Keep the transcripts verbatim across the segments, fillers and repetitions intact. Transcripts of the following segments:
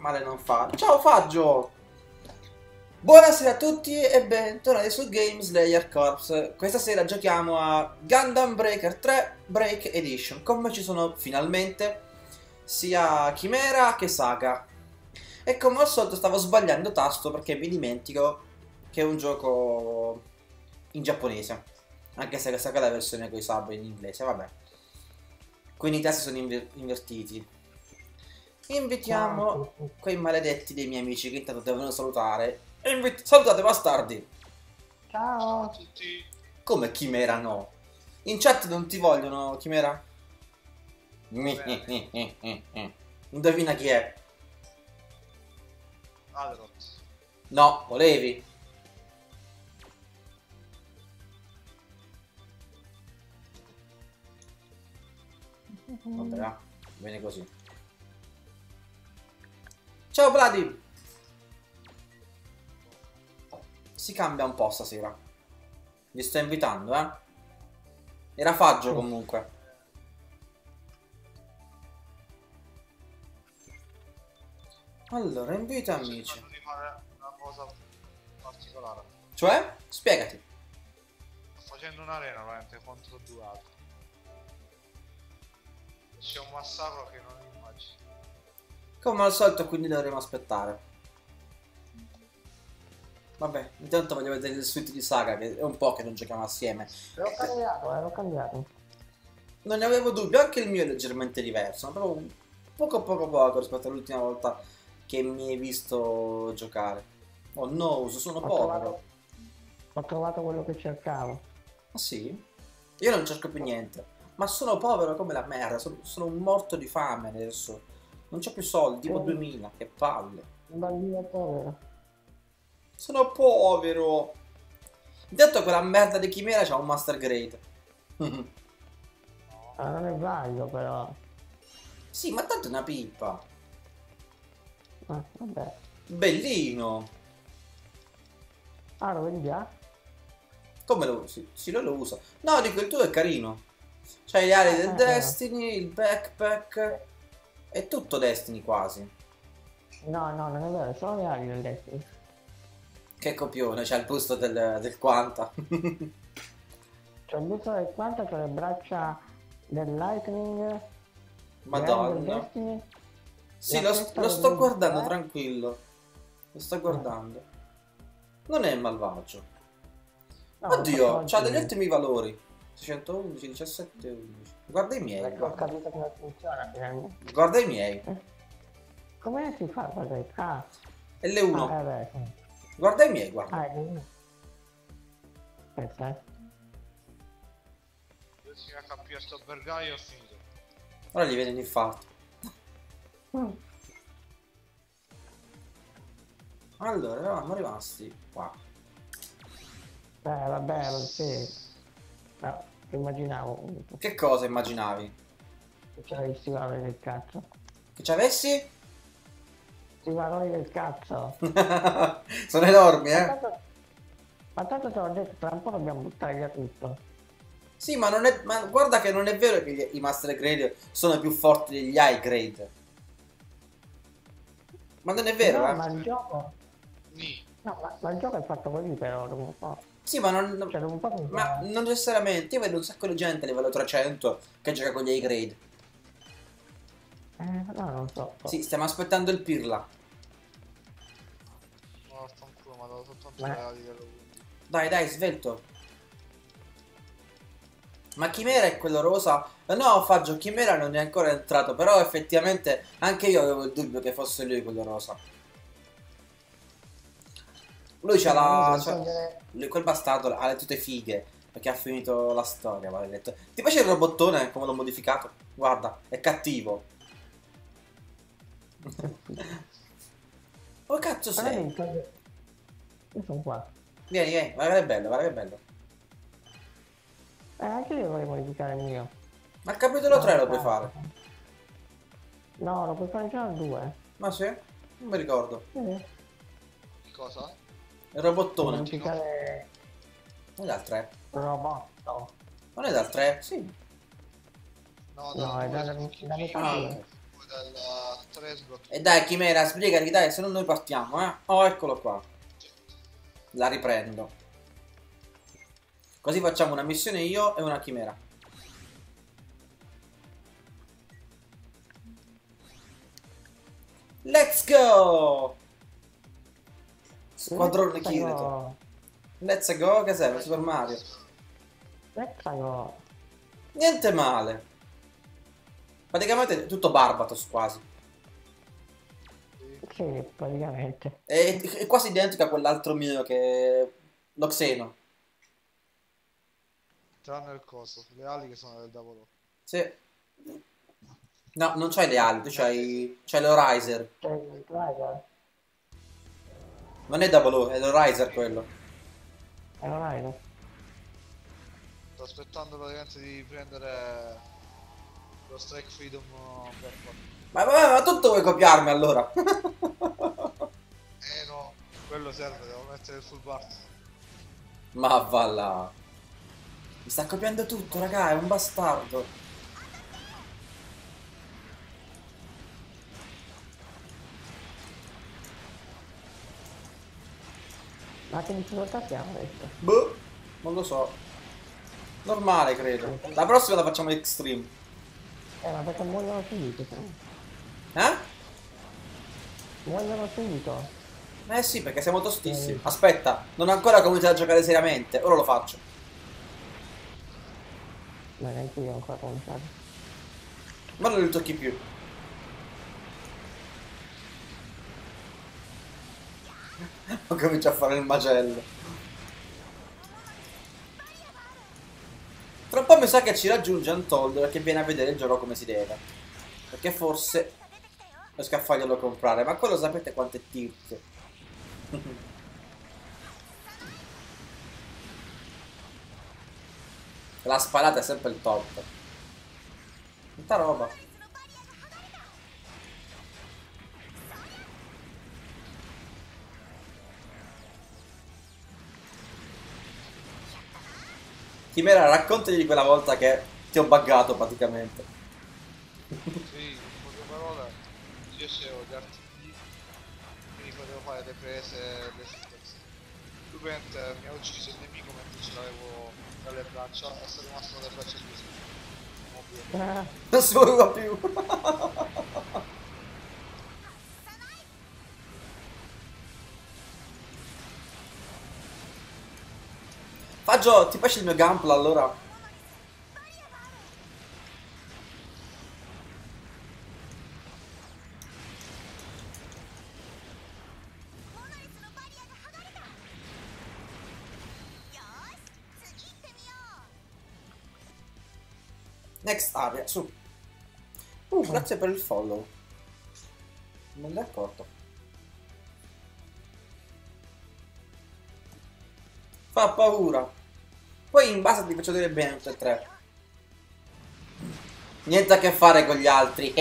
Male non fa. Ciao Faggio! Buonasera a tutti e bentornati su Game Slayer Corps. Questa sera giochiamo a Gundam Breaker tre Break Edition. Come ci sono finalmente sia Chimera che Saga. E come al solito stavo sbagliando tasto perché mi dimentico che è un gioco in giapponese. Anche se questa è la versione con i sub in inglese, vabbè. Quindi i tasti sono inver invertiti. Invitiamo quei maledetti dei miei amici che intanto devono salutare. Invit salutate bastardi! Ciao. Ciao a tutti. Come Chimera no? In chat non ti vogliono, Chimera? Indovina chi è? Alrox. No, volevi? Vabbè, va bene così. Ciao Vladi! Si cambia un po' stasera. Vi sto invitando, eh? Era Faggio comunque. Allora, invita amici. Cercando di fare una cosa particolare. Cioè? Spiegati. Sto facendo un'arena veramente contro due altri. C'è un massacro che non immagino. Come al solito, quindi dovremo aspettare. Vabbè, intanto voglio vedere il suite di Saga, che è un po' che non giochiamo assieme. L'ho cambiato, eh, l'ho cambiato. Non ne avevo dubbio, anche il mio è leggermente diverso, ma proprio poco poco poco rispetto all'ultima volta che mi hai visto giocare. Oh no, sono Ho povero. trovato, ho trovato quello che cercavo. Ah sì? Io non cerco più niente. Ma sono povero come la merda, sono, sono un morto di fame adesso. Non c'ho più soldi, tipo duemila, che palle. Un bambino povero. Sono povero. Intanto quella merda di Chimera c'ha un Master Grade. Ah, non è valido però. Sì, ma tanto è una pippa. Ah, vabbè. Bellino. Ah, lo vedi già? Come lo usi? Sì, lo, lo uso. No, dico, il tuo è carino. C'hai le ali del Eh, Destiny, il backpack. È tutto Destiny quasi. No, no, non è vero, sono le ali del Destiny. Che copione, c'ha il busto del, del Quanta. C'ho il busto del quanto, c'ho le braccia del Lightning. Le ali del Madonna. Destiny. Sì, La lo, testa lo del sto Luigi, guardando, eh? tranquillo. Lo sto guardando. Non è malvagio. No, Oddio, ho c'ha degli fatto ottimi valori. seicentoundici, diciassette, undici. Guarda i miei, perché ho guarda. capito che non funziona finalmente. Guarda i miei. Come si fa a guardare? Ah, L uno. ah, eh beh, sì. Guarda i miei, guarda. Ah, è uno. Aspetta, eh. Adesso mi H P a sto bergaio e ho finito. Ora gli viene un infarto. Mm. Allora, eravamo rimasti qua. Eh, vabbè, lo sì. No, immaginavo Che cosa immaginavi? che c'era i stivali del cazzo. Che ci avessi? Stivali del cazzo. Sono enormi, Ma eh? tanto, ma tanto te l'ho detto, tra un po' dobbiamo buttare via tutto. Sì, ma non è. Ma guarda che non è vero che gli- i Master Grade sono più forti degli High Grade. Ma non è vero, No, eh? ma il gioco. Ni. No, ma, ma il gioco è fatto così però, dopo un po'. Sì, ma non. Cioè, dopo un po' mi Ma fa- non necessariamente. Io vedo un sacco di gente a livello trecento che gioca con gli High Grade. Eh, no, non so. so. Sì, stiamo aspettando il Pirla. Non ho fatto un culo, ma devo soltanto Ma- la livello undici. Dai, dai, svelto. Ma Chimera è quello rosa? Eh, No, Faggio, Chimera non è ancora entrato, però effettivamente anche io avevo il dubbio che fosse lui quello rosa. Lui c'ha Cioè, io la... devo c'ha- togliere- lui, quel bastardo ha le tute fighe, perché ha finito la storia, maledetto. Ti piace il robottone, come l'ho modificato? Guarda, è cattivo. Oh cazzo Però sei? devi togliere- Io sono qua. Vieni, vieni, guarda che è bello, guarda che è bello. Eh, anche io vorrei modificare il mio. Ma il capitolo tre lo puoi fare. No, lo puoi fare già al due. Ma sì? Non mi ricordo. Sì. Che cosa? Il robottone. Modificare Non è dal tre? robot. Non è dal tre? Sì. No, No, è due da, sono da, da metà Ah, due. ok. poi dal tre sblocchi. E dai, Chimera, sbrigati, dai, se no noi partiamo, eh. Oh, eccolo qua. La riprendo. Così facciamo una missione io e una Chimera. Let's go! Squadrone Let's Kirito. go. Let's go, che serve? Super Mario. Let's go. Niente male. Praticamente è tutto Barbatos quasi. Sì, praticamente. È, è quasi identico a quell'altro mio che... lo Xeno. Tranne il coso, le ali che sono del Davolo. Sì. No, non c'hai le ali, tu c'hai... c'hai l'Orizer. C'è il driver. Non è Double O, è l'Orizer quello. È un driver. Sto aspettando praticamente di prendere lo Strike Freedom Backpack. Ma, ma, ma tutto vuoi copiarmi allora? Eh no, quello serve, devo mettere il full bar. Ma va là. Mi sta copiando tutto, raga, è un bastardo. Ma che difficoltà siamo adesso? Boh, non lo so. Normale, credo. La prossima la facciamo extreme. Eh, ma perché muoiono subito? Eh? Muoiono subito. Eh sì, perché siamo tostissimi. Aspetta, non ho ancora cominciato a giocare seriamente. Ora lo faccio. Ma neanche io ho ancora cominciato. Ma non li tocchi più. Ho cominciato a fare il macello. Tra un po' mi sa che ci raggiunge Untold che viene a vedere il gioco come si deve. Perché forse riesco a farglielo comprare. Ma quello sapete quanto è tilt. La sparata è sempre il top. Tanta roba. Chimera, raccontagli di quella volta che ti ho buggato praticamente. Sì, in poche parole, io c'avevo gli artigli, quindi potevo fare le prese, le situazioni. Lui praticamente mi ha ucciso il nemico mentre ce l'avevo dalle braccia e sono rimasto dalle braccia così. Ah, Non si muoveva più. Faggio, ti piace il mio gameplay allora? Next area, su. Uh, grazie per il follow. Non mi ero accorto. Fa paura. Poi in base ti faccio vedere bene tutte e tre. Niente a che fare con gli altri.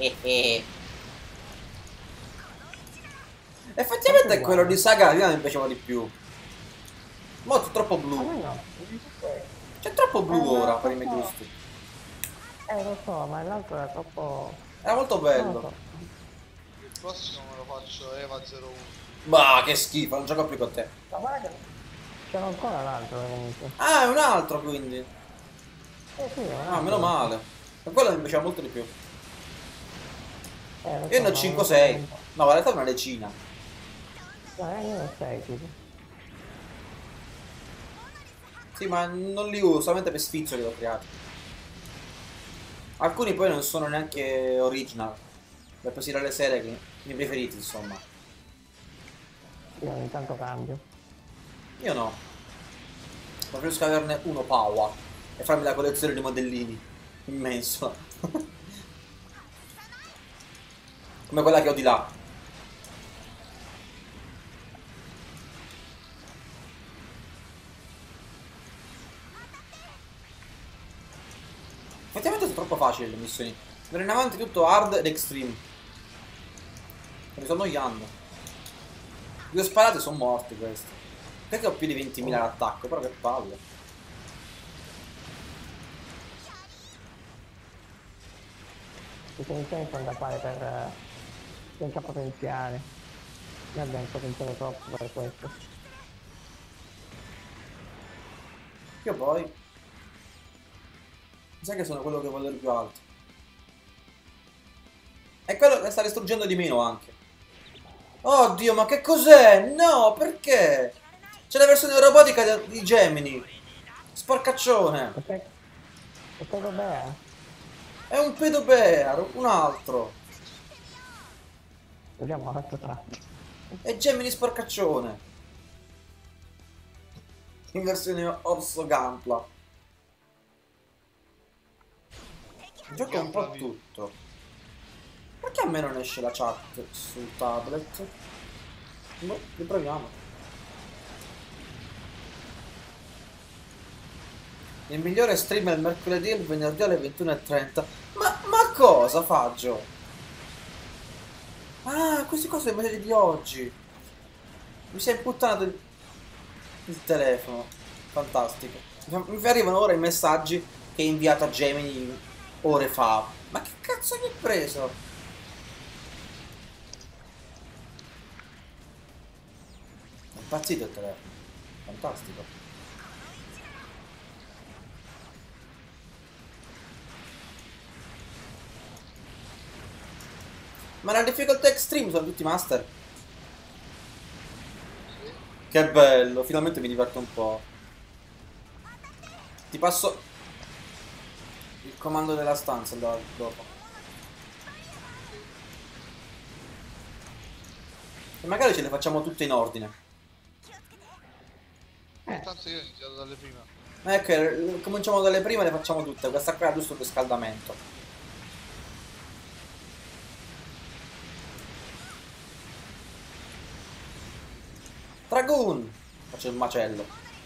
Effettivamente quello di Saga prima mi piaceva di più. Molto troppo a me blu. no. C'è troppo blu Eh, no, ora per i miei no. gusti. Eh, lo so, ma l'altro era troppo... Era molto non lo bello. so. Il prossimo me lo faccio Eva zero uno. Ma che schifo, non gioco più con te. Ma guarda che c'era ancora l'altro comunque. Ah, è un altro quindi. Eh sì, è un Ah, altro. meno male. Per quello mi piaceva molto di più. Eh, lo Io so, ne ho ma cinque non- sei. No, in realtà una decina. No, eh, io non sei, tipo. Sì, ma non li uso, solamente per sfizio li ho creati. Alcuni poi non sono neanche original. Per così le serie che i miei preferiti, insomma. Io ogni tanto cambio. Io no. Preferisco averne uno power e farmi la collezione di modellini. Immenso. Come quella che ho di là. Effettivamente sono troppo facili le missioni. D'ora in avanti tutto hard ed extreme. Mi sto annoiando. Due sparate sono morti questi. Perché ho più di ventimila d'attacco, però che palle. queste missioni sono da fare per eh, senza potenziare. Noi abbiamo potenziato troppo per questo. Io poi... Mi sa che sono quello che vuole il più alto. È quello che sta distruggendo di meno anche. Oddio, ma che cos'è? No, perché? C'è la versione robotica di di Gemini. Sporcaccione. Perché? Perché dov'è? È un pedo bear, un altro. Vediamo fatto tra. È Gemini sporcaccione. In versione orso gampla. Gioca un po' tutto. Perché a me non esce la chat sul tablet? Boh, riproviamo. Il migliore stream è il mercoledì e il venerdì alle ventuno e trenta. Ma, ma cosa, Faggio? Ah, queste cose sono i di oggi. Mi si è imputtanato il, il telefono. Fantastico. Mi arrivano ora i messaggi che hai inviato a Gemini ore fa. Ma che cazzo mi hai preso? È impazzito il telefono. Fantastico. Ma la difficoltà extreme sono tutti master. Che bello, finalmente mi diverto un po'. Ti passo il comando della stanza dopo. E magari ce le facciamo tutte in ordine. Eh. Tanto io ho iniziato dalle prime. Ecco, cominciamo dalle prime e le facciamo tutte. Questa qua è giusto per scaldamento. Dragoon! Faccio il macello.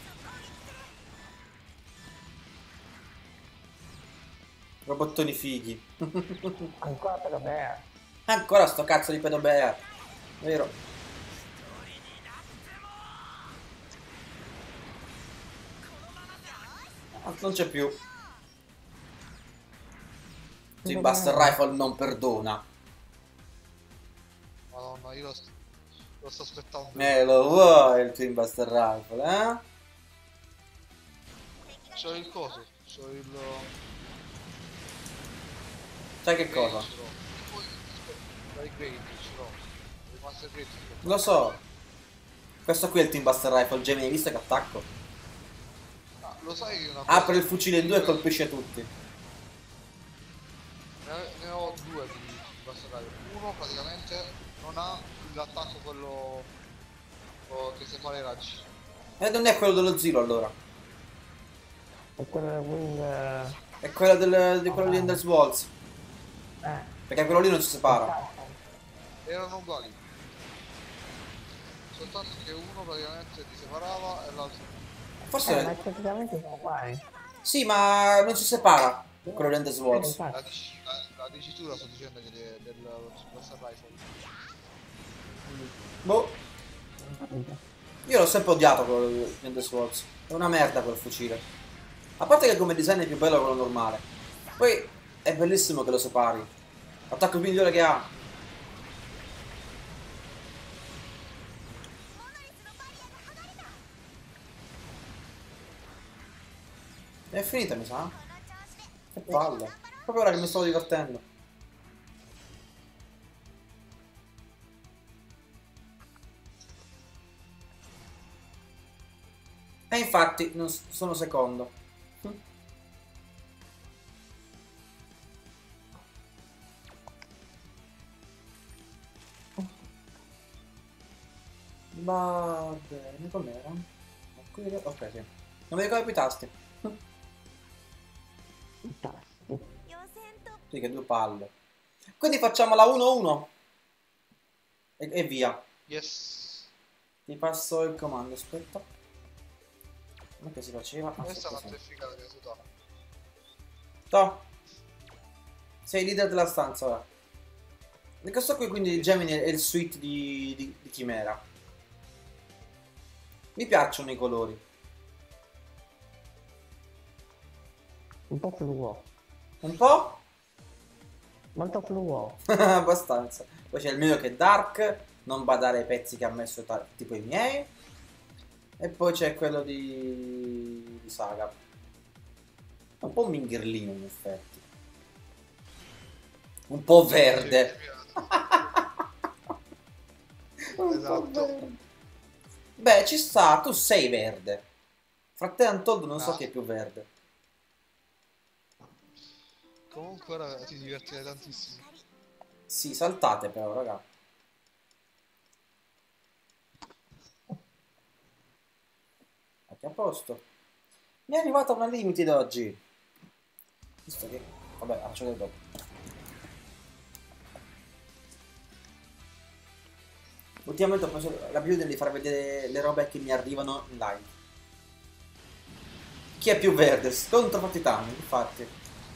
Robottoni fighi. Ancora per bear. Ancora sto cazzo di pedo bear. Vero? Ah, non c'è più. Twin Buster Rifle non perdona. Madonna, io lo sto, lo sto aspettando. Eh, lo vuoi il Twin Buster Rifle, eh? C'ho il coso, c'ho il... Sai che cosa? Dai grade, ce l'ho. Il Master Grade. Lo so. Questo qui è il Twin Buster Rifle, Gemini, hai visto che attacco? Ah, lo sai che una cosa... Apre il fucile in due e colpisce tutti. Ne, ne ho due di Master Rifle. Uno praticamente non ha l'attacco quello... quello che separa i raggi. E non è quello dello Zero allora. E quello del wing... eh, È quello del, di quello di Ender's Walls. Eh. Perché quello lì non si separa. Erano uguali. Soltanto che uno praticamente ti separava e l'altro... Forse... Eh, ma praticamente sono uguali. Sì, ma non si separa quello di Ender's Walls. La, dic la, la dicitura sto dicendo che de del Master Rifle. Boh. Io l'ho sempre odiato quello di Ender's Walls. È una merda quel fucile. A parte che come design è più bello quello normale. Poi è bellissimo che lo separi. L'attacco più migliore che ha. È finita, mi sa. Che palle. Proprio ora che mi stavo divertendo. E infatti non sono secondo. Va bene, com'era? Ok, sì. Non mi ricordo più i tasti. I tasti. Sì, che due palle. Quindi facciamo la uno uno. E, e via. Yes. Ti passo il comando, aspetta. Come che si faceva? Ah, Questa è aspetta, una sì. figata che si fa. Toh. Sei leader della stanza ora. E questo qui quindi Gemini è il suite di, di, di Chimera. Mi piacciono i colori. Un po' fluo. Un po'? Molto fluo. Abbastanza. Poi c'è il mio che è dark, non badare ai pezzi che ha messo ta- tipo i miei. E poi c'è quello di... di Saga. È un po' minghirlino in effetti. Un po' verde. Un po' Esatto. verde. Beh, ci sta, tu sei verde. Fra te e Antoldo non so Ah. chi è più verde. Comunque ora ti divertirai tantissimo. Sì, saltate però, raga. Ok, a posto. Mi è arrivata una limited oggi. Visto che... Vabbè, la faccio vedere dopo. Ultimamente ho preso l'abitudine di far vedere le robe che mi arrivano in live. Chi è più verde? Scontro partitano, infatti.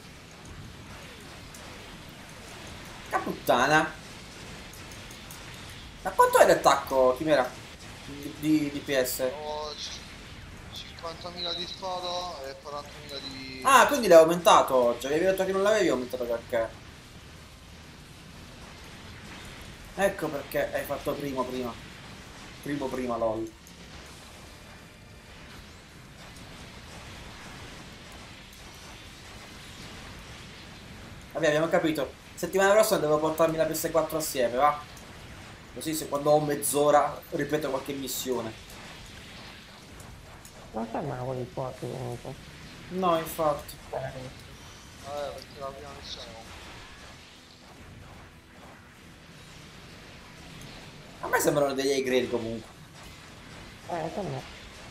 Che puttana. Ma quanto è l'attacco, Chimera? Di, di, di P S? Ho c- cinquantamila di spada e quarantamila di... Ah, quindi l'hai aumentato oggi. Avevi detto che non l'avevi aumentato perché? Ecco perché hai fatto primo prima. Primo prima, lol. Vabbè, abbiamo capito. Settimana prossima devo portarmi la P S quattro assieme, va? Così se quando ho mezz'ora ripeto qualche missione. Non sembrano così forti comunque. No, infatti. Vabbè, perché la prima missione... A me sembrano degli upgrade comunque. Eh, per me.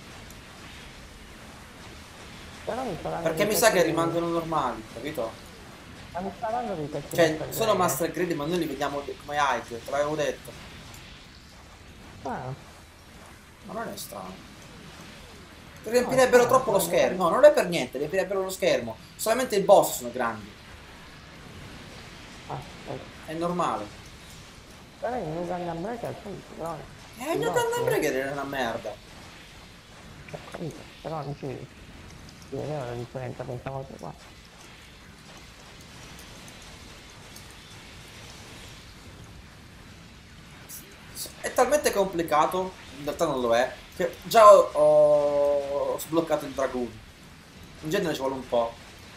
Però mi sta dando Perché di mi sa che questi- rimangono normali, capito? Ma mi sta dando di questi Cioè, master sono grade. master grade ma noi li vediamo come hype, te l'avevo detto. Ah, Ma non è strano. Riempirebbero No, troppo lo no, schermo. No, non è per niente, riempirebbero lo schermo. Solamente i boss sono grandi. ah, eh. È normale. Però il New Gundam Breaker sì, però... Eh, il New Gundam Breaker era una merda. Ho capito, però non ci... Si vedeva la differenza, pensavo che qua. È talmente complicato, in realtà non lo è, che già ho, ho sbloccato il Dragoon. In genere ci vuole un po'.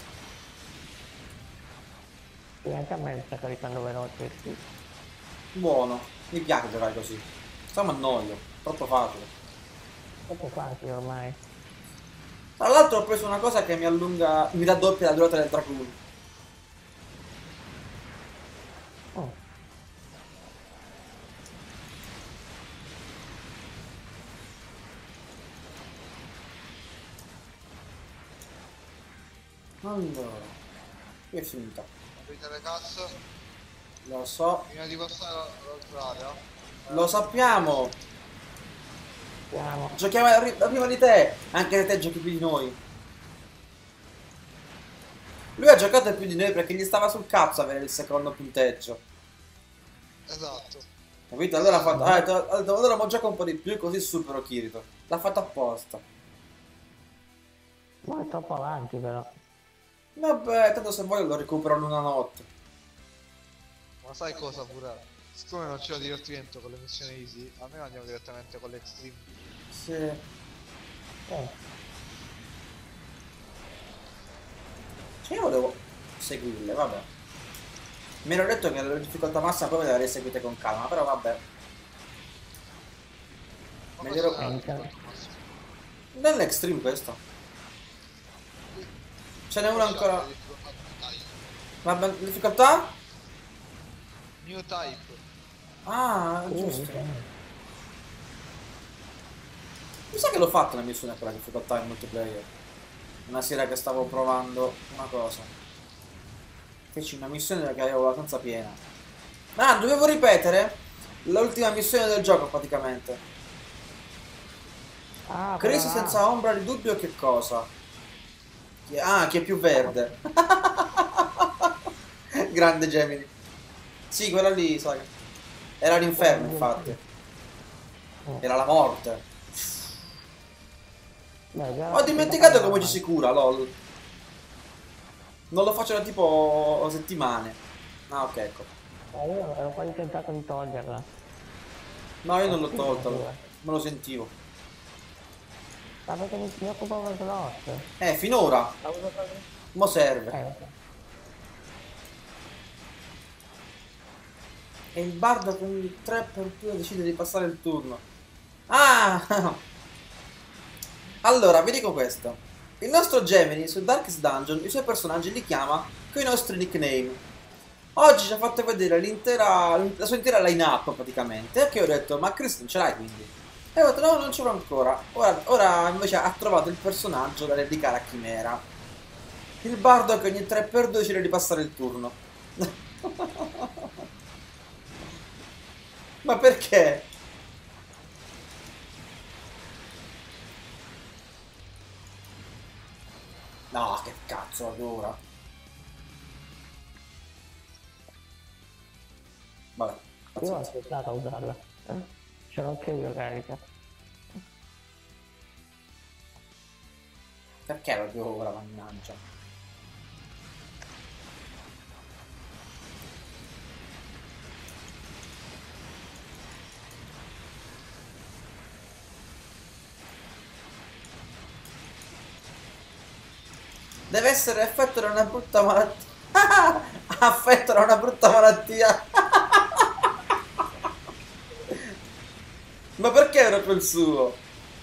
Sì, anche a me mi sta caricando veloce, sì. Buono, mi piace giocare così. Stiamo a annoio, troppo facile. Troppo facile ormai. Tra l'altro ho preso una cosa che mi allunga, mi raddoppia la durata del Dragoon. Oh, Allora, qui è finita. Aprite le casse, Lo so, prima di passare all'altra area. lo sappiamo. siamo. Giochiamo da ri- da prima di te, anche se te giochi più di noi. Lui ha giocato più di noi perché gli stava sul cazzo avere il secondo punteggio. Esatto. Capito? Allora ha fatto, ah, ha detto, ha detto, allora mo gioca un po' di più così supero Kirito. L'ha fatto apposta. Ma è troppo avanti però. Vabbè, tanto se vuoi lo recupero in una notte. Ma sai cosa pure? Siccome non c'è divertimento con le missioni easy, almeno andiamo direttamente con l'extreme. Sì. Eh, Cioè io volevo seguirle, vabbè. Mi ero detto che la difficoltà massima poi me le avrei seguite con calma, però vabbè. Ma Me questo l'ero- è il Entra. punto massimo. Non è l'extreme questo. Ce n'è una ancora. Vabbè, difficoltà? New type. Ah, sì, giusto. sì. Mi sa che l'ho fatta la missione con la difficoltà in multiplayer. Una sera che stavo provando una cosa. Feci una missione che avevo abbastanza piena. Ah, dovevo ripetere l'ultima missione del gioco praticamente. Ah, Crisi quella là. senza ombra di dubbio che cosa? Chi- Ah, chi è più verde? Grande Gemini. Sì, quella lì, sai. Era l'inferno, infatti. Era la morte. Beh, già Ho la dimenticato difficoltà come ci era si cura, lol. Non lo faccio da tipo settimane. Ah, ok, ecco. Eh, io ero quasi tentato di toglierla. No, io non l'ho Sì, tolto, sì. me lo sentivo. Ma perché mi, mi occupavo il slot? Eh, finora, La uso quasi... mo serve. Eh, ok. E il bardo con il tre per due decide di passare il turno. Ah! Allora, vi dico questo. Il nostro Gemini su Darkest Dungeon i suoi personaggi li chiama con i nostri nickname. Oggi ci ha fatto vedere l'intera, la sua intera line-up praticamente. E che ho detto, ma Chris non ce l'hai quindi? E ho detto, no, non ce l'ho ancora. Ora, ora invece ha trovato il personaggio da dedicare a Chimera. Il bardo che ogni tre per due decide di passare il turno. Ma perché? No, che cazzo adora. Vabbè, Io ho pazienza. aspettato a usarla. Eh? Ce l'ho anche io carica. Perché proprio ora, mannaggia? Deve essere effetto da una brutta malattia. Affetto da una brutta malattia. Ma perché era proprio il suo?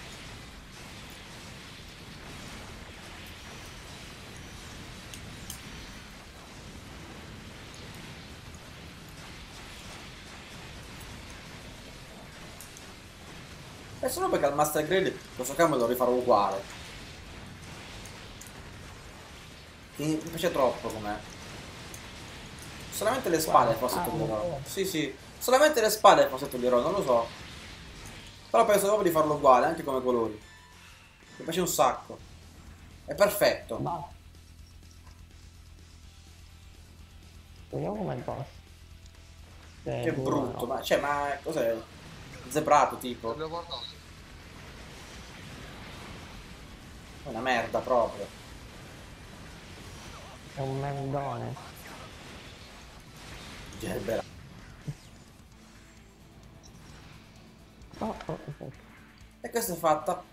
È solo perché al Master Grade questo cambio lo rifarò uguale. Che mi piace troppo com'è. Solamente le spade forse Ah, toglierò. oh, Sì, sì. Solamente le spade forse toglierò, non lo so. Però penso proprio di farlo uguale, anche come colori. Mi piace un sacco. È perfetto. va. Vediamo com'è il boss. Se è Che duro o brutto, no. ma cioè, ma cos'è? Zebrato tipo? L'abbiamo guardato. È una merda proprio. È un merdone. Gerbera. Oh, oh, oh. E questa è fatta.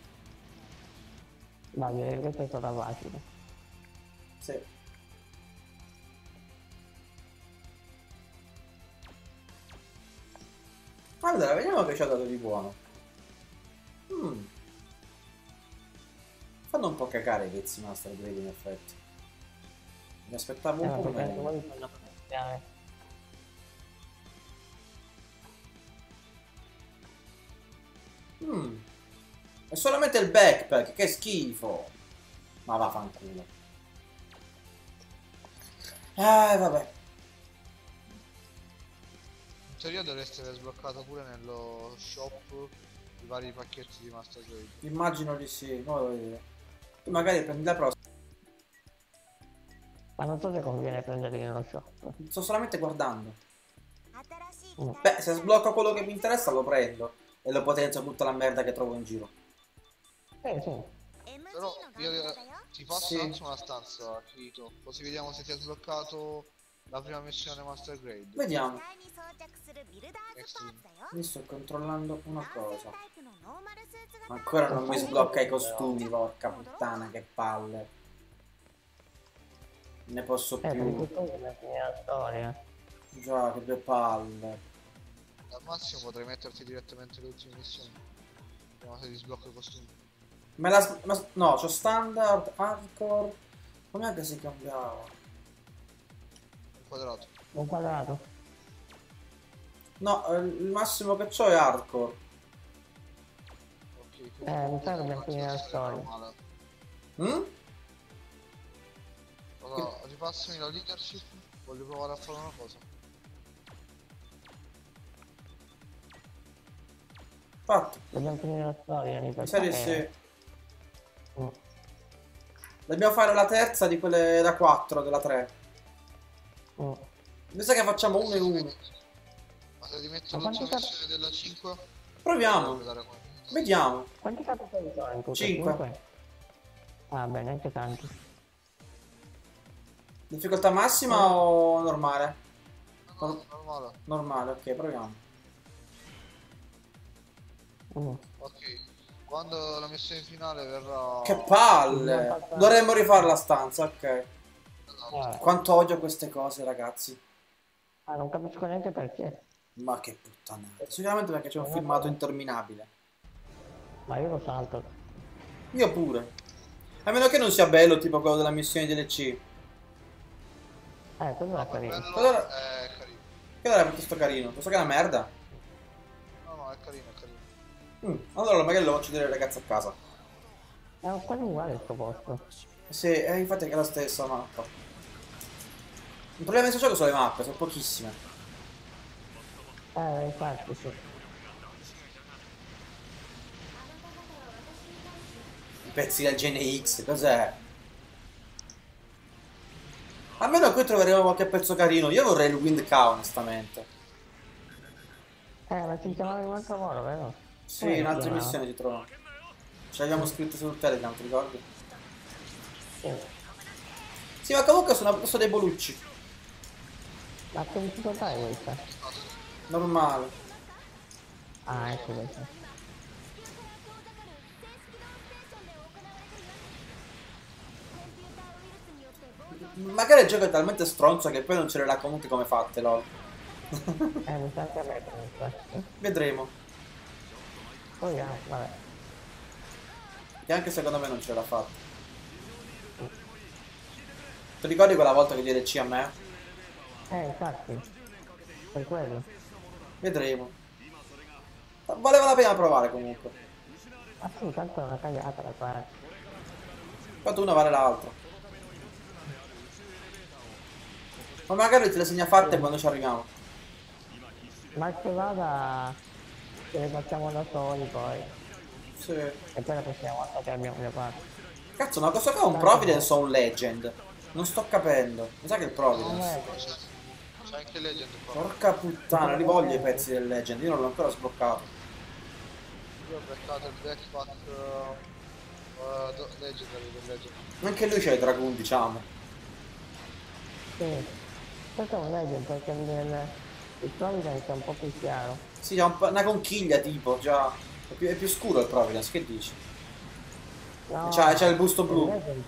Va bene, questa è stata facile. Sì. Allora, vediamo che ci ha dato di buono. Mm. Fanno un po' cagare i pezzi Master Grade in effetti. Mi aspettavo Eh, un ma po' perché anche meglio. voi fanno iniziare. Mm. È solamente il backpack, che schifo. Ma vaffanculo. Eh, vabbè. In teoria dovreste aver sbloccato pure nello shop i vari pacchetti di Master Grade. Immagino di sì. Ora devo vedere. Tu magari prendi la prossima. Ma non so se conviene prenderli nello shop. Sto solamente guardando. Mm. Beh, se sblocco quello che mi interessa lo prendo. E lo potenzio tutta la merda che trovo in giro. Eh sì. Però io eh, ti passo Sì. un attimo la stanza, Kirito, così vediamo se ti ha sbloccato la prima missione Master Grade. Vediamo. Extreme. Mi sto controllando una cosa. Ancora non mi sblocca i costumi, porca puttana, che palle. Ne posso Eh, per più. questo è finire la storia. Già, che due palle. Al massimo potrei metterti direttamente le ultime missioni. Vediamo se ti sblocca i costumi. Me la... s- ma- no, c'ho standard, hardcore. Com'è che si cambiava? Un quadrato. Un quadrato. No, eh, il massimo che c'ho è hardcore. Ok, quindi Eh, mi sa che dobbiamo non finire la ci sta storia. male. Mm? Allora, ripassami la leadership, voglio provare a fare una cosa. Fatto. Dobbiamo finire la storia, mi Mi sa di pare. sì. Mm. Dobbiamo fare la terza di quelle da quattro, della tre. Mm. Mi sa che facciamo uno e uno. Ma se ti metto Ma l'ultima quanti missione della cinque? Proviamo. Devo vedere come. Vediamo. Quanti capitoli sono in tutto? Cinque. Cinque? Ah, beh, neanche tanti. Difficoltà massima o normale? Nor- normale. normale, ok, proviamo. Mm. Ok. Quando la missione finale verrà... Che palle! Dovremmo rifare la stanza, ok. Vabbè. Quanto odio queste cose, ragazzi. Ah, non capisco neanche perché. Ma che puttanata. Sicuramente perché c'è un filmato interminabile. Ma io lo salto. Io pure. A meno che non sia bello, tipo quello della missione D L C. Eh, quello No, è ma carino. quello Allora- è carino. Che era piuttosto carino. Questo che è una merda. No, no, è carino, è carino. Mm, allora magari lo faccio vedere ai ragazzi a casa. È quasi uguale il suo posto. Sì, eh, infatti è la stessa mappa. Il problema di questo gioco sono le mappe, sono pochissime. Eh, infatti, sì. I pezzi del Gen X, cos'è? Almeno qui troveremo qualche pezzo carino. Io vorrei il Wind Cow, onestamente. Eh, ma si chiamava in un altro modo, vero? Sì, Come in si altre chiamava? missioni si trovano. Ce l'abbiamo scritto sul Telegram, ti ricordi? Sì. Sì, ma comunque sono posto dei bolucci. Ma che difficoltà è questa? Normale. Ah, ecco questa. Magari il gioco è talmente stronzo che poi non ce le racconti come fatte, lol. Eh, mi sa anche a me comunque. Vedremo. Proviamo, vabbè. Che anche secondo me non ce l'ha fatta. Ti ricordi quella volta che diede C a me? Eh, infatti. Per quello. Vedremo. Valeva la pena provare comunque. Ma sì, tanto è una cagata da fare. Quanto una vale l'altra. Ma magari te le segna fatte quando ci arriviamo. Ma che vada, ce le facciamo da soli poi. Sì. E poi la prossima volta che abbiamo le parti. Cazzo, ma cosa fa un Providence o un Legend? Non sto capendo. Mi sa che è il Non Providence. è C'è c'è anche Legend qua. Porca puttana, li voglio i pezzi del Legend. Io non l'ho ancora sbloccato. Io ho beccato il backpack uh, uh, do- Legendary del Legend. Anche lui c'è il Dragoon, diciamo. sì. Questo è un legend perché nel, il Providence è un po' più chiaro. Sì, c'ha un po' una conchiglia tipo, già. È più, è più scuro il Providence, che dici? No, C'ha, c'ha il busto il blu. Legend.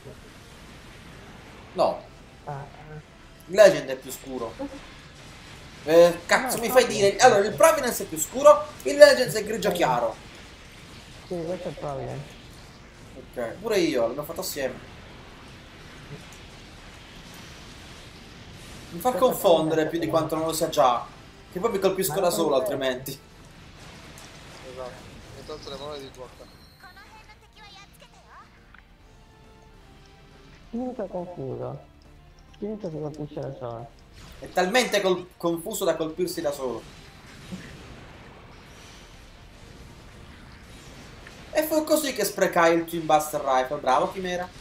No, Ah, il Legend è più scuro. Eh, cazzo, No, mi il fai Providence. dire. Allora, il Providence è più scuro, il Legend è grigio chiaro. sì, questo è il Providence. Ok, pure io, l'abbiamo fatto assieme. Mi fa confondere più di quanto non lo sia già. Che poi mi colpisco da solo, altrimenti. Esatto. Mi hai tolto le parole di bocca. Finito confuso. Finito si colpisce da solo. È talmente col- confuso da colpirsi da solo. E fu così che sprecai il Twin Buster Rifle. Bravo, Chimera.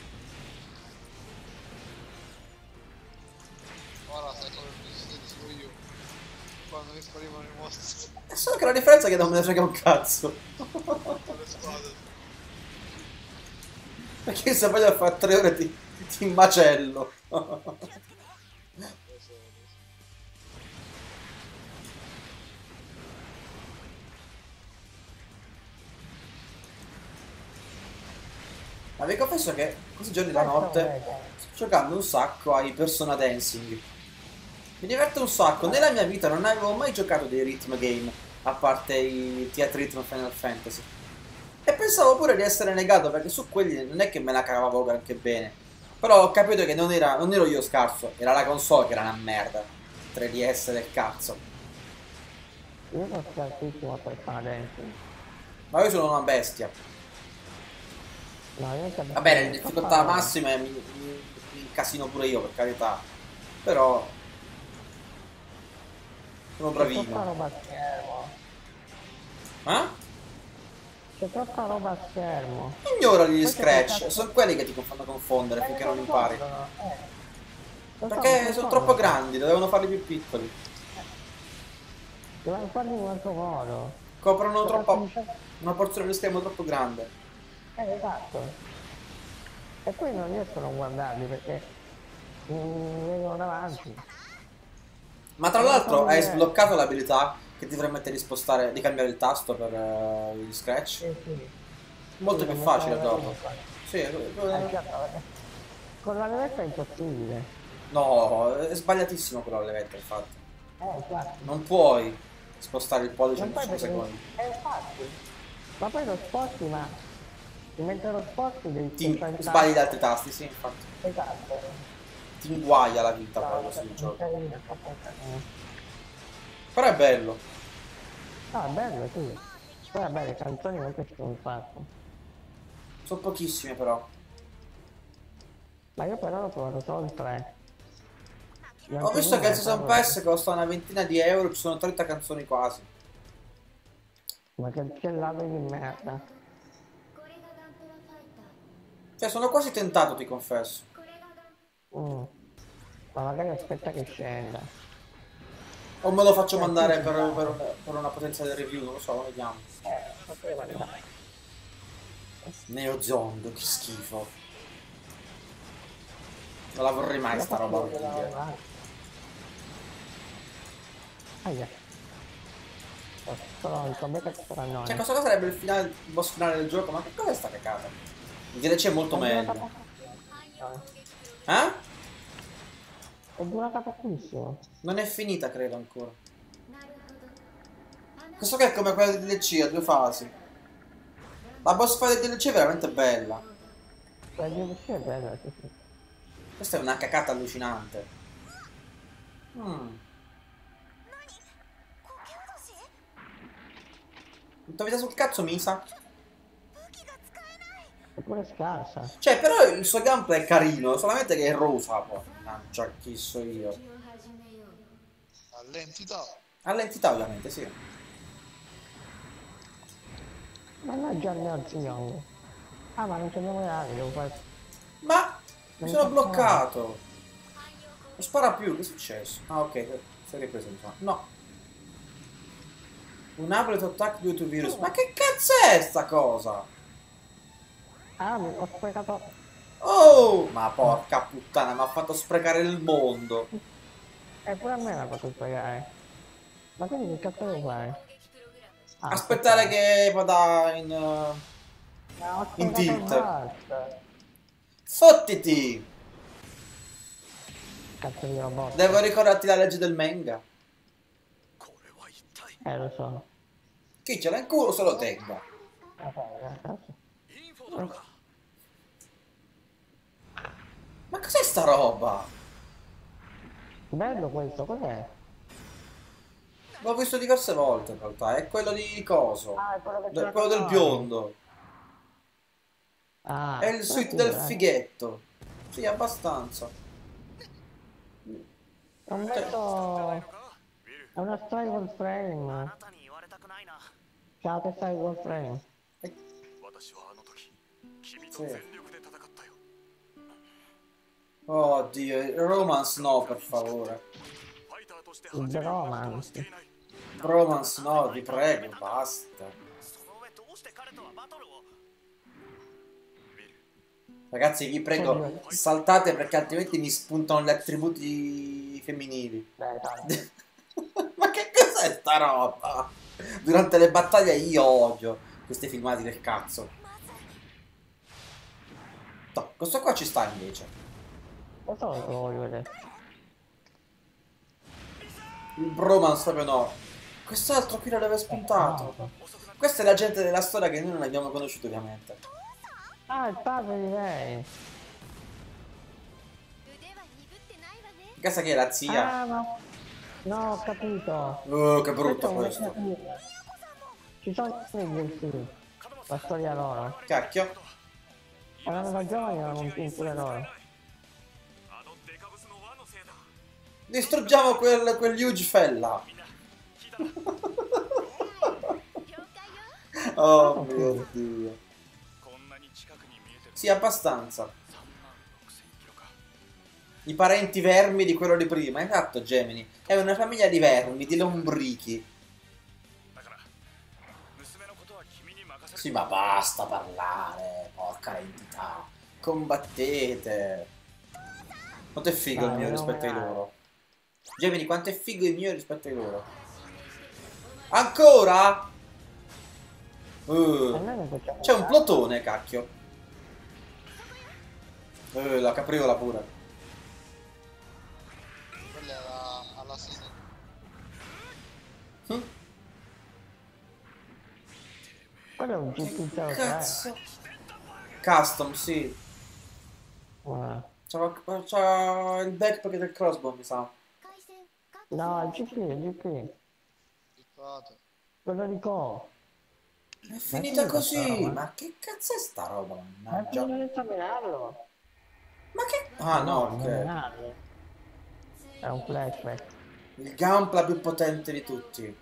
Ora sai come mi sento io. Quando mi sparivano i mostri E solo che la differenza è che non me ne frega un cazzo. alle spade. Perché se voglio fare tre ore ti, ti macello. Lo so, lo so. Ma vi confesso che questi giorni la notte sto giocando un sacco ai Persona Dancing. Mi diverte un sacco. Nella mia vita non avevo mai giocato dei rhythm game, a parte i Theat Rhythm Final Fantasy. E pensavo pure di essere negato, perché su quelli non è che me la cavavo granché bene. Però ho capito che non, era, non ero io scarso, era la console che era una merda. tre D S del cazzo. Io sono scarsissimo per fare dancing. Ma io sono una bestia. No, io non Va bene, in difficoltà massima mi, mi, mi incasino pure io, per carità. Però sono C'è troppa bravino. roba a schermo. Eh? C'è troppa roba a schermo. Ignora gli Poi c'è scratch, quel sono quelli che ti fanno confondere Eh, finché lo non impari. confondono, eh. Lo so, Perché lo sono confondono. troppo grandi, dovevano farli più piccoli. Devono farli in un altro modo. Coprono Cioè, troppo diciamo- una porzione di schermo troppo grande. Eh, esatto. E poi non riesco a non guardarli perché mi vengono davanti. Ma tra Non l'altro so hai dire- sbloccato l'abilità che ti permette di spostare, di cambiare il tasto per eh, gli scratch? Sì, sì. Molto Sì, più come facile stavo dopo. vedendo. Sì, Eh, eh, certo, perché con la levetta è impossibile. no, è sbagliatissimo quello alla levetta, infatti. Eh, infatti. Non puoi spostare il pollice Non ogni puoi cinque perché... secondi. Eh, infatti. Ma poi lo sposti, ma... Mentre lo sposti devi Ti spostare il sbagli gli tasto. altri tasti, sì, infatti. Esatto. Ti inguaia la vita No, poi no, questo per di un gioco. carino, troppo carino. Però è bello. No, è bello, sì. Poi vabbè, le canzoni non piacciono un sacco. Sono pochissime però. Ma io però l'ho provato solo il tre. Gli Ho altri visto due che non il li Season trovo. Pass costa una ventina di euro, ci sono trenta canzoni quasi. Ma che c'è l'ave di merda. Cioè, sono quasi tentato, ti confesso. Mm. Ma magari aspetta che scenda. O me lo faccio Cioè, sì, mandare ci per, sta. per una, per una potenziale review, non lo so, vediamo. Eh, poteva andare. Neo Zondo, che schifo. Non la vorrei mai sta roba orribile. Aia. Ho pronto, becca il Cioè, paranoia. questa cosa sarebbe il, finale, il boss finale del gioco, ma che cosa è sta cagata? Il D L C è molto È durata meglio. pochissimo. Eh? È durata pochissimo. Non è finita, credo, ancora. Questo che è come quella del D L C, a due fasi. La boss fight del D L C è veramente bella. La D L C è bella, sì, sì. Questa è una cacata allucinante. Mm. Tutta vita sul cazzo, Misa. Eppure scarsa. Cioè, però il suo gameplay è carino, solamente che è rosa, poi. Mannaggia, chi so io. All'entità. Ha l'entità, ovviamente, sì. Mannaggia il mio Young. Ah, ma non c'è le armi, devo fare... Ma mi Non sono posso fare. bloccato. Non spara più, che è successo? Ah, ok, sei ripreso, mi sa. No. Un Ableton Attack due to virus. Ma che cazzo è sta cosa? Ah, mi ho sprecato... Oh! Ma porca puttana, mi ha fatto sprecare il mondo. E pure a me l'ha fatto spiegare. Ma quindi che cazzo devo fare? Ah, Aspettare che vada in... uh, Ma ho in sprecato il tilt. burst. Fottiti! Cazzo di robot. Devo ricordarti la legge del manga. Eh, lo so. Chi ce l'ha in culo se lo tenga. Vabbè, cazzo. Ma cos'è sta roba? Bello questo, cos'è? L'ho visto diverse volte in realtà. È quello di coso. Ah, è quello che c'è De- la quello del canzone. biondo. Ah, È il suite del fighetto. Sì, abbastanza. È un metto... È una style frame. Ciao, che style frame. Eh, sì. Oddio, il romance no, per favore. Il romance. Romance no, vi prego, basta. Ragazzi, vi prego, saltate perché altrimenti mi spuntano gli attributi femminili. Dai, dai. Ma che cos'è sta roba? Durante le battaglie io odio questi filmati del cazzo. No, questo qua ci sta invece. Questo lo voglio vedere. Il bromance proprio no. Quest'altro qui l'aveva spuntato. Questa è la gente della storia che noi non abbiamo conosciuto ovviamente. Ah, il padre di lei. Questa che è la zia. Ah, no. No, ho capito. Oh, che brutto Questo è un questo. vecchio. Ci sono i DLC. La storia loro. Cacchio. Erano da giovani, erano un film pure loro. Distruggiamo quel, quel huge fella. Oh mio Dio. Sì, abbastanza. I parenti vermi di quello di prima. Esatto, Gemini. È una famiglia di vermi, di lombrichi. Sì, ma basta parlare. Porca entità. Combattete. Quanto è figo il Dai, mio non rispetto ai nominare. loro. Gemini, quanto è figo il mio rispetto ai loro. Ancora? Uh, c'è un plotone, cacchio. Uh, la capriola pure. Quella era alla fine. Hm? Quello è un G P zero tre. Cazzo. Custom, sì. Ah. C'ha il backpack del crossbow, mi sa. No, il G P, il G P. Peccato. Quello di Co. È finita così. Ma che cazzo è sta roba? Ma Mannaggia. non esaminarlo. Ma che... Ah no, ok. esaminarlo. È un flashback. Il Gunpla più potente di tutti.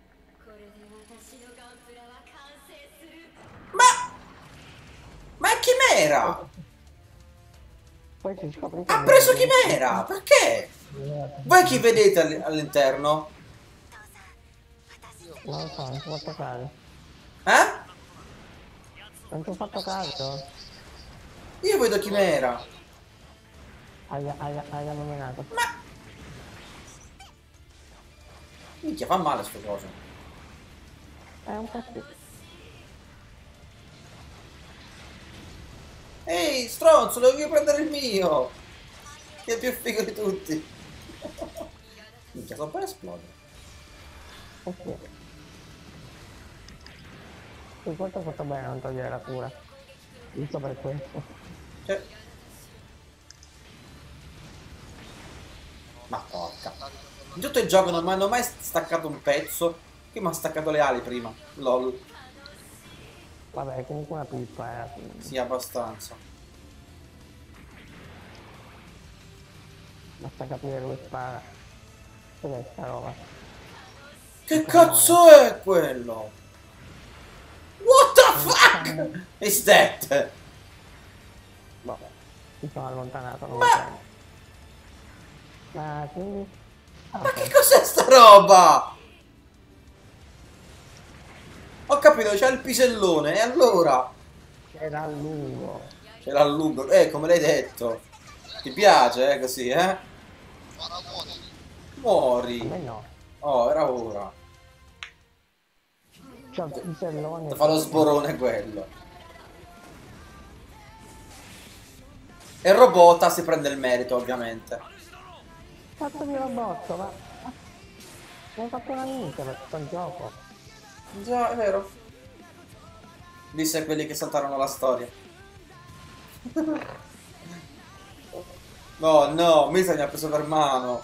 Ma... Ma è Chimera! Poi si scopre che... Ha preso Chimera! Perché? Voi chi vedete all- all'interno? Non lo so, non ci ho fatto caso. Eh? Non ci ho fatto caso. Io vedo Chimera. Hai, hai, hai nominato. Ma... Minchia, fa male sto coso. È un po' sì. Ehi, stronzo, devi prendere il mio! Che è più figo di tutti. Minchia, sto per esplodere. Eh sì. Sì, questo ha fatto bene a non togliere la cura. Giusto per questo. Cioè... Ma porca. In tutto il gioco non mi hanno mai staccato un pezzo. Qui mi ha staccato le ali prima. Lol. Vabbè, comunque una pippa, eh. Sì, abbastanza. Basta capire dove spara. Cos'è sta roba? Che cazzo è quello? What the fuck is that? Vabbè, mi sono allontanato, non Ma- mi prendo. Ma quindi... Ah, Ma ok. che cos'è sta roba? Ho capito, c'è il pisellone. E allora? Era a lungo. Ce l'ha a lungo. Eh, come l'hai detto. Ti piace, eh, così, eh? Paragoni. A Muori. me no. Oh, era ora. C'ho il pisellone. Fa lo sborone quello. E Robota si prende il merito, ovviamente. Cazzo di robot, ma... ma- Non ho fatto una minchia per questo gioco. Già, è vero. Disse quelli che saltarono la storia. No, no, Misa mi ha preso per mano.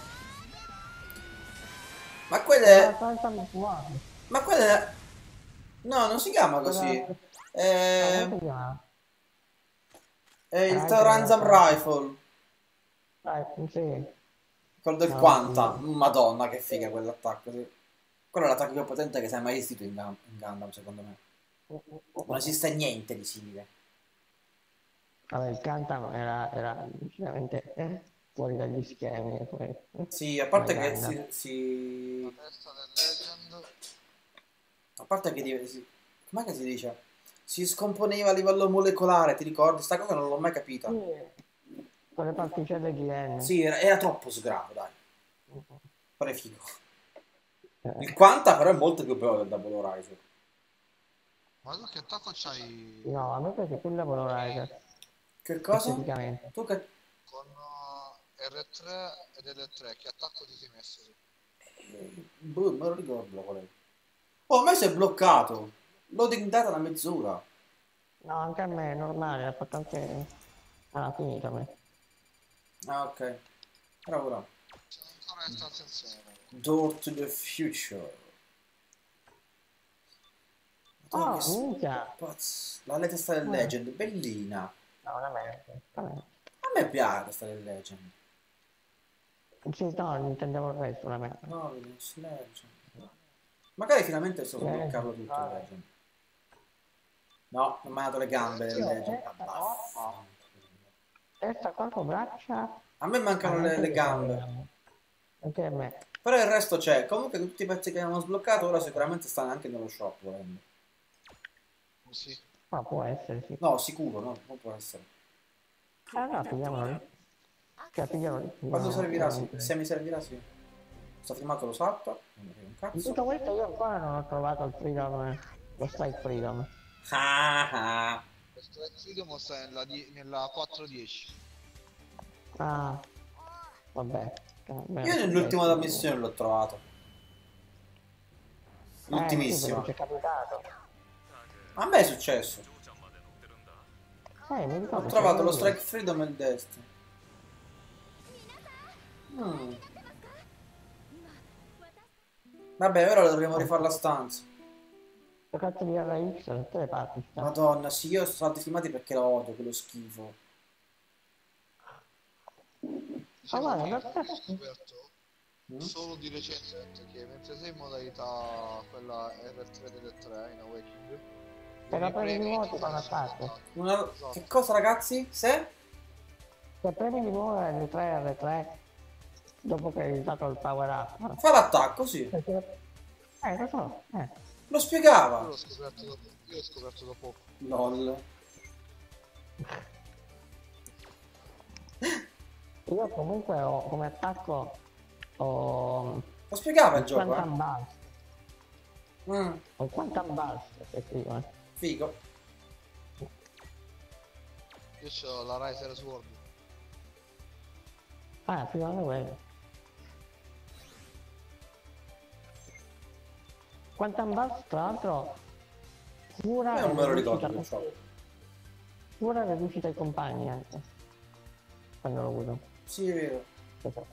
Ma Ma quelle... senza mi fuori. Ma quelle... No, non si chiama così. È, Come si chiama? è il Rifle. Taranzam Rifle. Dai, sì. Quello del No, Quanta. sì. Madonna, che figa quell'attacco, sì. Quello è l'attacco più potente che si è mai esistito in, Gun- in Gundam, secondo me. Non esiste niente di simile. Vabbè, il Kantan era, era decisamente eh, fuori dagli schemi. Poi. Sì, a parte Come che Gundam. si... si... La testa del Legend. A parte che... di- si... Com'è che si dice? Si scomponeva a livello molecolare, ti ricordi? Sta cosa non l'ho mai capita. Sì, con le particelle G N. Sì, era, era troppo sgravo, dai. Pare figo. Eh, Il Quanta però è molto più bello del Double Horizon. Ma tu che attacco c'hai no, a me piace più il lavoro Rider. Che cosa? Esteticamente. Tu che... con uh, R tre ed L tre? Che attacco ti sei messo? Eh, boh, non me lo ricordo qual è. Oh, a me si è bloccato. Loading data una mezz'ora. No, anche a me è normale, ha fatto anche... Ah, finito a me. Ah, ok. Ora ora. C'è ancora questa attenzione. Door to the future. Madonna, Oh, che s- minchia! pazzo. La Late Star Eh. Legend, bellina. No, non è me. Vabbè. A me piace questa Legend. Sì, no, intendevo il resto, la me. No, Venus Legend. Magari finalmente so Eh, sbloccarlo tutto il vabbè. Legend. No, non mi ha dato le gambe del Sì, Legend. eh, Ah, no. vaffanculo. Testa, corpo, braccia... A me mancano Ah, le, anche le io gambe. sono- Anche a me. Però il resto c'è. Comunque tutti i pezzi che abbiamo sbloccato ora sicuramente stanno anche nello shop volendo. Sì. Ma può essere, sì. No, sicuro, no, non può essere. Ah, no, pigliamolo lì. Cioè, pigliamolo lì. Quando No, servirà, sì. veramente. Se mi servirà, sì. Sta filmato lo salta. Non mi frega un In cazzo. tutto questo io ancora non ho trovato il freedom, lo strike freedom. Ah, ah. Questo è Freedom sta nella, die- nella quattro dieci. Ah, vabbè. Io nell'ultima missione l'ho trovato. L'ultimissima. Eh, sì, c'è capitato. A me è successo. Eh, mi ricordo. Ho trovato lo c'era strike freedom e il destro. Mm. Vabbè, ora dovremo rifare la stanza. che cazzo di R X da tutte le parti sta. Madonna, sì, io sono stati filmati perché lo odio, quello schifo. Ah, guarda, che da- ho scoperto Mm? solo di recente che mentre sei in modalità quella R tre delle tre in Awakening Se la i premi di premi nuovo ti ti fa un fanno attacco. scontare. Una... Esatto. Che cosa, ragazzi? Se? Se premi di nuovo R tre R tre dopo che hai usato il power up. Fa l'attacco, sì. Perché... Eh, lo so, eh. Lo Io spiegava. l'ho scoperto dopo, io l'ho scoperto da poco. Lol. Io comunque ho come attacco ho Lo spiegava il il gioco, Quantum eh. Burst. Mm, Ho il Quantum Burst effettivo, eh. figo. Io c'ho la Riser Sword. Ah, fino a quello. Quantum Burst tra l'altro cura Io non me lo e ricordo riducita- che c'ho. cura e riducita ai compagni anche. Quando lo uso. Sì, è vero. Pensa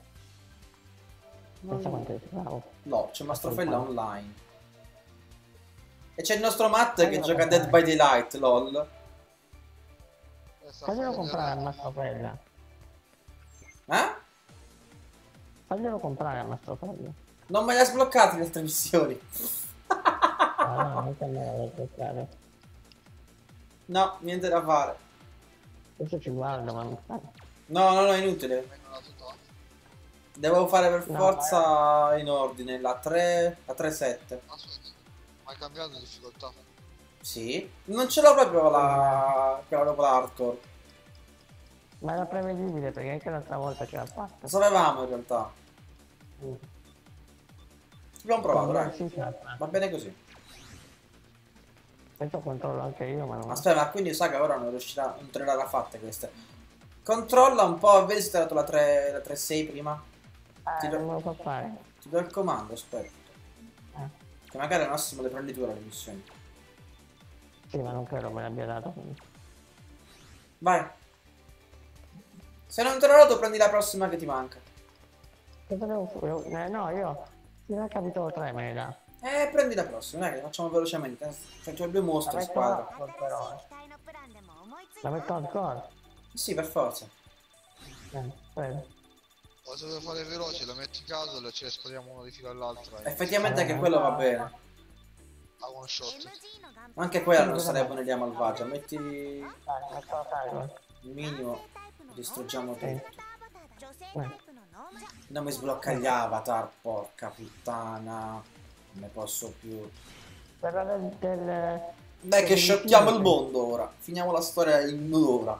pensa quanto è bravo. No, c'è Mastrofella Compagni. online. E c'è il nostro Matt che Faglielo gioca a Dead comprare. by Daylight, lol. Eh, sta Faglielo facendo comprare a la- Mastrofella. Eh? Faglielo comprare a Mastrofella. Non me le ha sbloccate le altre missioni. Ah, no, anche a me l'avevo bloccato. No, niente da fare. Adesso ci guardo, ma non fa. No, no, no, è inutile. vengono tutta- Devo fare per No, forza in ordine la tre, la tre sette. Aspetta, ma hai cambiato difficoltà? Sì. Non ce l'ho proprio la... quella dopo l'hardcore. Ma era prevedibile perché anche l'altra volta ce l'ha fatta. Lo sapevamo in realtà. Mm. Abbiamo provato, dai. Sì, sì, ma- Va bene così. Questo controllo anche io, ma non... Aspetta, ma quindi sa che ora non riuscirà, non te le avrà fatte queste. Controlla un po', vedi se ti ha dato la tre, la tre sei prima. Eh, do- non me lo so fare. Ti do il comando, aspetta. Eh, Che magari al massimo le prendi tu ora le missioni. sì, ma non credo me l'abbia dato. Quindi. Vai. Se non te l'ho dato, prendi la prossima che ti manca. Cosa devo fare? Eh, no, io... Fino al capitolo tre me ne dà. Eh, prendi la prossima, dai, che facciamo velocemente. Cioè, c'ho due mostri La in metto squadra. ancora, però. La metto ancora. Sì, per forza. Eh, prego. Ma se devo fare veloce, la metti caso e ce le spariamo una di filo all'altra. e- Effettivamente anche quello va bene. A one shot. Anche quella non sarebbe un'idea malvagia. Metti il Dai, metto la timer. minimo, distruggiamo Sì. tutto. Eh. Non mi sblocca gli avatar, porca puttana. Non ne posso più. Quella del... del... Dai che sciocchiamo il mondo ora. Finiamo la storia in un'ora.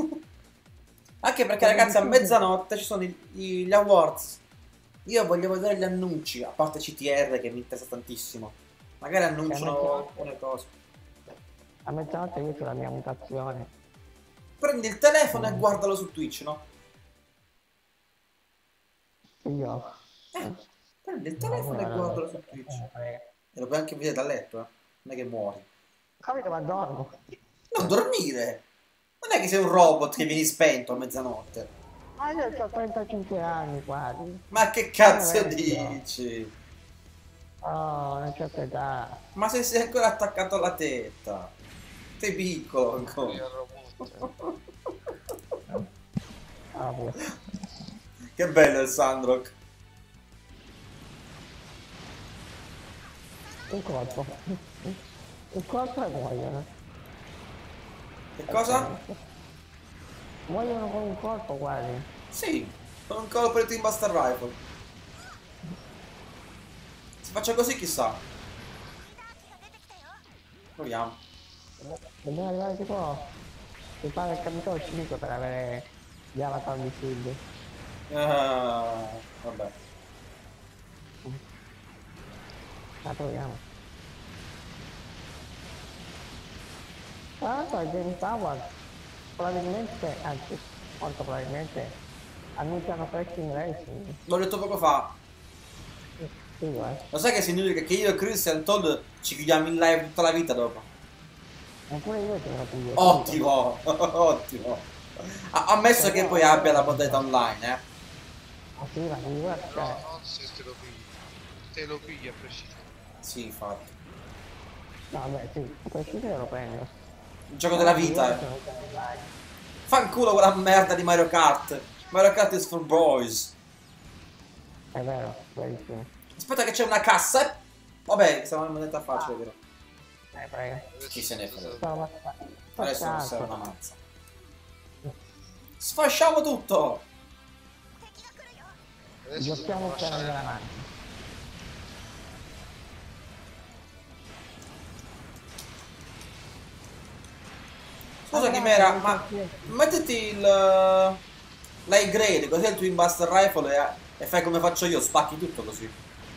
Anche perché ragazzi a mezzanotte ci sono i- i- gli awards. Io voglio vedere gli annunci, a parte C T R che mi interessa tantissimo. Magari annunciano alcune cose. A mezzanotte io ho la mia mutazione. Prendi il telefono e guardalo su Twitch, no? Io... Eh, prendi il telefono e guardalo su Twitch. E lo puoi anche vedere da letto, eh. Non è che muori. Capito, ma dormo. Non dormire! Non è che sei un robot che vieni spento a mezzanotte. Ma io ho trentacinque anni quasi. Ma che cazzo Eh, dici? Oh, una certa età. Ma se sei ancora attaccato alla tetta. Sei piccolo Io ancora. ero molto. Ovvio. Che bello il Sandrock. Un colpo. Un colpo e muoiono. Che cosa? Muoiono con un colpo quasi. Sì, con un colpo di Twin Buster Rifle. Se faccio così chissà. Proviamo. Dobbiamo arrivare tipo... Mi pare il capitolo cinque per avere gli avatar di shield. Ah, vabbè. La troviamo. Tra l'altro il Game Tower probabilmente, anzi molto probabilmente annunciano Crashing Racing. L'ho detto poco fa. Sì, eh. Lo sai che significa che io e Christian Todd ci chiudiamo in live tutta la vita dopo? Eppure io te lo piglio. Ottimo, ottimo. Ha ammesso che poi abbia la modalità online, eh. Ah sì, la figura, No, cioè, non se te lo pigli. Te lo pigli a prescindere. Sì, infatti. no vabbè sì, a prescindere lo prendo. Il gioco della vita, eh. Fanculo quella merda di Mario Kart. Mario Kart is for boys. È vero, verissimo. Aspetta che c'è una cassa. eh. Vabbè, siamo in modalità facile, vero? Eh, prego. Chi se ne frega. Stavo Adesso non serve una mazza. Sfasciamo tutto. Adesso Giochiamo dobbiamo per andare lasciare... avanti. Scusa Chimera, ma mettiti il... l'high grade, così il Twin Buster Rifle e, e fai come faccio io, spacchi tutto così.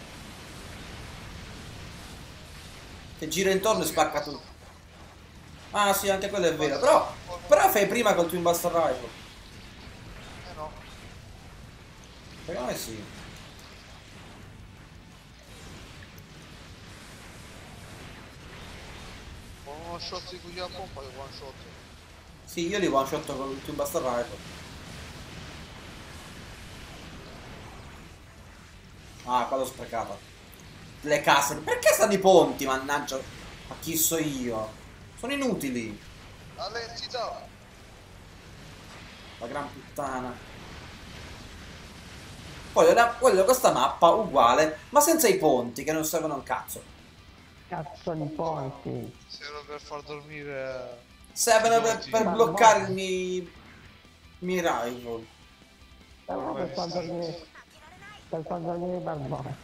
Che gira intorno e spacca tutto. Ah sì, anche quello è vero, però... Però fai prima col Twin Buster Rifle. Eh no. Secondo me sì. Con uno shot di cui a pompa di one shot. Sì, io li one shot con il Twin Buster Rifle. Ah, qua l'ho sprecata. Le case. Perché stanno i ponti, mannaggia? Ma chi so io? Sono inutili. La lentità. La gran puttana. Poi voglio, voglio questa mappa uguale, ma senza i ponti, che non servono un cazzo. Cazzo di ponti. Serve per far dormire... Servono per, Ponti. per bloccare il mi... il mi rifle. Però per far dormire, per far dormire il barbone.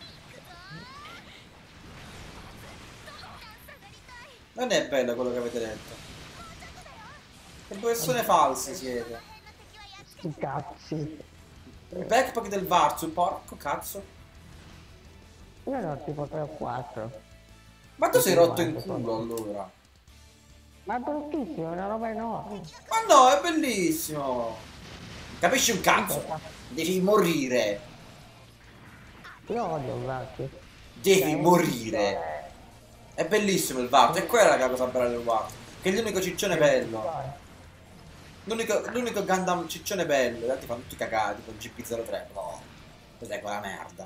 Non è bello quello che avete detto. Che persone false siete. Sti cazzi. Il backpack del Varzu, porco cazzo. Io ne ho tipo tre o quattro. Ma tu sei rotto in culo allora. Ma è bruttissimo, è una roba enorme. Ma no, è bellissimo. Capisci un cazzo? Devi morire. Io odio il vecchio. Devi morire. È bellissimo il Varzo, è quella la cosa bella del Varzo. Che è l'unico ciccione bello. L'unico, l'unico Gundam ciccione bello. Gli altri fanno tutti cagati con G P zero tre. No, cos'è quella merda?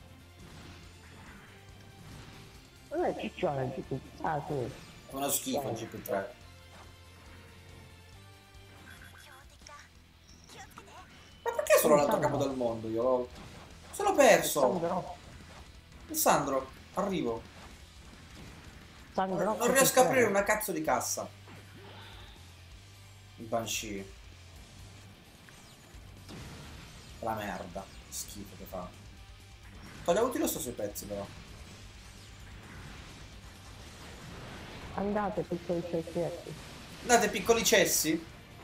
Non è ciccione, tipo. Ah sì. È uno schifo il G P tre. Ma perché sono l'altro capo del mondo io? Sono perso. Sandro. Sandro, arrivo. Sandro. Non riesco a aprire una cazzo di cassa. Il Banshee. La merda. Schifo che fa. Toglie utile lo stesso i pezzi però. Andate piccoli cecchietti. Andate piccoli cessi?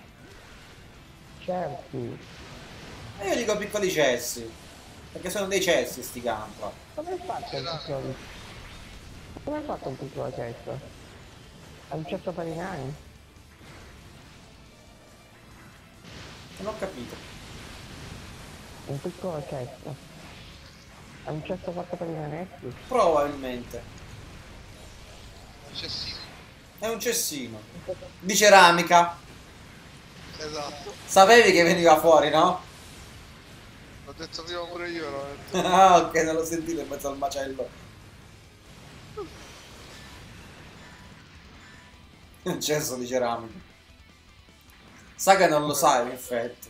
Certi. E io dico piccoli cessi. Perché sono dei cessi sti campa. Come hai fatto un piccolo? Come hai fatto un piccolo cesto? È un cesto per i nani? Non ho capito. Un piccolo cesto. È un cesto fatto per i nanetti? Probabilmente. C'è sì. È un cessino. Di ceramica. Esatto. Sapevi che veniva fuori, no? L'ho detto prima pure io, l'ho detto. Ah, ok, non l'ho sentito in mezzo al macello. Un cesso di ceramica. Sa che non lo sai, in effetti.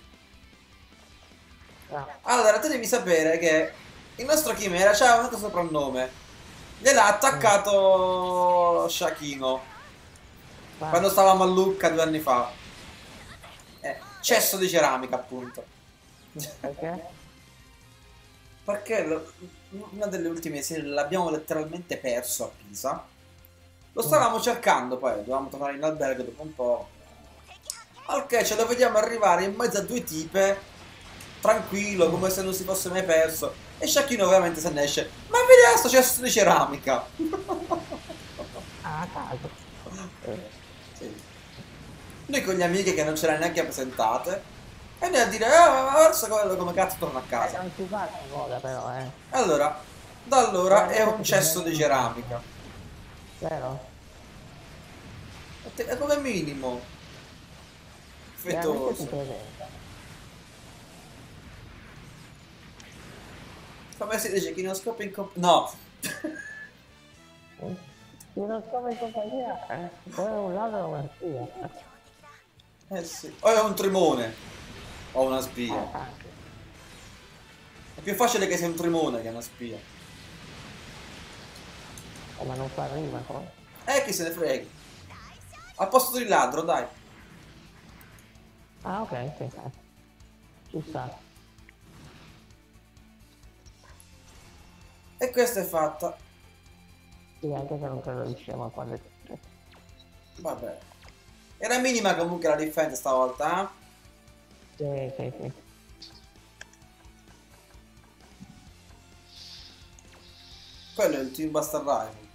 Ah, Allora, tu devi sapere che il nostro Chimera c'ha un altro soprannome. Gliel'ha attaccato Shakino ah, quando stavamo a Lucca due anni fa. Eh, cesso di ceramica, appunto. perché? Perché lo- una delle ultime serie l'abbiamo letteralmente perso a Pisa. Lo stavamo cercando, poi dovevamo tornare in albergo dopo un po'. Ok, ce lo vediamo arrivare in mezzo a due tipe, tranquillo, come se non si fosse mai perso. E Sciacchino ovviamente se ne esce. Ma vedi sto cesso di ceramica! Ah, a caso. Sì. Noi con gli amici che non ce l'ha neanche presentate. E noi a dire, ah, ma verso quello come cazzo torna a Eh, casa. non si fa sta cosa però, eh. Allora, da allora è un cesso di ceramica. Vero? È come minimo. Veramente si Fetoso. presenta. Come si dice, chi non scopre in comp... No. Io non so in compagnia, eh. Poi è un ladro o una spia. Eh sì. O è un trimone. O una spia. Anche. È più facile che sia un trimone che una spia. Oh, ma non fa rima, cosa? Eh, chi se ne frega. Al posto di ladro, dai. Ah, ok, sì, eh. Ci sta. E questa è fatta. Sì, anche se non credo riusciamo a fare tutte. Vabbè. Era minima comunque la differenza stavolta, eh? Sì, sì, sì. Quello è il Team Buster Rifle.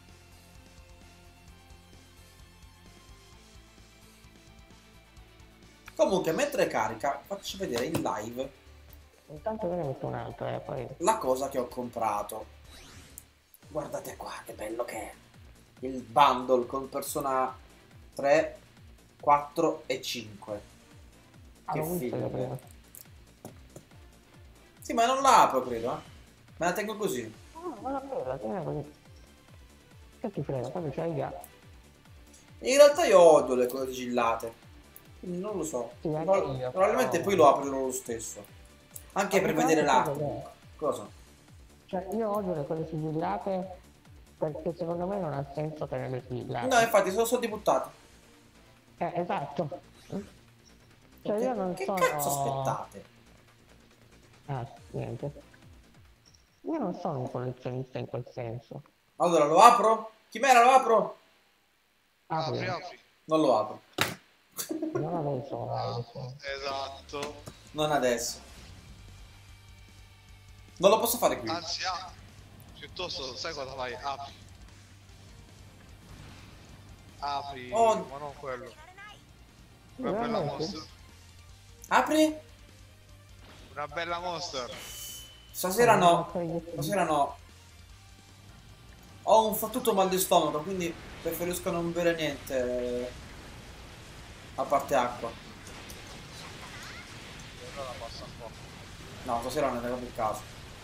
Comunque, mentre carica, faccio vedere in live Intanto io ne metto un altro, eh, poi... la cosa che ho comprato. Guardate qua, che bello che è. Il bundle con Persona tre, quattro e cinque. Ah, Che l'ho visto io figo. prima. Sì, ma non la apro, credo, eh. Me la tengo così. No, non la presa, tienila così. Che ti frega, tanto c'hai già. In realtà io odio le cose sigillate. Quindi non lo so. Sì, anche Pro- io, probabilmente però- poi lo aprirò lo stesso. Anche Ma per più che vedere altro l'artbook. Cosa? Cioè, io odio le cose sigillate perché secondo me non ha senso tenerle sigillate. No, infatti, sono soldi buttati. Eh, esatto. Cioè, io non Che sono... cazzo aspettate? Ah, niente. Io non sono un collezionista in quel senso. Allora, lo apro? Chimera, lo apro? Apri, Apri, apri. Non lo apro. non adesso, adesso. Esatto. Non adesso. Non lo posso fare qui. Anzi, ah, piuttosto, sai cosa fai? Apri. Apri, Oh. ma non quello. Una bella Veramente? monster. Apri? Una bella monster. Stasera no. Stasera no. Ho un fottuto mal di stomaco, quindi preferisco non bere niente. A parte acqua. Allora passa un po'. No, stasera non è proprio il caso.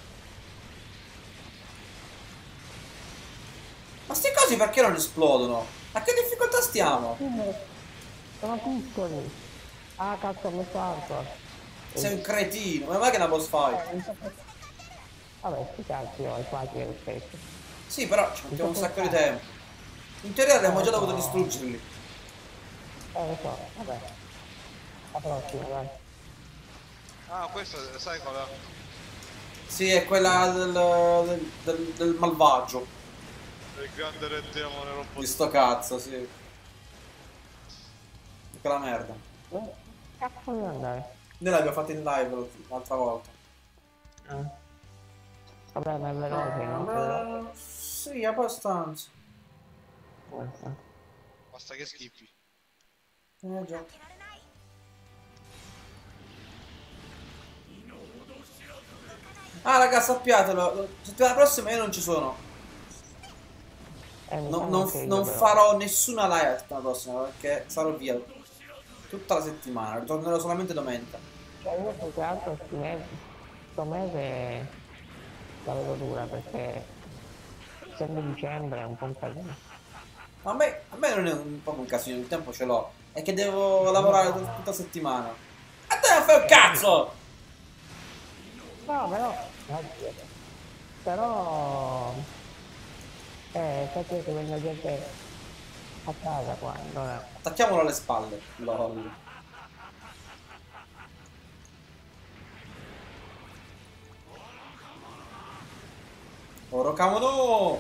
Ma sti cosi perché non esplodono? A che difficoltà stiamo? Sono piccoli. Ah, cazzo, ho messo altro. Sei un cretino, ma va che è una boss fight. Eh, non so perché. Vabbè, sti cazzi, io è facile lo stesso. Sì, però ci mettiamo un sacco di tempo. In teoria avremmo già dovuto distruggerli. Eh, lo so, vabbè. La prossima, dai. Ah, questo sai qual è? Sì, è quella del, del, del- del malvagio. Il grande re demone robot. Di sto cazzo, sì. Che la merda. Eh, cazzo devo andare? Noi l'abbiamo fatto in live l'altra volta. Ah. Vabbè, ma è veloce, no? Però- Eh, sì, abbastanza. Forza. Basta che schippi. Eh già. Ah raga, sappiatelo, settimana prossima io non ci sono. Eh, mi No- sa non, anche io, non però. farò nessuna live la settimana prossima perché sarò via tutta la settimana, ritornerò solamente domenica. Cioè, io più che altro sti mesi, sto mese la vedo dura perché essendo dicembre è un po' un casino. Ma a me, a me non è un po' un casino, il tempo ce l'ho. È che devo lavorare tut- tutta la settimana. A te non fai un cazzo! No, però... oddio. Però... Eh, sapete che venga gente a casa qua, allora... Attacchiamolo alle spalle. Lol. Orocamono!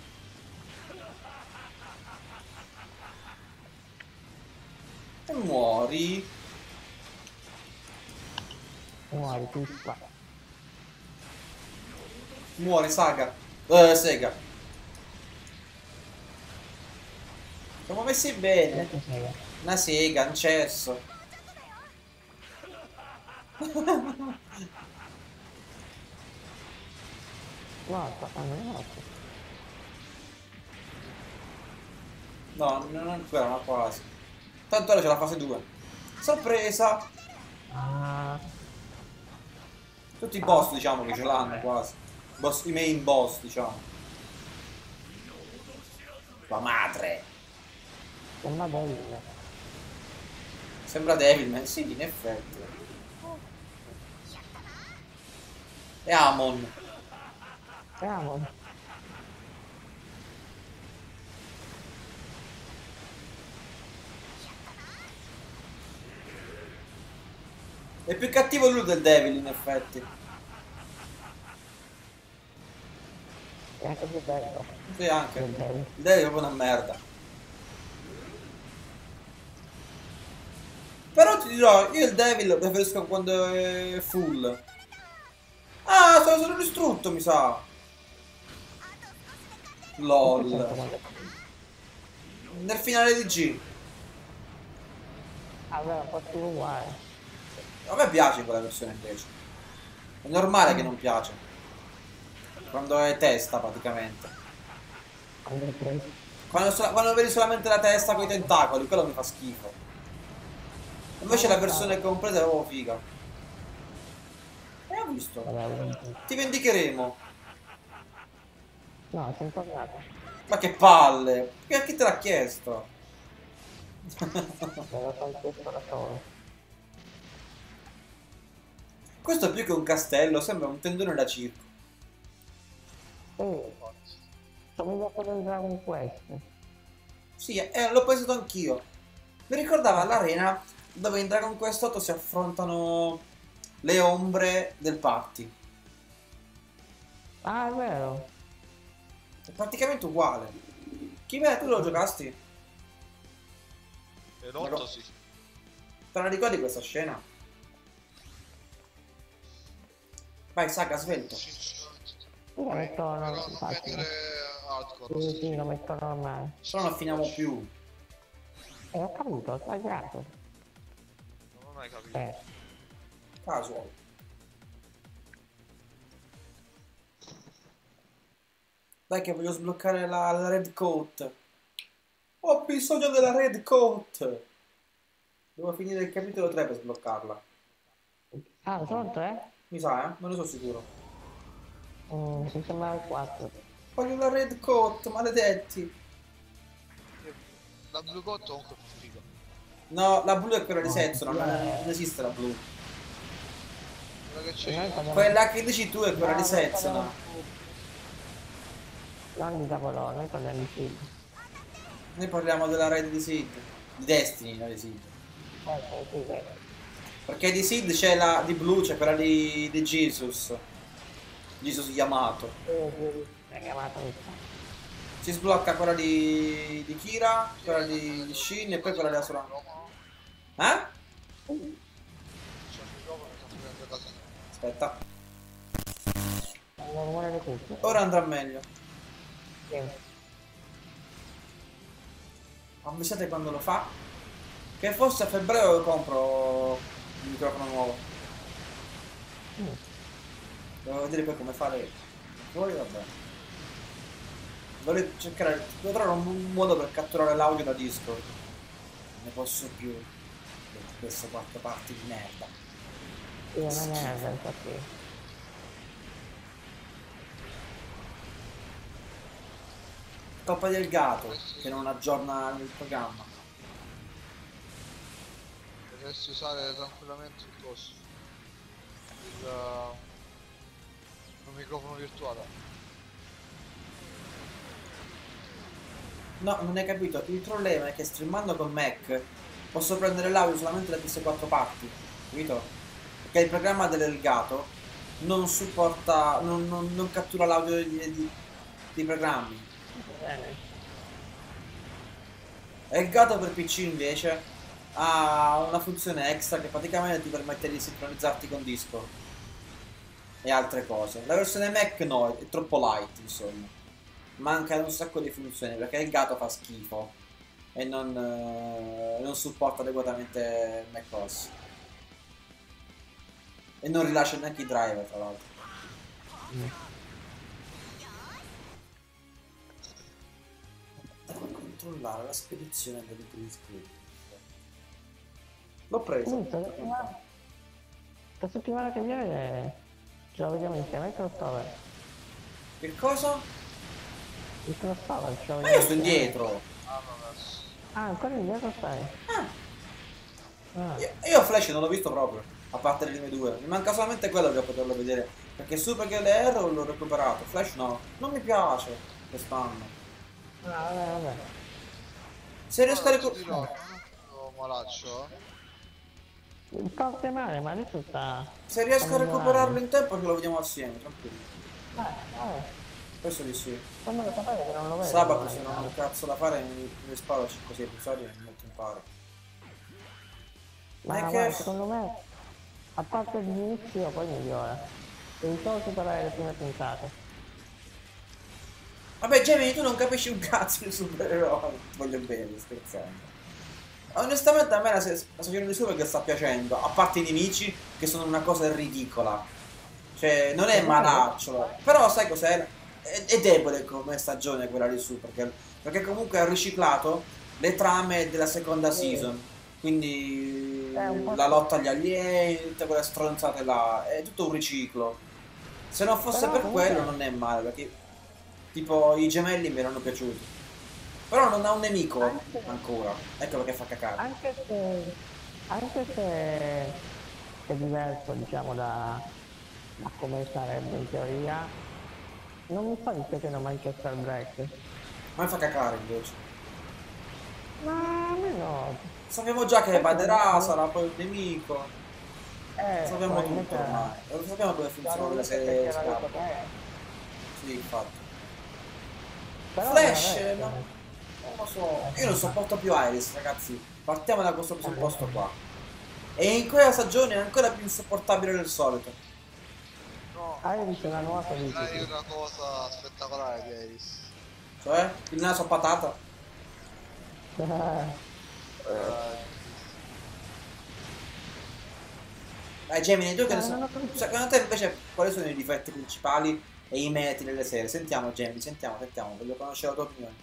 E muori. Muori, tu qua. Muori, Saga. Eh, Sega. Siamo messi bene. Che sei? Una sega, un cesso. Morto, ah, non è morto. No, non ancora, ma quasi. Tanto ora c'è la fase due. Sorpresa! Ah, Tutti i boss, diciamo, che ce l'hanno quasi. Boss, i main boss, diciamo. La madre! sembra bello. Sembra Devilman, sì, in effetti. E Amon. Siamo. È più cattivo lui del Devil, in effetti. È anche più bello. Sì, anche. Del Devil. Il Devil è proprio una merda. Però ti dirò, io il Devil lo preferisco quando è full. Ah, sono solo distrutto, mi sa. LOL. Nel finale di G. Allora, un po' più uguale. A me piace quella versione invece. È normale che non piace. Quando è testa praticamente. Quando è preso. Quando, so- quando vedi solamente la testa con i tentacoli, quello mi fa schifo. Invece la versione completa è proprio figa. E ho visto. Vabbè, Ti vendicheremo. no, sei tornato. Ma che palle! Che- Chi te l'ha chiesto? Me lo sono chiesto da solo. Questo più che un castello sembra un tendone da circo. Sì, somiglia a quello di Dragon Quest. Sì, eh, l'ho pensato anch'io. Mi ricordava l'arena dove in Dragon Quest otto si affrontano le ombre del party. Ah, è vero. È praticamente uguale. Chi vede, tu lo giocasti? E l'otto sì. Te la ricordi questa scena? Vai, Saga, svelto. Io lo metto Però no, non facile. mettere hardcore. Sì, sì, lo metto normale. Se no non finiamo più. E ho capito, ho sbagliato. Non hai capito. Eh, Casual. Dai che voglio sbloccare la, la red coat. Ho bisogno della red coat. Devo finire il capitolo tre per sbloccarla. ah, sono tre? Mi sa, eh? Non ne sono sicuro. Mm, mi sembrava il quattro. Voglio la red coat, maledetti. La Blue Cotto comunque è più figa. No, la blu è quella di No, Setsuno, non, eh. non esiste la blu. Quella che c'è E noi io. parliamo- Quella che dici tu è quella No, di noi Setsuno. parliamo- Non di Capolò, noi parliamo di film. Noi parliamo della red di Sid. Di Destiny, non di Sid. Eh, sì, sì, sì. Perché di Sid c'è la di blu, c'è quella di, di Jesus. Jesus Yamato. Sì, sì, l'hai chiamato questa. Si sblocca quella di, di Kira, quella di, di Shin e poi quella della Sorana. Eh? C'è il microfono che sta prendendo da sé. Aspetta. Non rumore di cuffie. Ora andrà meglio. Sì. Avvisate quando lo fa. Che forse a febbraio compro il microfono nuovo. Mm. Devo vedere poi come fare. Poi vabbè. Vorrei cercare. Devo trovare un, un modo per catturare l'audio da Discord. Non ne posso più. Di queste quattro parti di merda. Sì, è una merda, infatti. Colpa del gatto che non aggiorna il programma. Potresti usare tranquillamente il coso. Il, uh, un microfono virtuale. No, non hai capito. Il problema è che streamando con Mac posso prendere l'audio solamente da queste quattro parti. Capito? Perché il programma dell'Elgato non supporta. non, non- non cattura l'audio di, di- di programmi. Bene. Elgato per P C invece ha una funzione extra che praticamente ti permette di sincronizzarti con Discord. e altre cose. La versione Mac no, è troppo light, insomma. Mancano un sacco di funzioni perché il gatto fa schifo e non, eh, non supporta adeguatamente macOS. E non rilascia neanche i driver, tra l'altro. Mm. Devo controllare la spedizione degli iscritti. L'ho preso. Quindi, sta settimana, sta settimana che viene ce la vediamo insieme, il crossover. Che cosa? Il crossover ce la Ma io vediamo sto insieme. indietro. Ah, no, adesso. Ah, ancora indietro stai? Ah, Ah. io, io Flash non l'ho visto proprio, a parte le prime due. Mi manca solamente quello per poterlo vedere. Perché Super Girl Arrow l'ho recuperato, Flash no. Non mi piace quest'anno. Ah, vabbè, vabbè. Se riesco a Guarda, ti dirò, recuperare. non è malaccio, eh. Parte male, ma adesso sta... Se riesco a sta recuperarlo migliorando. in tempo ce lo vediamo assieme, tranquillo. Eh, vabbè. Questo di sì. Fammelo sapere che non lo vedo. Sabato ormai, se non ho un no. cazzo da fare mi, mi sparo cinque sei episodi e mi metto in pari. Ma è guarda, che... secondo me, a parte l'inizio, poi migliora. Devi solo superare le prime puntate. Vabbè Gemini, tu non capisci un cazzo di supereroi. Ti voglio bene, scherzando. Onestamente a me la, se- la stagione di Super che sta piacendo, a parte i nemici che sono una cosa ridicola. Cioè, non è malaccio, però sai cos'è? È, è debole come stagione quella di Supergirl, perché comunque ha riciclato le trame della seconda season, quindi È un po' la lotta agli alieni, tutte quelle stronzate là, è tutto un riciclo. Se non fosse Però per comunque- quello non è male, perché tipo i gemelli mi erano piaciuti. Però non ha un nemico Anche- ancora, ecco perché fa cacare. Anche se... Anche se è diverso, diciamo, da, da come sarebbe in teoria, non mi sta dispiacendo Manchester Black. Ma mi fa cacare invece. Ma a me no. Sappiamo già che evaderà, sarà poi un nemico. Eh, Sappiamo probabilmente- tutto ormai. Lo sappiamo come funzionano le serie perché era scappe. detto che- Sì, infatti. Però Flash, veramente- no? Non lo so. Io non sopporto più Iris, ragazzi. Partiamo da questo presupposto qua. E in quella stagione è ancora più insopportabile del solito. No, Iris è una nuova sai politica. una cosa spettacolare di Iris. Cioè, il naso a patata. Eh, Dai Gemini, tu che ne Eh, so- non ho capito. secondo te invece quali sono i difetti principali e i meriti delle serie? Sentiamo Gemini, sentiamo, sentiamo, voglio conoscere la tua opinione.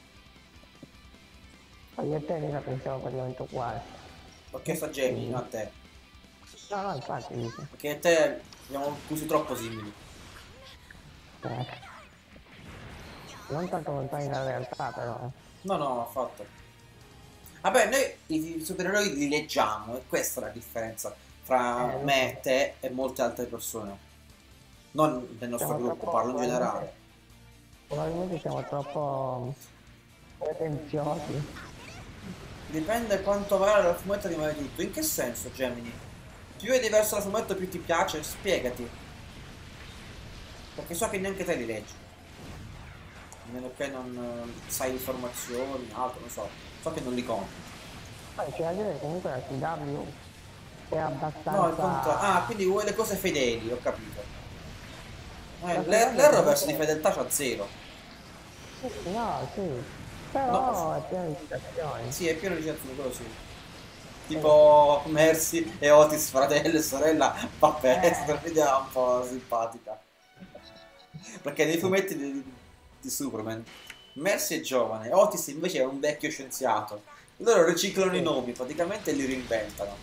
Io e te ne la pensiamo praticamente uguale. L'ho chiesto a Gemini, non a te. No, no, infatti dico. Perché a te abbiamo gusti troppo simili. Eh. Non tanto lontani dalla realtà, però. eh. No, no, affatto. Vabbè, noi i i supereroi li leggiamo e questa è la differenza fra Eh, me e te e molte altre persone. Non nel nostro Siamo gruppo, troppo- parlo in generale. Probabilmente siamo troppo pretenziosi. Dipende quanto vale la fumetto di Maledetto. In che senso, Gemini? Più è diverso dal fumetto più ti piace? Spiegati. Perché so che neanche te li leggi. A meno che non eh, sai informazioni, altro, non so. So che non li compri. Poi c'è da dire che comunque la C W è abbastanza... No, il contrario. Ah, quindi vuoi le cose fedeli, ho capito. Eh, Ma l'E- guarda, L'Arrowverse di comunque- fedeltà c'ha zero. No, sì. Però No. è pieno di citazioni. Sì, è pieno di citazioni, quello sì. Tipo Mercy e Otis, fratello e sorella, vabbè, Eh. questa idea un po' simpatica. Perché nei fumetti di, di Superman, Mercy è giovane, Otis invece è un vecchio scienziato. Loro riciclano i nomi praticamente e li reinventano.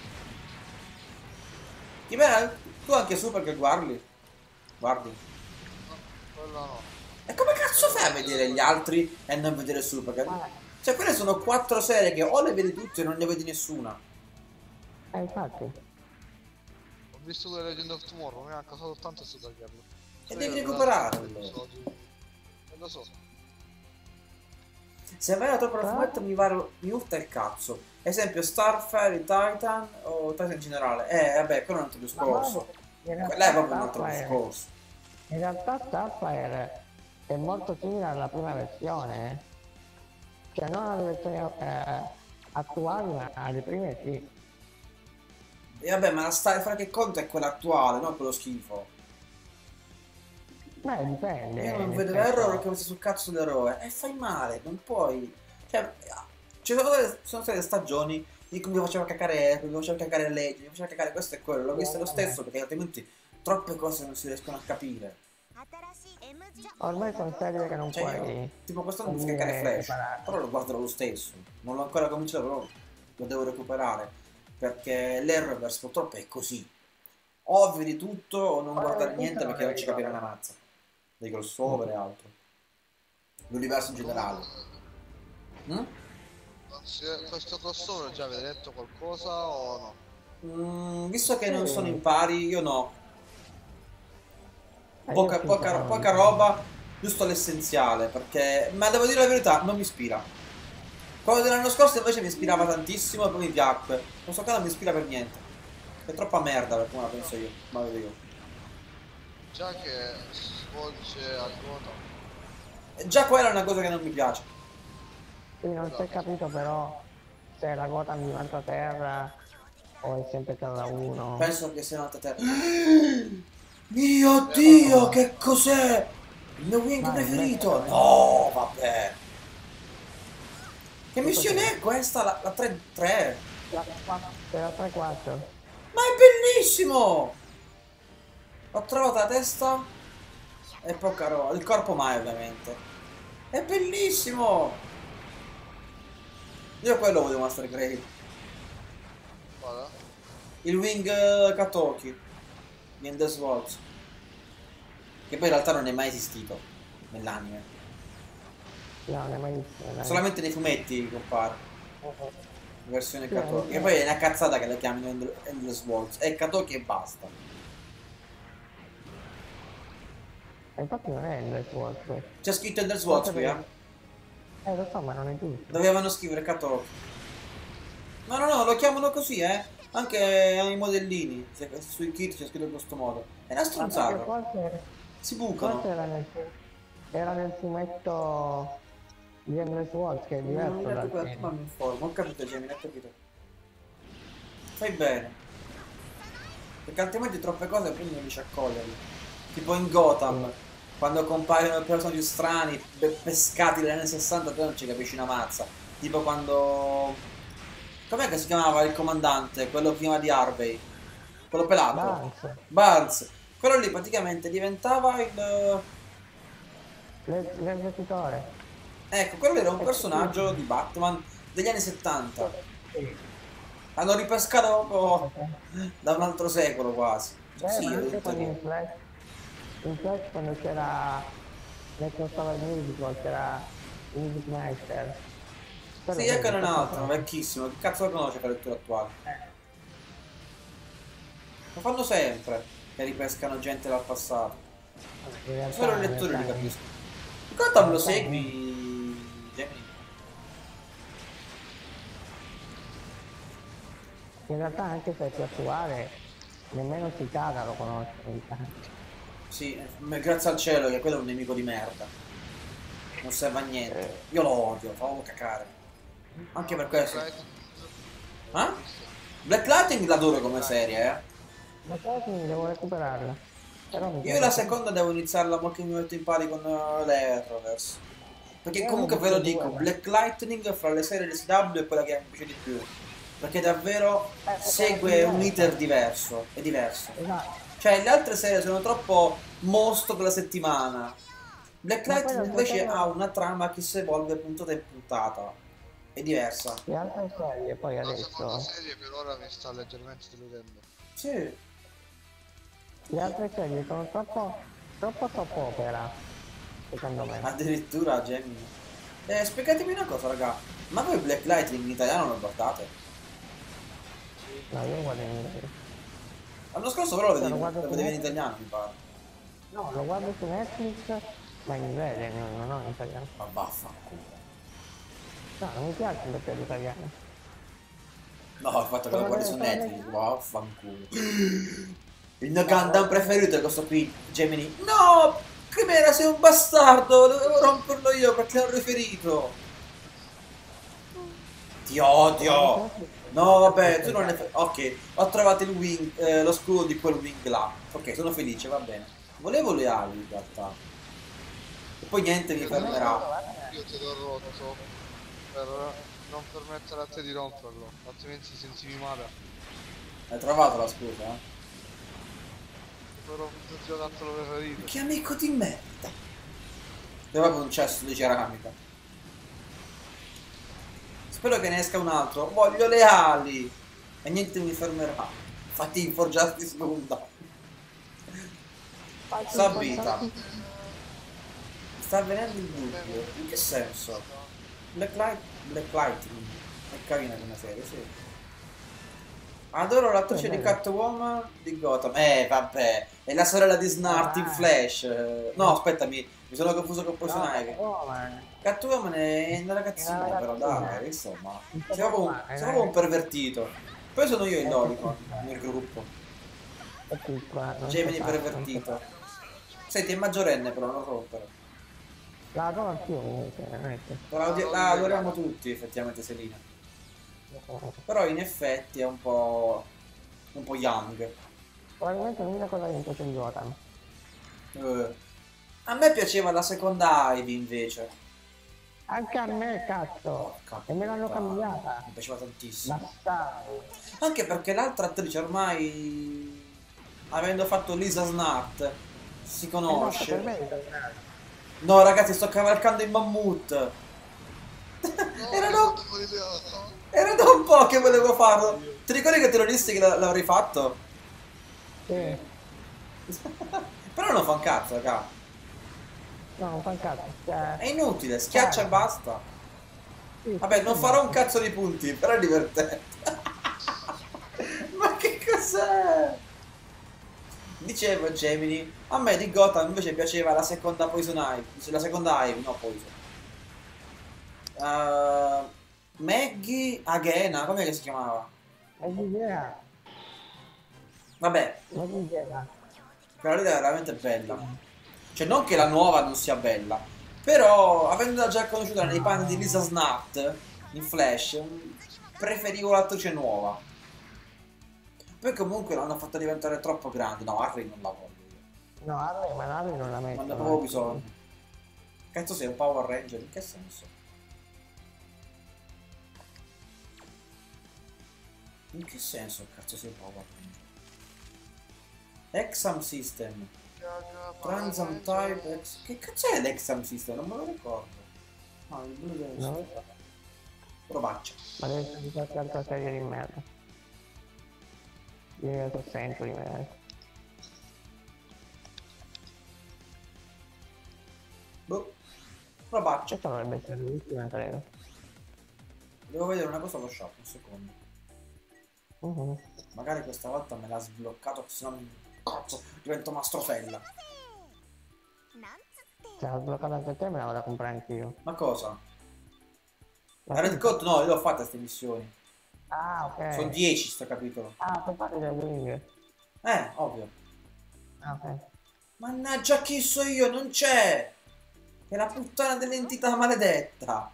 Ti viene- tu anche Supergirl guardi? Guardi? no, quello no. E come cazzo fai a vedere gli altri e non vedere Supergirl? Ah, Cioè, quelle sono quattro serie che o le vedi tutte o non ne vedi nessuna. eh, infatti. Ho visto The Legend of Tomorrow, mi manca soltanto Supergirl. E devi recuperare, recuperarlo. allora. E lo so. Se vai da troppo al Ah. fumetto mi, var- mi urta il cazzo. Esempio Starfire, Titan o Titan in generale. Eh, vabbè, quello è un altro discorso. In realtà Là è proprio un altro Starfire- discorso. In realtà Starfire è molto simile alla prima versione, eh. Cioè non alle versioni eh, attuali, ma alle prime sì. E vabbè, ma la Starfire che conta è quella attuale, non quello schifo. Beh, dipende. Io non nel vedo senso- l'errore che sul cazzo dell'eroe. E fai male, non puoi. Cioè, ci sono, state- sono state stagioni in cui mi faceva cacare Erro, mi faceva cacare Legend, mi faceva cacare questo e quello. L'ho visto lo stesso perché altrimenti troppe cose non si riescono a capire. Ormai sono serie che non Cioè, puoi. io, tipo quest'anno mi dire scaccare Flash, separate. però lo guarderò lo stesso. Non l'ho ancora cominciato, però lo devo recuperare. Perché l'Arrowverse purtroppo è così. O vedi tutto o non guardare niente perché non ci capire una mazza. Dei crossover e altro. L'universo in generale. Mm? Non si è- questo crossover già avete detto qualcosa o no? Mm, visto che non Sì. sono in pari, io no. Eh, Poca, io ci poca, sono, poca diciamo. roba, giusto l'essenziale. Perché, ma devo dire la verità, non mi ispira. Quello dell'anno scorso invece mi ispirava tantissimo e poi mi piacque. Questo qua non mi ispira per niente. È troppa merda per come la penso io. Ma vedo io. Già che si svolge a Gotham. E già quella è una cosa che non mi piace. Sì, non si è capito però se la Gotham di un'altra terra o è sempre Terra uno. Penso che sia un'altra terra. Mio Dio, che cos'è? Il mio wing Ma preferito? invece- No, vabbè. Che missione è questa? La, la tre tre? La, la tre quattro. Ma è bellissimo! Ho trovato la testa e poca roba. Il corpo mai, ovviamente. È bellissimo! Io quello volevo Master Grade. Guarda. Il wing uh, Katoki di End Swords. Che poi in realtà non è mai esistito nell'anime. No, non è mai visto. dai. Solamente nei fumetti compare. Uh-uh. La versione Sì, Katoki. sì. E poi è una cazzata che la chiamino End- Endless Worlds. È Katoki e basta. E infatti non è il Sword questo. C'è scritto Endless Worlds qui, eh? Eh lo so, ma non è giusto. Dovevano scrivere Katoki. No, no, no, lo chiamano così, eh? Anche ai modellini. Se- Sui kit c'è scritto in questo modo. È una Ma perché stronzata. forse, Si forse bucano. era nel, era nel fumetto di Endless Wars che è diverso Non mi dal ma film. mi informo. Ho capito, Jamie, ho capito. Fai bene. Perché altrimenti troppe cose poi non riesci a coglierle. Tipo in Gotham, quando compaiono personaggi strani, pe- pescati negli anni sessanta, te non ci capisci una mazza. Tipo quando... Com'è che si chiamava il comandante? Quello prima di Harvey? Quello pelato? Barnes, Barnes. Quello lì praticamente diventava il... l'es- l'esecutore. Ecco, quello era un personaggio di Batman degli anni settanta. Sì. Hanno ripescato proprio da un altro secolo quasi. Beh, Sì, ma ho anche detto quando in che... Flash, in Flash quando c'era nel crossover musical c'era il Music Master. Però Sì, vedi, ecco un questo altro, qua- vecchissimo. Che cazzo lo conosce la lettura attuale? Lo fanno sempre, che ripescano gente dal passato. in realtà- Solo i in lettori li realtà- capiscono. Gotham lo segui, Gemini? In realtà anche se è più attuale, nemmeno Cicada lo conosce. in realtà. Sì, ma grazie al cielo che quello è un nemico di merda. Non serve a niente. Io lo odio, fa proprio cacare. Anche per questo. Eh? Black Lightning l'adoro come serie, eh. Ma poi quindi devo recuperarla. Però mi Io piace. la seconda devo iniziarla mo che mi metto in pari con uh, le Arrowverse. Perché Io comunque ho ve lo visto dico, due, Black Lightning fra le serie del C W è quella che mi piace di più. Perché davvero Eh, segue è un diverso. iter diverso, è diverso. Esatto. Cioè le altre serie sono troppo mostro della settimana. Black Ma poi Lightning la invece seconda- ha una trama che si evolve puntata in puntata. È diversa. Le altre serie poi La seconda adesso, serie per ora mi sta leggermente deludendo. Sì. le altre serie sono troppo, troppo soap opera, secondo me. Addirittura Gemini. Eh, spiegatemi una cosa, raga. Ma voi Black Lightning in italiano lo guardate? No, io guardo in inglese. L'anno scorso però lo Cioè, vedevi, lo guardo lo su vedevi in Netflix. italiano, mi pare. No, lo guardo su Netflix, ma in inglese, non, non ho in italiano. Ma vaffanculo. No, non mi piace il doppiaggio italiano. No, il fatto che lo Sono guardi su delle- Netflix, vaffanculo. Il mio Gundam preferito è questo qui, Gemini. No! Chimera, sei un bastardo! Dovevo romperlo io perché l'ho riferito. Ti odio! No, vabbè, tu non ne fai... Ok, ho trovato il wing, eh, lo scudo di quel wing là. Ok, sono felice, va bene. Volevo le ali in realtà. E poi niente mi Io fermerà. Io te l'ho rotto per non permettere a te di romperlo, altrimenti ti sentivi male. Hai trovato la scusa, eh? Però ti ho dato lo preferito. Che amico di merda. È proprio un cesso di ceramica. Spero che ne esca un altro. Voglio le ali. E niente mi fermerà. Fatti inforgiarti sgonda. Sabita. Sta avvenendo il dubbio. In che senso? Black Light, Black Lightning. È carina come serie, sì. Adoro l'attrice di Catwoman di Gotham. Eh, vabbè. È la sorella di Snart in Flash. No, aspettami. Mi sono confuso con Poison Ivy. Catwoman è una ragazzina, però dai, insomma. Sei proprio un, sei proprio un pervertito. Poi sono io il Lolicon nel gruppo. Gemini pervertito. Senti, è maggiorenne però, non rompere. La adoro anch'io comunque, veramente. La, la adoriamo tutti, effettivamente, Selina. Però in effetti è un po'... un po' young. Probabilmente l'unica cosa che mi piace di Gotham. Eh. A me piaceva la seconda Ivy invece. Anche a me, cazzo! Porca E me l'hanno puttana. cambiata. Mi piaceva tantissimo. Bastardo. Anche perché l'altra attrice ormai, avendo fatto Lisa Snart, si conosce. Per me è italiano. No ragazzi, sto cavalcando il mammut. Era da, era da un po' che volevo farlo. Ti ricordi che te lo dissi che l'avrei fatto? Sì. Però non fa un cazzo, raga. No, non fa un cazzo. Cioè... È inutile, schiaccia e basta. Sì, Vabbè, non farò un cazzo di punti, però è divertente. Ma che cos'è? Dicevo Gemini, a me di Gotham invece piaceva la seconda Poison Ivy, la seconda Ivy, no Poison. Uh, Maggie Agena, com'è che si chiamava? È l'idea. Vabbè, È l'idea. quella lì era veramente bella. Cioè, non che la nuova non sia bella, però avendola già conosciuta nei panni di Lisa Snart in Flash, preferivo l'attrice nuova. Poi comunque l'hanno fatta diventare troppo grande. No, Harry non la voglio io. No, Harry, ma Harry non la metto. Non ne avevo bisogno. Cazzo sei un Power Ranger? In che senso? In che senso cazzo sei un Power Ranger? Exam System. Transam Type Ex... Che cazzo è l'Exam System? Non me lo ricordo. No, il blu del... Non lo so. Robaccia. Ma deve essere di qualche altra serie di merda. Io lo sento di merda. Boh. Robaccia. Questa dovrebbe essere l'ultima, credo. Devo vedere una cosa allo shop, un secondo. Uh-huh. Magari questa volta me l'ha sbloccato, se no mi... Cazzo, divento mastrofella. Se la sbloccata anche te me la vado a comprare anch'io. Ma cosa? La La Red quinta? Coat no, io l'ho fatta queste missioni. Ah, ok. Sono dieci sto capitolo. Ah, per fare del wing. Eh, ovvio. Ah, ok. Mannaggia chi so io, non c'è! È la puttana dell'entità maledetta.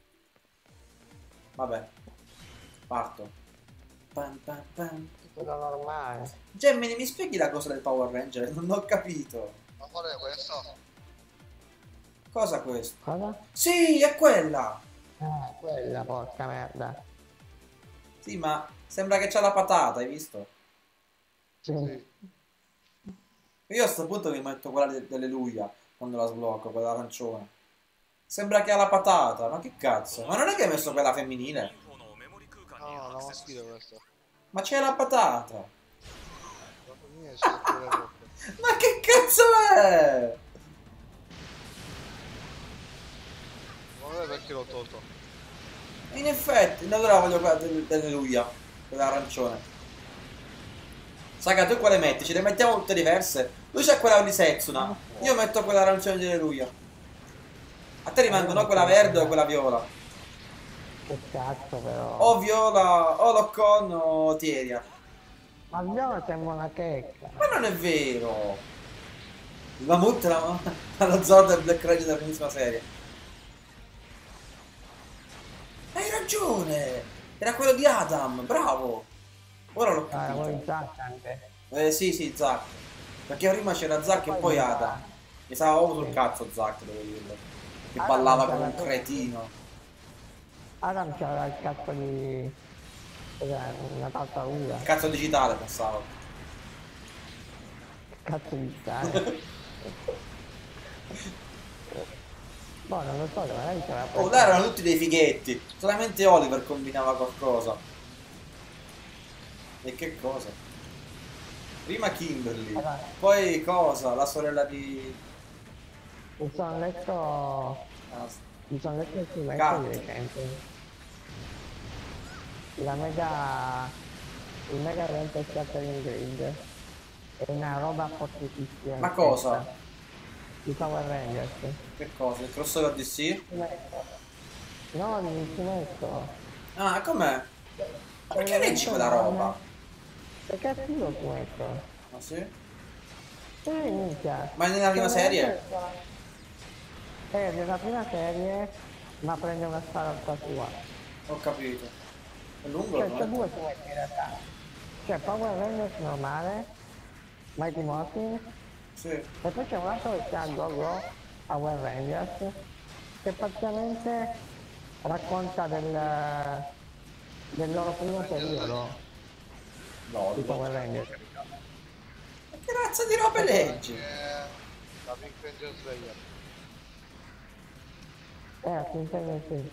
Vabbè. Parto. Pam, pam, pam. Tutto normale. Gemini, mi spieghi la cosa del Power Ranger? Non ho capito. Ma qual è questo? Cosa questo? Cosa? Sì, è quella! Ah, quella, porca merda. Sì, ma sembra che c'ha la patata, hai visto? Sì. Sì. Io a sto punto mi metto quella de- dell'Eluia quando la sblocco, quella arancione. Sembra che ha la patata, ma che cazzo? Ma non è che hai messo quella femminile? No, la maschile questa. Ma c'è la patata! La femminile c'è pure rotta. Ma che cazzo è? Non è perché l'ho tolto. In effetti, allora voglio quella del- dell'Eluia, quella arancione. Saga, tu quale metti? Ce le mettiamo tutte diverse? Lui c'ha quella di Setsuna, io metto quella arancione di Eluia. A te rimangono quella verde o quella viola? Che cazzo però. O viola, o Loccon o Tieria. Ma il viola sembra una checca. Ma non è vero! Il Mammut è la- allo Zord e Black Ranger della primissima serie. Hai ragione! Era quello di Adam, bravo! Ora l'ho Ah, vuoi capito. Zack anche? Eh sì, sì, Zack. Perché prima c'era Zack e poi Adam. Mi stava avuto il cazzo Zack, devo dirlo. Che Adam ballava come c'era un tutto. cretino. Adam c'aveva il cazzo di... cos'è, una tartaruga. Cazzo digitale pensavo. Cazzo di stare. Boh, non lo so, magari c'era... Oh, là erano tutti dei fighetti. Solamente Oliver combinava qualcosa. E che cosa? Prima Kimberly, Allora. poi cosa? La sorella di... Mi sono letto... ah, mi sono letto il fumetto Cat. di recente. La mega... il mega evento Scattering Grid. È una roba fortissima. Ma cosa? Di Power Rangers. Che cosa? Il crossover D C? No, il fumetto. Ah, com'è? Ma perché leggi quella roba? Perché è figo il fumetto. Ah sì? Sì, minchia. Ma è nella prima serie? È nella prima serie, ma prende una strada sua. Ho capito. È lungo Cioè, il c'è fumetto? due fumetti in realtà. C'è Power Rangers normale, Mighty Morphin, Sì. e poi c'è un altro che si chiama Go Go Power Rangers, che praticamente racconta del, del loro primo periodo di No, Power Rangers. che razza di robe leggi? Eh, la Pink Ranger sveglia. Eh, attenzione sì.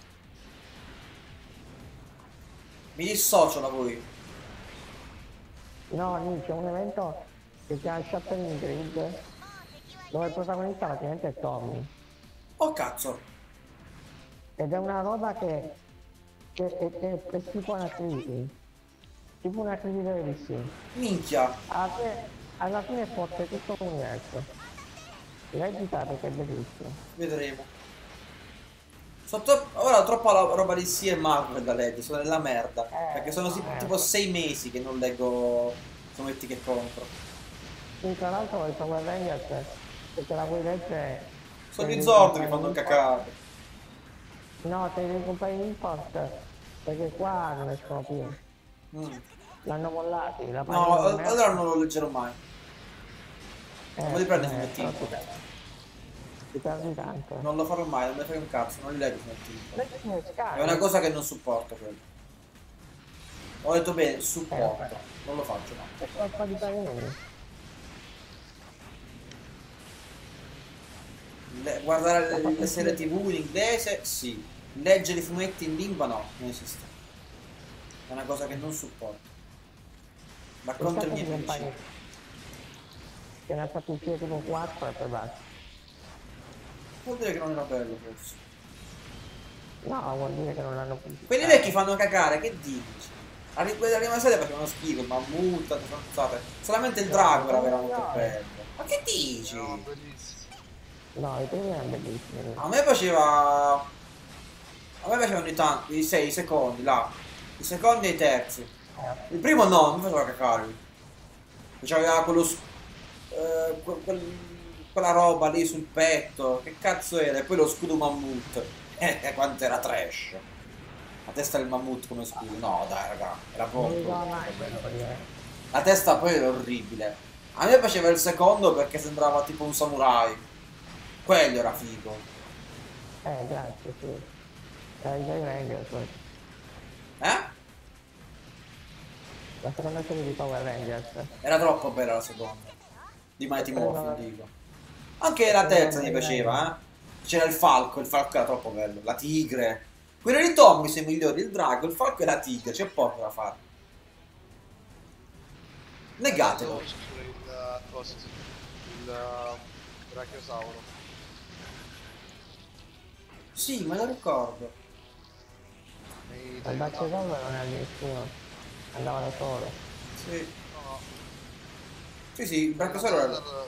Mi dissocio da voi. No, lì c'è un evento che si chiama Shuttering Grid, dove il protagonista praticamente è Tommy. Oh cazzo. Ed è una roba che, che è, è, è tipo una crisi, tipo una crisi bellissima. Minchia. Alla fine, alla fine fotte tutto l'universo. Leggita perché è bellissimo. Vedremo. Sono tro- ora ho troppa ro- roba di D C e Marvel da leggere, sono nella merda. Eh, Perché sono si- eh. tipo sei mesi che non leggo fumetti che compro. Sì, tra l'altro il Power Rangers, se te la vuoi leggere... Sono te gli li Zord che comprai fanno in cacare. import. No, te li comprai in import, perché qua non escono più. Mm. L'hanno mollati, la No, pagina di all- merda. allora non lo leggerò mai. Eh, Non me li prendo i eh, fumettini. però ti- Ti perdi tanto. Non lo farò mai, non mi frega un cazzo, non li leggo i fumettini. Leggi su Sky. È una cosa che non supporto quello. Ho detto bene, supporto. Eh, Non lo faccio mai. È colpa di Paganini. Le- guardare le, le serie tv in inglese, sì. Leggere i fumetti in lingua, no, non esiste. È una cosa che non supporto. Va contro i miei principi. Che ne ha fatto uscire tipo quattro e poi basta. Vuol dire che non era bello forse. No, vuol dire che non l'hanno più. Quelli vecchi fanno cagare, che dici? La ri- quella prima serie facevano schifo, il mammut, le fanzate. Solamente il drago era veramente bello. Ma che dici? No, bellissimo. No, i primi erano bellissimi. A me faceva. A me facevano i tanti, i sei secondi là. I secondi e i terzi. Il primo no, non mi faceva cacare. C'aveva quello. s- eh, que- quel- quella roba lì sul petto. Che cazzo era? E poi lo scudo mammut. Eh, eh, quanto era trash. La testa del mammut come scudo. No, dai, raga, era Non mi proprio. ricordo mai quello per dire. La testa poi era orribile. A me piaceva il secondo perché sembrava tipo un samurai. Quello era figo. Eh, grazie, sì. Era i Jay Rangers. poi. Eh? La seconda serie di Power Rangers. Era troppo bella la seconda. Di Mighty Morphin, dico. Anche la terza mi piaceva, eh. C'era il falco, il falco era troppo bello. La tigre. Quello di Tommy sono i migliori, il drago, il falco e la tigre. C'è poco da fare. Negatelo. Adesso c'è il cosa, il uh, brachiosauro. Sì, me lo ricordo. Nei Il Dinosauri. Bacciasauro non era di nessuno. Andava da solo. Sì. No, no. Sì, sì, il brachiosauro era. Dinosauro-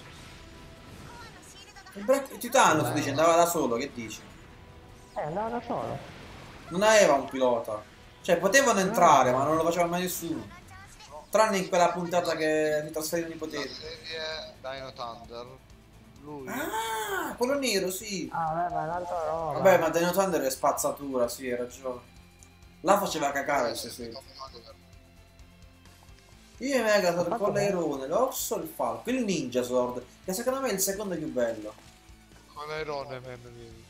Il, bra... il Titano si dice andava da solo, che dici? Eh, andava da solo. Non aveva un pilota. Cioè, potevano entrare, ma non lo faceva mai nessuno. Tranne in quella puntata che si trasferivano i La poteri. serie Dino Thunder. Lui Ah, quello nero, sì. Ah, vabbè, ma è un'altra roba. Vabbè, ma Dino Thunder è spazzatura, sì, hai ragione. Là faceva cagare, sì, sì. Io e Megator fatto con bene. l'airone, l'orso e il falco, il ninja sword, che secondo me è il secondo più bello. Con Airone, man, vedi.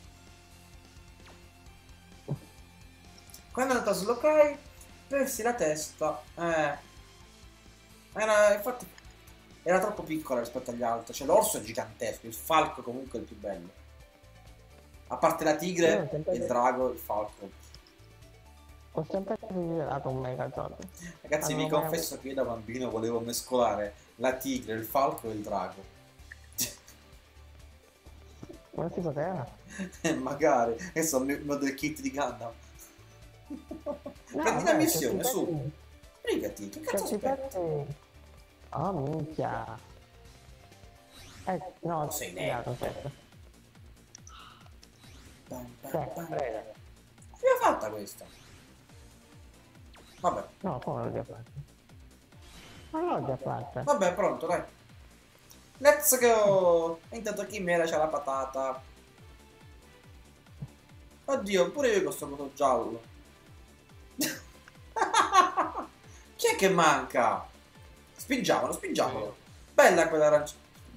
Quando è andato a Slokai, persi la testa. Eh. Era, infatti, era troppo piccola rispetto agli altri. Cioè, l'orso è gigantesco, il falco comunque è il più bello. A parte la Io ho tigre, sempre, il drago, il falco. ho sempre desiderato un Megazord. Ragazzi, vi Avevo mai confesso che io da bambino volevo mescolare la tigre, il falco e il drago. avuto- Non si poteva. Eh, magari, adesso ho il del kit di Gundam. No, Prendi la vabbè, missione, certi su. pezzi- Brigati, che cazzo certi aspetti? pezzi- Oh, minchia. Eh, no, Sei sbagliato, netto. certo. Bam, bam, Cioè, bam. prego. Come l'ho fatta questa? Vabbè, No, come l'ho già fatta? Ma non l'ho già fatta. vabbè, pronto, dai. Let's go! E intanto Chimera c'ha la patata. Oddio, pure io con sto coso giallo. Chi è che manca? Spingiamolo, spingiamolo. Bella quella arancia.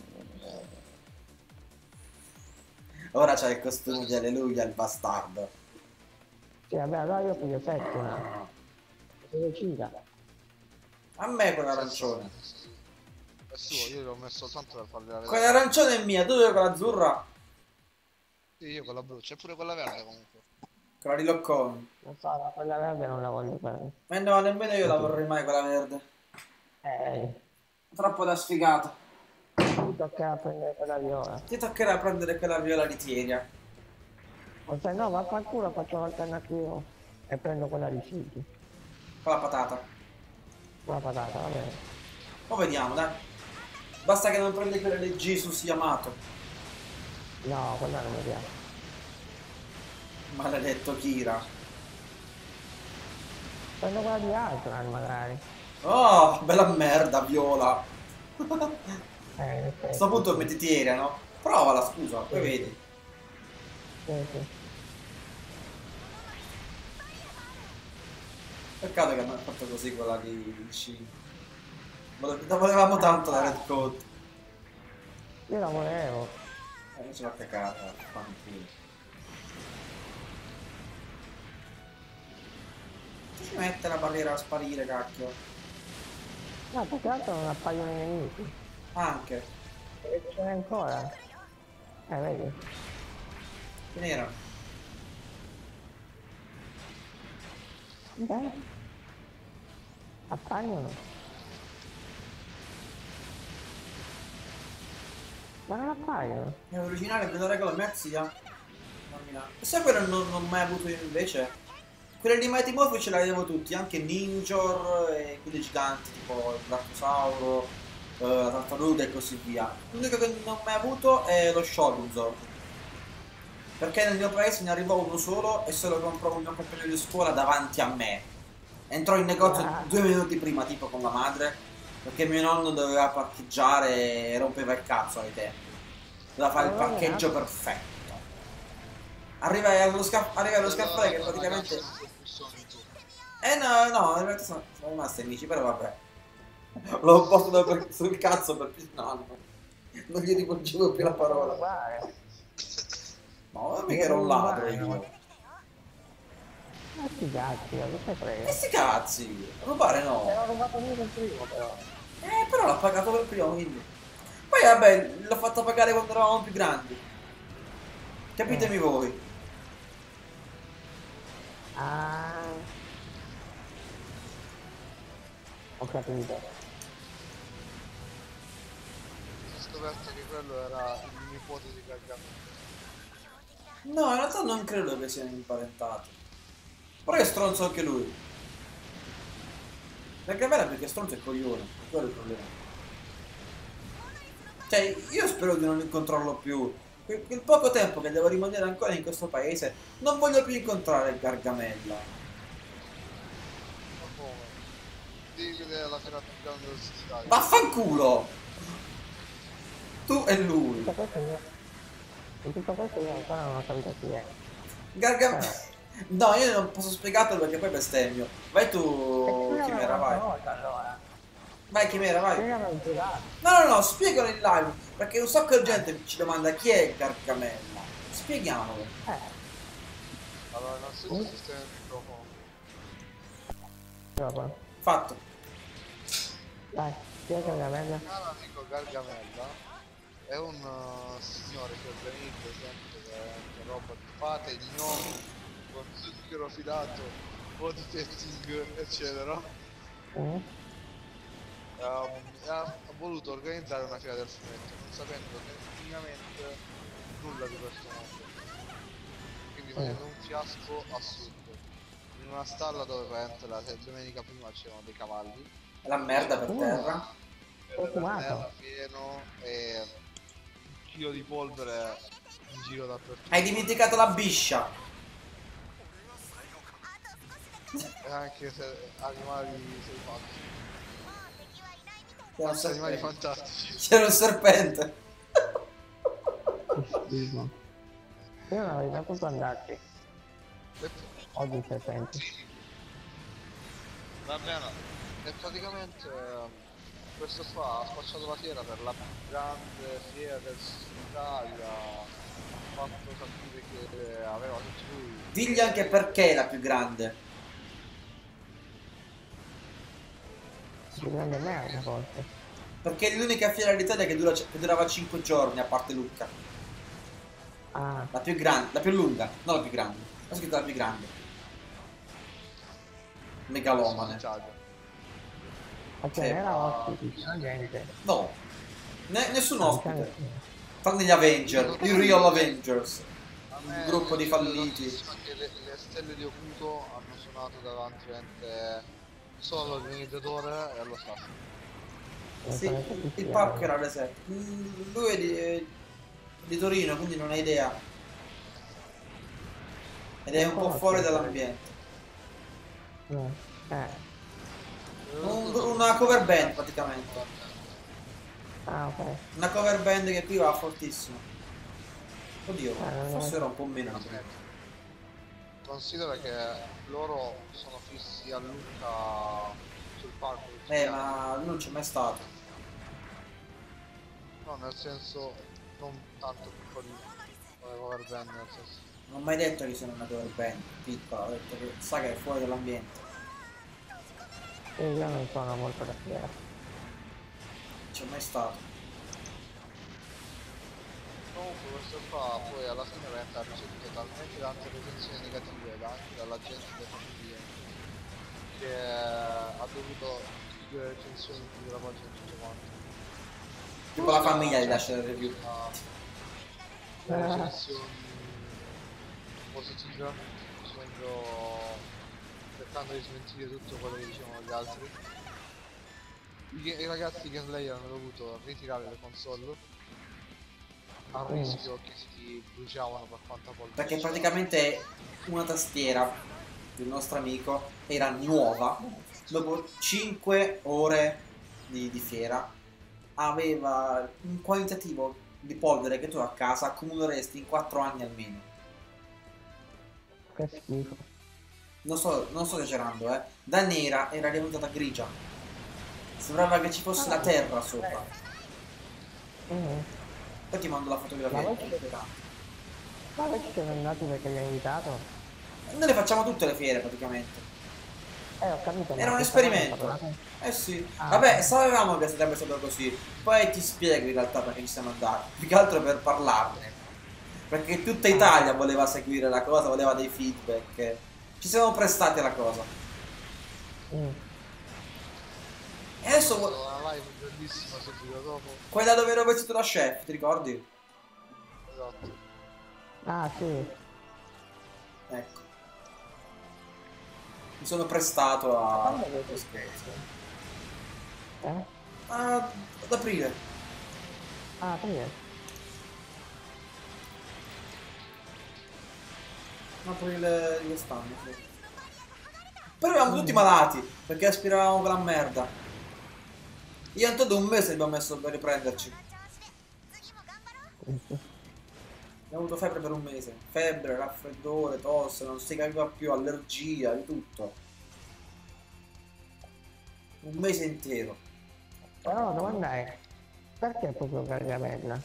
Ora c'ha il costume di Alleluia, il bastardo. Sì, vabbè, allora io piglio settima. Si decida. A me quell'arancione. È suo, io l'ho messo soltanto per fargli la vedere. Quell'arancione è mia, tu dove quella azzurra? Sì, io quella blu, c'è pure quella verde comunque. Quella di Locconi. Non so, ma quella verde non la voglio prendere. Ma no, nemmeno io la vorrei mai quella verde. Eh, Troppo da sfigato. mi toccherà prendere quella viola. Ti toccherà prendere quella viola di Tiria. O se no, vaffanculo, faccio l'alternativo e prendo quella di City. Con la patata. La patata, va bene. Lo vediamo, dai. Basta che non prendi quella di Jesus Yamato. No, quella non mi piace. Maledetto Kira. Prendo quella di Altran magari. Oh, bella merda, viola. Eh, in A effetti. questo punto metti Tiria, no? Provala, scusa, poi vedi. Sì, sì. Peccato che hanno fatto così quella di C. Vole- La volevamo tanto la Red Coat. Io la volevo. Eh, io ce l'ho cacata. Fanculo. Chi ci mette la barriera a sparire, cacchio? No, più che altro non appaiono i nemici. Anche. E ce n'è ancora. Eh, vedi? Che nera. Beh. Appaiono. Ma non appaiono. È originale, vedo regola Merzia. E sai quello non, non ho mai avuto io invece? Quelle di Mighty Morphin ce l'avevo tutti, anche Ninjor e quelli giganti, tipo il Brachiosauro, eh, la tartaruga e così via. L'unico che non ho mai avuto è lo Shogun Zord. Perché nel mio paese ne arrivò uno solo e se lo comprò un mio compagno di scuola davanti a me. Entrò in negozio Ah. due minuti prima, tipo con la madre, perché mio nonno doveva parcheggiare e rompeva il cazzo ai tempi. Doveva fare il Oh, parcheggio ragazzi. perfetto. Arriva allo, sca arriva allo scaffale che Allora, praticamente... ragazzi, non sono tu. Eh no, no, in realtà sono, sono rimasti amici, però vabbè. L'ho posto per, sul cazzo perché il nonno. Non gli rivolgevo più la parola. Rubare. No, non mica ero un ladro io. Ma sti cazzi, che stai E frega? sti cazzi, rubare no. Te l'ho rubato io per primo però. Eh, però l'ha pagato per primo, quindi. Poi vabbè, l'ho fatto pagare quando eravamo più grandi. Capitemi voi. Ah. Ho capito. Ho scoperto che quello era il nipote di Gargamel. No, in realtà non credo che siano imparentati. Però è stronzo anche lui. Perché bella perché stronzo è coglione, quello è il problema. Cioè, io spero di non incontrarlo più. Quel, quel poco tempo che devo rimanere ancora in questo paese, non voglio più incontrare Gargamella. Ma come? Devi vedere la serata più grande del Sky. Vaffanculo! Tu e lui. Tutto questo io... In tutto questo io ancora non ho capito chi è. Gargamella. No, io non posso spiegartelo perché poi bestemmio. Vai E tu, qui Chimera, vai. volta allora. Vai Chimera, vai. Spiegami il girato. No, no, no, spiegalo in live, perché un sacco di gente ci domanda chi è Gargamella. Spieghiamolo. Eh, Allora, innanzitutto sistema il microfono. dopo. Fatto. Dai, spiegami la meglio. Il caro amico Gargamella è un uh, signore che organizza sempre che roba di fate, di gnomi, con zucchero filato, body testing, eccetera. Mm? Um, ha, ha voluto organizzare una fiera del fumetto, non sapendo tecnicamente nulla di questo mondo. Quindi facendo un fiasco assurdo. In una stalla dove praticamente la domenica prima c'erano dei cavalli. La merda per terra. Per terra pieno e un chilo di polvere in giro dappertutto. Hai dimenticato la biscia. E anche se animali selvatici. C'era un Anzi, animali serpente. fantastici. C'era un serpente. Che schifo. Io non avrei potuto andarci. E- Oggi serpenti. Va bene. E praticamente ehm, questo qua ha spacciato la fiera per la più grande fiera del sud Italia. Ha fatto capire che aveva tutto lui. Digli anche perché è la più grande. Più grande merda forse. Perché è l'unica fiera d'Italia che, dura, che durava cinque giorni, a parte Lucca. Ah, La più grande, la più lunga, non la più grande. Ho scritto la più grande. Megalomane. Italia. perché Sì. non era ospiti, la gente. No. Ne- nessun ospite. Sì. Tranne gli Avenger, i Real Avengers. A Un me gruppo di mi falliti. piace tantissimo che le, le stelle di Okuto hanno suonato davanti veramente solo l'organizzatore e allo staff. Sì, il parco era all'esercito. Lui è di, di Torino, quindi non ha idea. Ed è un po' fuori dall'ambiente. Eh, eh. Un- una cover band praticamente. Ah, ok. Una cover band che qui va fortissimo. Oddio, Eh, non forse è- era un po' meno. la prima. Considera che loro sono fissi a Lucca sul parco. Eh, ma non c'è mai stato. No, nel senso non tanto piccoli come cover band, nel senso. Non ho mai detto che sono una cover band piccola, ho detto che sa che è fuori dall'ambiente. E io non sono molto da fiera. Non c'è mai stato. Comunque questo qua poi alla fine veramente ha ricevuto talmente tante recensioni negative da- anche dalla gente delle famiglie che ha dovuto chiudere le recensioni in più della pagina e tutto quanto. Tipo la famiglia gli lascia le review. Le recensioni positive, dicendo, cercando di smentire tutto quello che dicevano gli altri. I, i ragazzi che lei hanno dovuto ritirare le console a rischio che si bruciavano per quanta polvere. Perché praticamente una tastiera del nostro amico era nuova. Dopo cinque ore di, di fiera aveva un qualitativo di polvere che tu a casa accumuleresti in quattro anni almeno. Che schifo. Non sto, non sto esagerando, eh. Da nera era diventata grigia. Sembrava che ci fosse la terra sopra. Mm. Poi ti mando la fotografia. Ma voi Ma voi ci siete andati perché vi ha invitato? Noi le facciamo tutte le fiere praticamente. Eh, ho capito. ma Era un questa volta esperimento. parlate- Eh sì. Ah. Vabbè, sapevamo che sarebbe stato così. Poi ti spiego in realtà perché ci siamo andati. Più che altro per parlarne. Perché tutta Italia voleva seguire la cosa, voleva dei feedback. Ci siamo prestati alla cosa. Mm. E adesso vu- una live bellissima subito dopo. quella dove ero vestito da chef, ti ricordi? Esatto. Ah, sì. Ecco. Mi sono prestato a... Quando avete scherzo. Eh? Ah, ad aprile. Ah, sì. Aprile di quest'anno, sì. Però eravamo tutti malati, perché aspiravamo quella merda. Io intanto un mese abbiamo messo per riprenderci. Abbiamo avuto febbre per un mese. Febbre, raffreddore, tosse, non si capiva più, allergia, di tutto. Un mese intero. Però la domanda è, perché proprio Gargamella?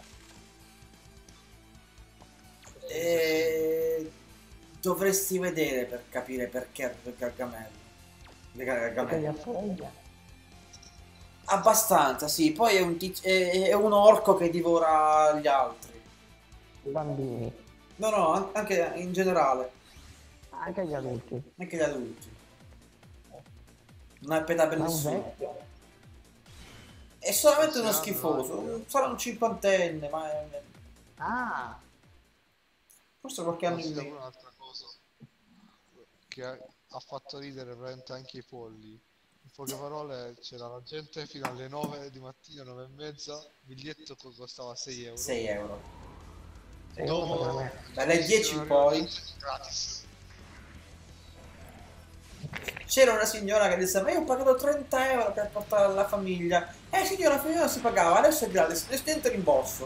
E... dovresti vedere per capire perché proprio Gargamel. Le Perché gli Gargamel. assomiglia? Abbastanza, sì. Poi è un, tiz- è, è un orco che divora gli altri. I bambini, No, no, an- anche in generale. anche gli adulti. Anche gli adulti. Non ha pietà per Ma un nessuno. vecchio? È solamente uno Anziano, schifoso. anche. Sarà un cinquantenne, ma è... Ah, forse qualche anno in Considera pure meno. un'altra cosa che ha, ha fatto ridere veramente anche i polli. In poche parole, c'era la gente fino alle nove di mattina, nove e mezza, biglietto che costava sei euro. sei euro. sei euro per Dopo me. Dalle dieci in poi gratis. c'era una signora che disse: ma io ho pagato trenta euro per portare la famiglia. Eh signora, prima non si pagava, adesso è gratis, niente rimborso.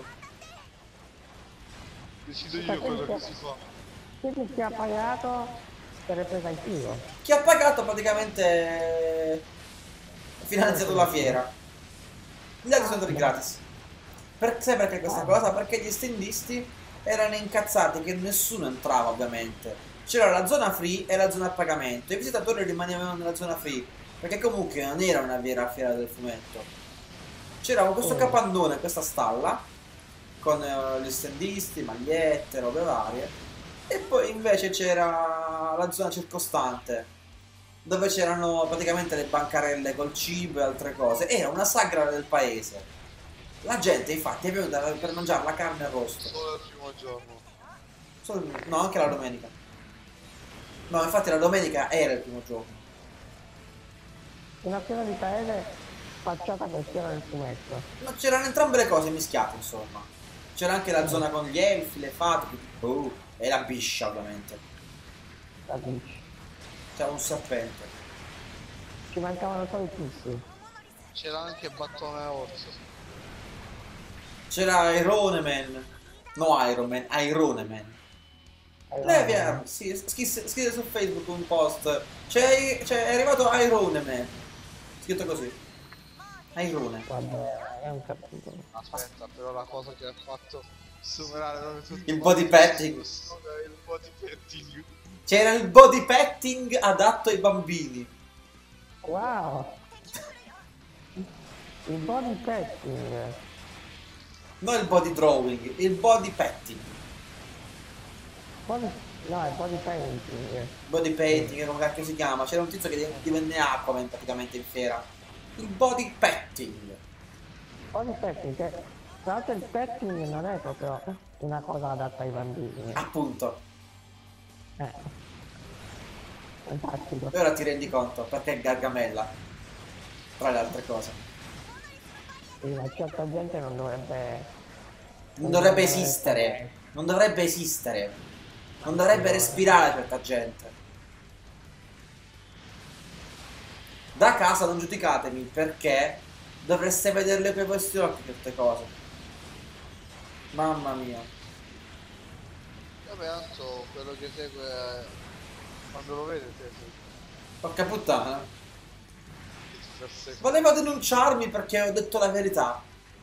Decido io quello che si fa. Quindi chi ha pagato per le presa in giro? Chi ha pagato praticamente ha finanziato la fiera. Gli altri sono andati gratis. Per, sai perché questa cosa? Perché gli stendisti erano incazzati che nessuno entrava, ovviamente. C'era la zona free e la zona a pagamento. I visitatori rimanevano nella zona free, perché comunque non era una vera fiera del fumetto. C'era questo Oh. capannone, questa stalla, con eh, gli stendisti, magliette, robe varie. E poi invece c'era la zona circostante, dove c'erano praticamente le bancarelle col cibo e altre cose. Era una sagra del paese. La gente infatti è venuta per mangiare la carne arrosto. Solo il primo giorno. Solo- no, anche la domenica. No, infatti la domenica era il primo giorno. Una fiera di paese facciata per fiera del fumetto. Ma c'erano entrambe le cose mischiate, insomma. C'era anche la zona con gli elfi, le fate, oh, e la biscia, ovviamente. La dici. C'era un serpente. Ci mancavano solo i fissi. C'era anche Battone Orso. C'era Iron Man. No, Iron Man, Iron Man. Lei via, sì, scrisse, scrisse su Facebook un post. C'è, c'è- è arrivato Iron Man. Scritto così. Iron. Guarda, è un capitolo. Aspetta, però la cosa che ha fatto superare proprio tutto Il quanto body petting. questo è il body petting. C'era il body petting adatto ai bambini. Wow! Il body petting. Non il body drawing, il body petting. Body... No, il body painting. Body painting, come cacchio si chiama? C'era un tizio che divenne Aquaman praticamente in fiera. Il body petting. Body petting, che tra l'altro il petting non è proprio una cosa adatta ai bambini. Appunto. Eh. Infatti, E ora ti rendi conto perché è Gargamella. Tra le altre cose. una certa gente non dovrebbe... Non dovrebbe esistere. Non dovrebbe esistere. Non dovrebbe respirare certa gente. Da casa non giudicatemi perché dovreste vederle con i vostri occhi certe cose. Mamma mia. Vabbè, tanto quello che segue è... quando lo vedete Porca puttana. per sé. Voleva denunciarmi perché ho detto la verità.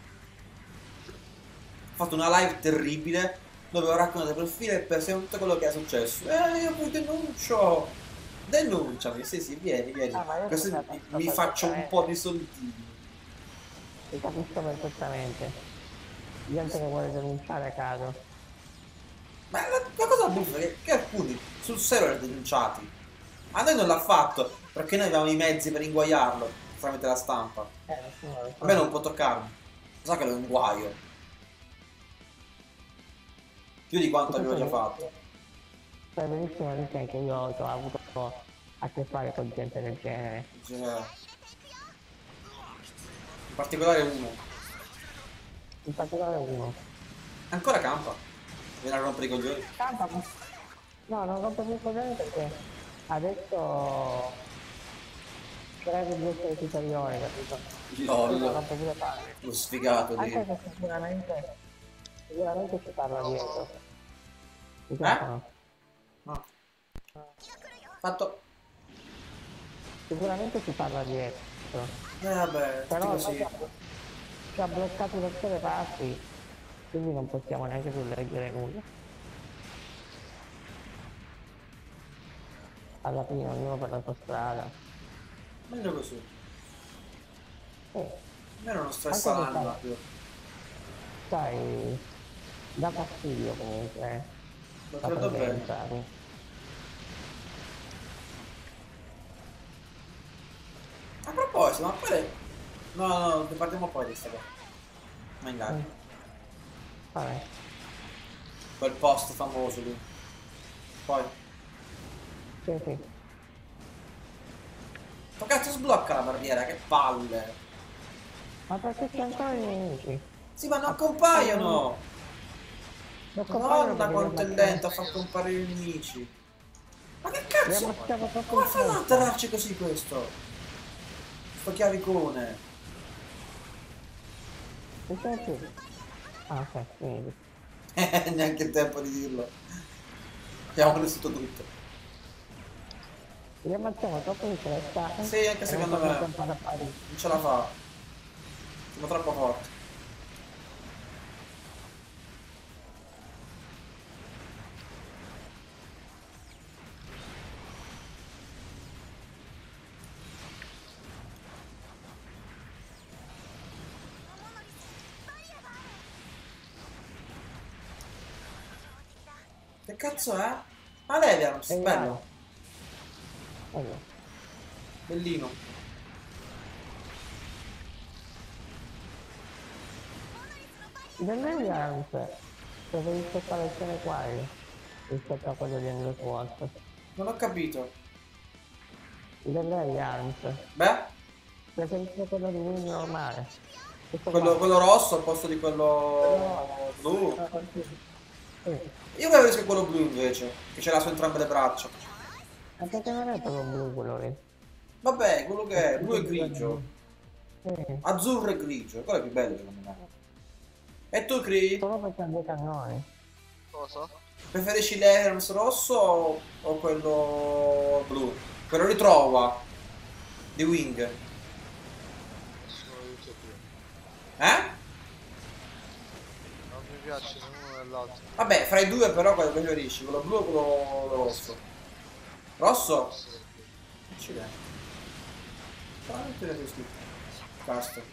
Ho fatto una live terribile dove ho raccontato per filo e per segno tutto quello che è successo. Eh, io poi denuncio. Denunciami, sì, sì, vieni, vieni. Ah, ma io Così ti mi, capisco mi faccio un po' di perfettamente. soldini. Ti capisco perfettamente. Gente che vuole denunciare a caso. Ma la, la cosa buffa è che, che alcuni sul serio li hanno denunciati. A noi non l'ha fatto perché noi avevamo i mezzi per inguaiarlo tramite la stampa. Eh, nessuno lo A me sa. non può toccarmi. Sa che lo inguaio. Più di quanto avevo già fatto. Sai benissimo Nick, che io ho avuto a che fare con gente del genere. Cioè, in particolare uno. In particolare uno. Ancora campa. Viene a rompere i coglioni. Campa, ma... No, non rompo più coglioni perché adesso credo di essere superiore, capito? Quindi non LOL. rompo più le palle. Lo sfigato di... Anche se sicuramente, sicuramente si parla dietro. Si Eh? capiscono? No. Fatto. Sicuramente si parla dietro. dentro. Eh vabbè, tutti Però così. ci ha, ci ha bloccati da tutte le parti, quindi non possiamo neanche più leggere nulla. Alla fine ognuno per la sua strada. Meglio così. Eh, Almeno non stressa Anche se l'anima sai- più. sai, dà fastidio comunque Lo la credo bene. presenza. quindi- A proposito, ma poi... No, no, no, ne parliamo poi di sta cosa. Ma in là. Mm. Vabbè, Quel post famoso lì. Poi... sì, sì. Ma cazzo sblocca la barriera, che palle! Ma perché c'è ancora i nemici? Sì, ma non compaiono! Non compaiono Madonna perché quanto è li lento a far comparire i nemici! Ma che cazzo? ammazziamo troppo Come in fa ad fretta. atterrarci così questo? Sto chiavicone! Mi senti? Ah, ok, quindi. Eh, neanche il tempo di dirlo. Abbiamo cresciuto tutto. Li ammazziamo troppo in fretta. Sì, anche e secondo non me. facciamo tempo ad apparire. Non ce la fa. Siamo troppo forti. Che cazzo è? Ah, Leviarms, E bello. Allora, Bellino. dell'Alliance preferisco questa versione qua io, rispetto a quello di Endless Wars. Non ho capito. Dell'Alliance Beh, preferisco quello di Wing normale. Questo quello, qua. quello rosso al posto di quello blu. Sì. Io preferisco quello blu invece, che ce l'ha su entrambe le braccia. Ma perché non è proprio blu quello lì? Vabbè, quello che è, blu e grigio. Sì. Azzurro e grigio, quello è più bello secondo me. E tu, Cree? Solo perché ha due cannoni. Cosa? Preferisci l'Hermes rosso o, o quello blu? Quello li trova di Wing. Sono tutti e due. Eh? Non mi piace né uno né l'altro. Vabbè, fra i due però quello preferisci, quello blu o quello rosso? Rosso? Posso dire. Accidenti. Veramente ne scritto. Custom.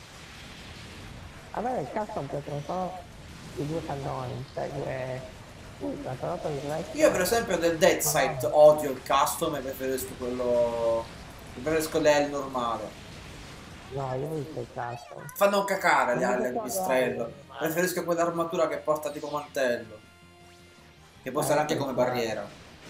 A me il custom piacciono solo i due cannoni, cioè due... Scusa, però per il resto... Io per esempio del Dead Sight odio il custom e preferisco quello... Preferisco l'L normale. No, io ho visto il custom. Fanno cacare le Non mi ali al piace pistrello. guardare. Preferisco quell'armatura che porta tipo mantello. Che può Eh, stare anche sì, come sì. barriera.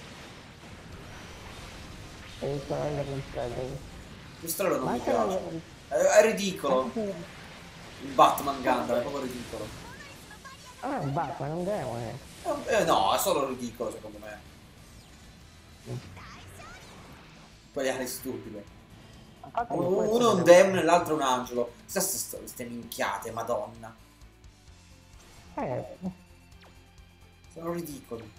E il sorello che il Il pistrello non Ma mi anche piace. la... È, è ridicolo. anche- Il Batman Gundam è proprio ridicolo. Ah, è un Batman, è un demone. Eh, no, è solo ridicolo secondo me. Quelle ali stupide. Infatti Uno, questo uno è un devo- demone e l'altro un angelo. Queste minchiate, madonna. Eh, Sono ridicoli.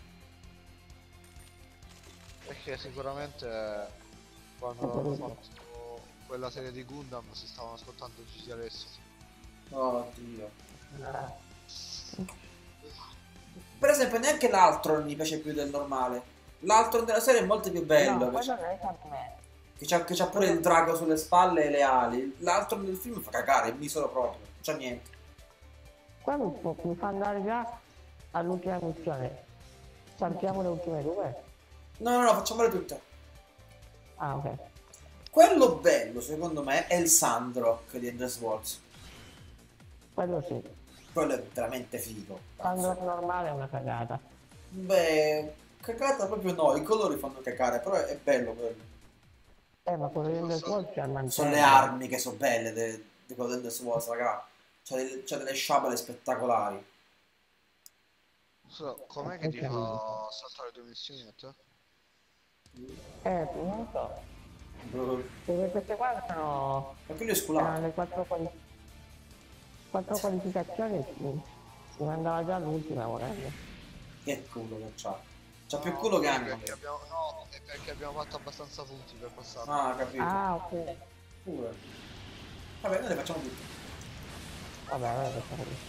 Perché sicuramente quando hanno fatto quella serie di Gundam si stavano ascoltando Gigi Alessio. Oh Dio. eh, Per esempio neanche l'altro mi piace più del normale. L'altro della serie è molto più bello. no, che quello c'ha- non è a me. Che c'ha, che c'ha pure il drago sulle spalle e le ali. L'altro nel film fa cagare, è misero proprio. Non c'ha niente. Qua mi, mi fa andare già all'ultima missione. Saltiamo le ultime due? No, no, no, facciamole tutte. Ah, ok. Quello bello, secondo me, è il Sandrock di Endless Wars. Quello sì. Quello è veramente figo. Quando è normale è una cagata. Beh, cagata proprio no, i colori fanno cagare, però è, è bello quello. Eh, ma quello di Endless Wars c'è il mantello. Sono le armi che sono belle de- di quello di Endless Wars, raga. C'è delle, c'è delle sciabole spettacolari. Scusa, com'è che ti fa saltare due missioni a te? Eh, non so. Ma Perché queste qua sono... quello è erano sculato. le quattro, quali... quattro qualificazioni e si... si mandava già all'ultima volendo. Che culo che c'ha. C'ha più culo che Sì, anima. perché abbiamo, no, è perché abbiamo fatto abbastanza punti per passare. Ah, capito. Ah, ok. Pure. Vabbè, noi le facciamo tutte. Vabbè, allora facciamo così.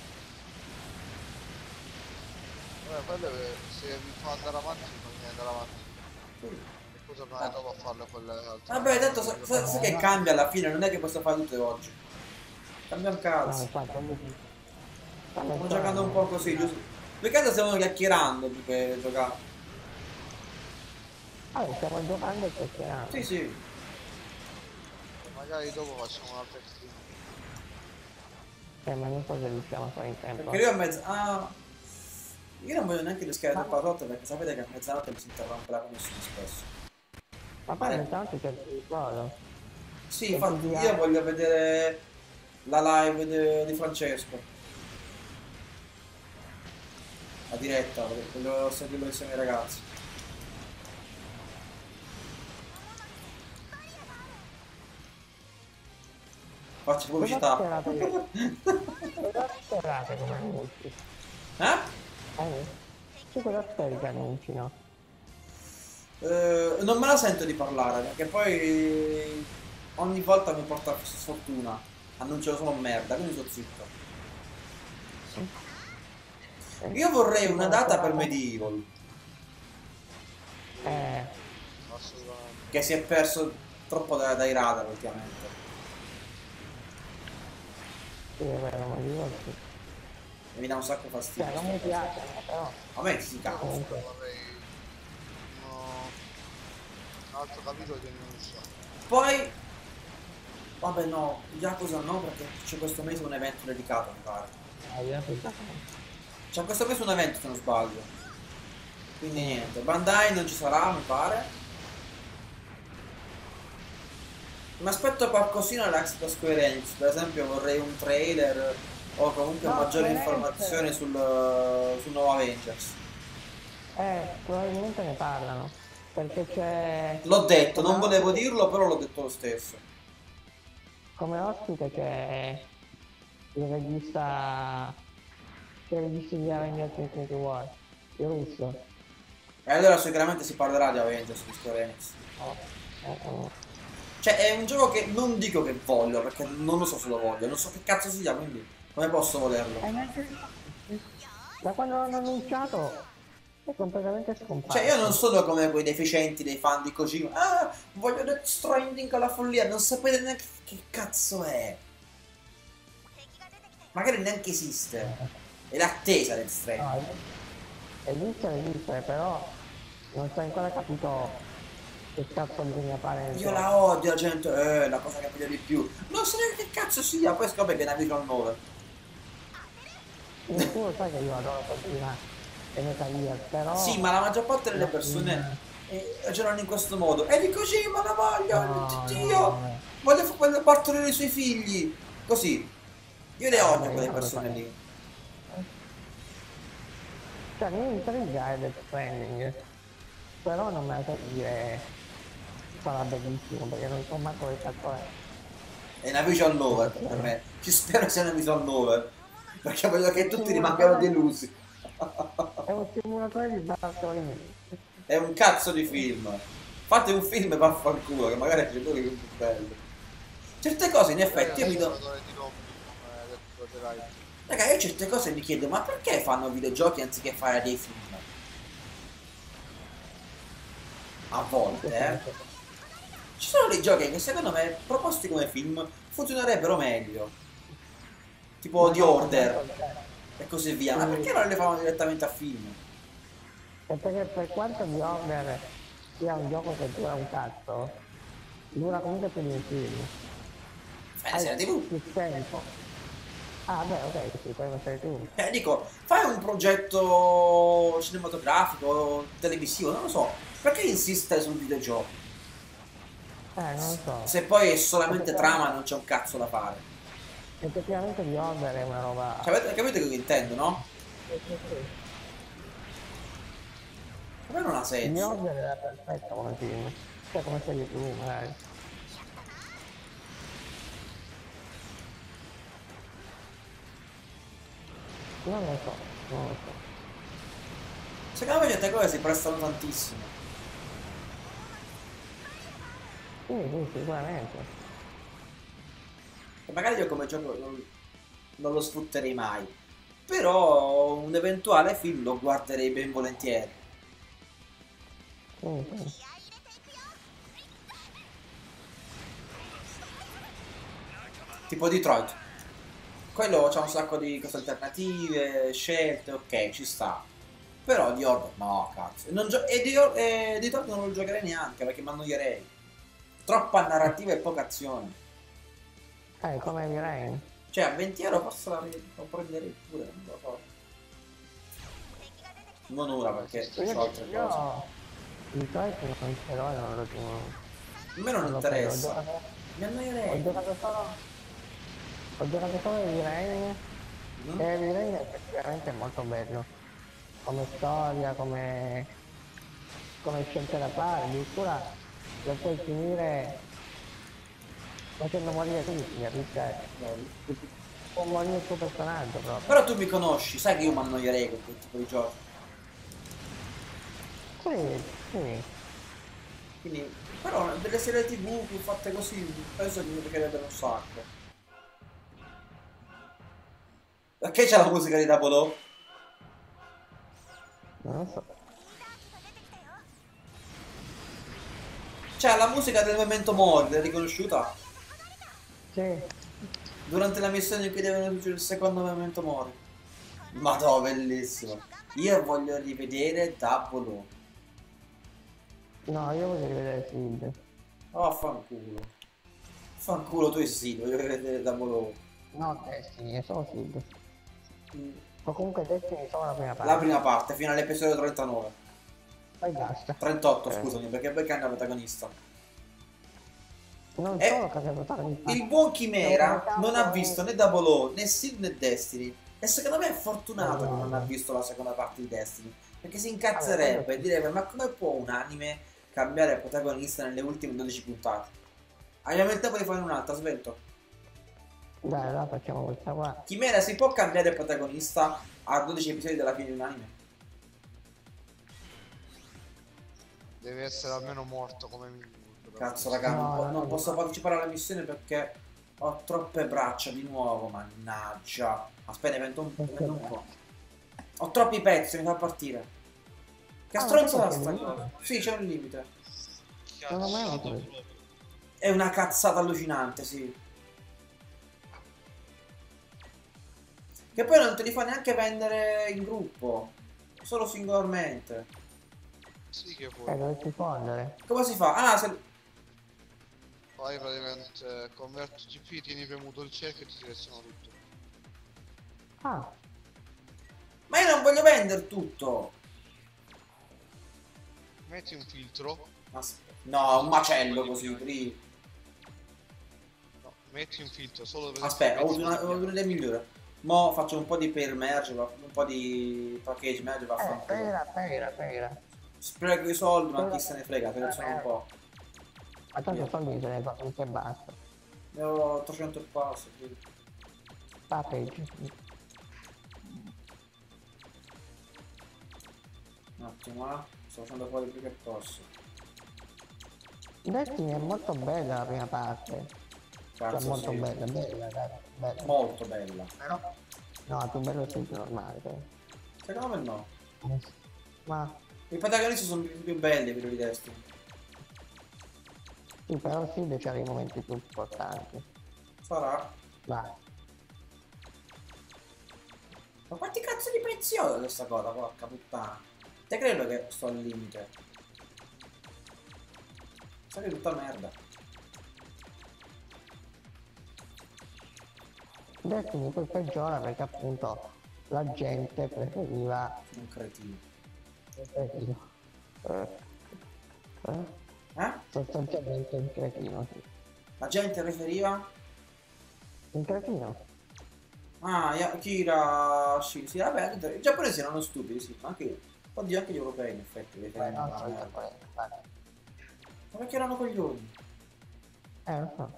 Vabbè, quello è- se vi fa andare avanti, bisogna andare avanti. Sì. E poi tornare dopo a farle quelle altre. Vabbè, tanto sa, sa- sa che cambia alla fine, non è che posso fare tutte oggi. Cambia un No, cazzo. infatti, quando si- quando Stiamo si- giocando un po' così, giusto? Più che altro stiamo chiacchierando più che giocare. Allora, stiamo giocando e chiacchierando. Sì, sì. Magari dopo facciamo un'altra stream. Eh, ma non so se riusciamo a fare in tempo. Perché io a mezza... Ah, io non voglio neanche rischiare troppo la notte perché sapete che a mezzanotte mi si interrompe la connessione spesso. Ma poi Eh. intanto c'è il coso. Sì, Che infatti ti io dia- voglio vedere la live de- di Francesco. La diretta, voglio voglio seguirlo insieme ai ragazzi. Faccio pubblicità. Cosa sperate? Cosa sperate come annunci? Eh? Eh? Tu cosa speri che annuncino? Eh, non me la sento di parlare perché poi ogni volta mi porta sfortuna. Annuncio solo merda, quindi sto zitto. Io vorrei una data per Medieval, Eh, Assolutamente. che si è perso troppo da- dai radar ultimamente. sì, è vero, ma io sì. E mi dà un sacco fastidio. Cioè, non mi sta cosa. piace, però A me si cazzo. comunque. Vorrei uno- un altro capitolo di News. Poi, vabbè no, Yakuza no perché c'è questo mese un evento dedicato mi pare. Eh, io sì. C'è questo mese un evento se non sbaglio. Quindi niente, Bandai non ci sarà mi pare. Mi aspetto qualcosina dall'Expo Square Enix, per esempio vorrei un trailer o comunque No, maggiori Square Enix- informazioni sul, sul nuovo Avengers. Eh, probabilmente ne parlano. Perché c'è... L'ho detto, non come volevo ospite- dirlo, però l'ho detto lo stesso. Come ospite c'è il regista... C'è il regista di Avengers Infinity War, il russo. E allora sicuramente si parlerà di Avengers di Square Enix. Oh, eh, oh. Cioè è un gioco che non dico che voglio, perché non lo so se lo voglio, non so che cazzo sia, quindi come posso volerlo? Eh, ma- Da quando l'hanno annunciato è completamente scomparso. Cioè io non sono come quei deficienti dei fan di Kojima. Ah, voglio Death Stranding alla follia, non sapete neanche che cazzo è. Magari neanche esiste. È l'attesa Death Stranding. No, esiste, esiste, però non si è ancora capito che cazzo bisogna fare nel Io gioco. la odio, la gente, eh, la cosa che voglio di più. Non so neanche che cazzo sia, poi scopre che è una Visual Novel. Tu lo sai che io adoro Kojima e Metal Gear, però... Sì, ma la maggior parte delle No, persone eh, ragionano in questo modo. E di Kojima la voglio, No, Dio, no, no. voglio, voglio partorire i suoi figli. Così. Io le odio Eh, quelle no, persone no. lì. Cioè, mi intriga Death Stranding, però non me la so dire sarà bellissimo, perché non so manco che cazzo è. È una visual novel per me. Ci spero sia una visual novel. Perché voglio che tutti rimangano delusi. È un simulatore di bartolini. È un cazzo di film. Fate un film e vaffanculo, che magari c'è quello che è più bello. Certe cose in effetti io mi do. Giocatore di Robin, come ha detto The Right. Raga, io certe cose mi chiedo, ma perché fanno videogiochi anziché fare dei film? A volte, eh. Ci sono dei giochi che secondo me, proposti come film, funzionerebbero meglio. Tipo The Order e così via. Ma perché non le fanno direttamente a film? E perché per quanto di Order sia un gioco che dura un cazzo, dura comunque più di un film. Fai una serie tivù. Più tempo. Ah beh, ok, sì, poi una serie tivù. Eh, dico, fai un progetto cinematografico, televisivo, non lo so. Perché insistere sul videogioco? Eh, non lo so. Se poi è solamente trama non c'è un cazzo da fare. Effettivamente di Order è una roba... Cioè, avete- capite cosa intendo, no? A me non ha Di senso. Order era perfetto come film. Cioè come serie tivù magari. Non lo so, non lo so. Secondo me certe cose si prestano tantissimo. Sì, sì, sicuramente. Magari io come gioco non, non lo sfrutterei mai. Però un eventuale film lo guarderei ben volentieri. Sì, sì. Tipo Detroit. Quello c'ha un sacco di cose alternative, scelte, ok, ci sta. Però di Order no, cazzo. Non gio- e di, Or- e di Detroit non lo giocherei neanche perché mi annoierei. Troppa narrativa e poca azione. Eh, come direi. Cioè, a venti euro forse la, la prenderei pure, non lo so. Non ora perché ho altre cose. Io di solito non ce l'ho, non lo A me non non lo interessa. prendo. Ho Mi giocato- Ho annoierei. giocato solo. Ho giocato solo di Rain. Mm? E di Rain è effettivamente molto bello. Come storia, come. come scelte da fare, addirittura lo puoi finire facendo morire tutti, capisci? Può morire il tuo personaggio proprio. Però tu mi conosci, sai che io mi annoierei con quel tipo di giochi. Sì, sì. Quindi, però delle serie tv più fatte così, penso che mi piacerebbero un sacco. Perché c'è la musica di Double O? Non lo so. C'è la musica del Memento Mori, l'hai riconosciuta? Sì. Durante la missione in cui devono raggiungere il secondo Memento Mori. Madò, bellissimo. Io voglio rivedere Double O. No, io voglio rivedere Sid. Oh, fanculo. Fanculo tu e sì, voglio rivedere Double O. No, Destiny, è solo Sid. Mm. O comunque Destiny solo la prima parte. La prima parte, fino all'episodio trentanove. Poi basta. trentotto, Eh. scusami, perché poi cambia protagonista. Non Eh, solo che protagonista. Il buon Chimera È un non ha campo- visto né Double O, né Sid né Destiny. E secondo me è fortunato No, che no, non ha no. visto la seconda parte di Destiny. Perché si Vabbè, incazzerebbe quello e sì. direbbe: ma come può un anime cambiare protagonista nelle ultime dodici puntate? Abbiamo il tempo di fare un'altra, svento. Dai, allora facciamo questa qua. Chimera si può cambiare protagonista a dodici episodi dalla fine di un anime? Deve essere almeno morto come minimo. Cazzo, raga, No, non, po- no, non no. posso partecipare alla missione perché ho troppe braccia di nuovo, mannaggia. Aspetta, invento un, invento un po'. Ho troppi pezzi, mi fa partire. Che Ah, stronzata ma c'è sta un cosa? Sì, c'è un limite. Non ho mai Cazzato avuto. proprio. È una cazzata allucinante, sì. Che poi non te li fa neanche vendere in gruppo, solo singolarmente. Sì che Eh, puoi. dovessi fondere. Come si fa? Ah, se... Fai praticamente converti G P, tieni premuto il cerchio e ti seleziona tutto. Ah, Ma io non voglio vendere tutto. Metti un filtro. Aspetta. No, un macello così, pri- No, metti un filtro solo per Aspetta, ho metti avuto una- ho avuto un'idea migliore. Mo faccio un po' di pair merge, va- un po' di package merge, eh, vaffanculo. pera, pera, pera. Spreco i soldi, ma chi se ne frega, seleziona un po'. Ma tanto soldi se ne fa finché basta. Ne ho ottocento e passa, sì. Package. Un attimo, eh. Sto facendo fuori più che posso. Destiny è molto bella la prima parte. Cioè, Cazzo, molto sì. bella, bella, dai, bella. Molto bella. Però. No, più bello Sid normale. Però. Secondo me no. Ma I protagonisti sono più, più belli per i Destiny. sì, però Sid c'ha dei momenti più importanti. Sarà. Vai. Ma quanti cazzo di prezzi ho da questa cosa, porca puttana. Te credo che sto al limite. Sa che è tutta merda. Destiny poi peggiora perché appunto la gente preferiva. Sono un cretino. preferiva. Eh, eh, Eh? sostanzialmente un cretino, sì. La gente preferiva? Un cretino? Ah, Ya- Kira, sì, sì, vabbè, i giapponesi erano stupidi, sì, ma anche, oddio, anche gli europei in effetti, Beh, preferivano non la so, il merda. giapponese, vai. Ma perché erano coglioni? Eh, lo so.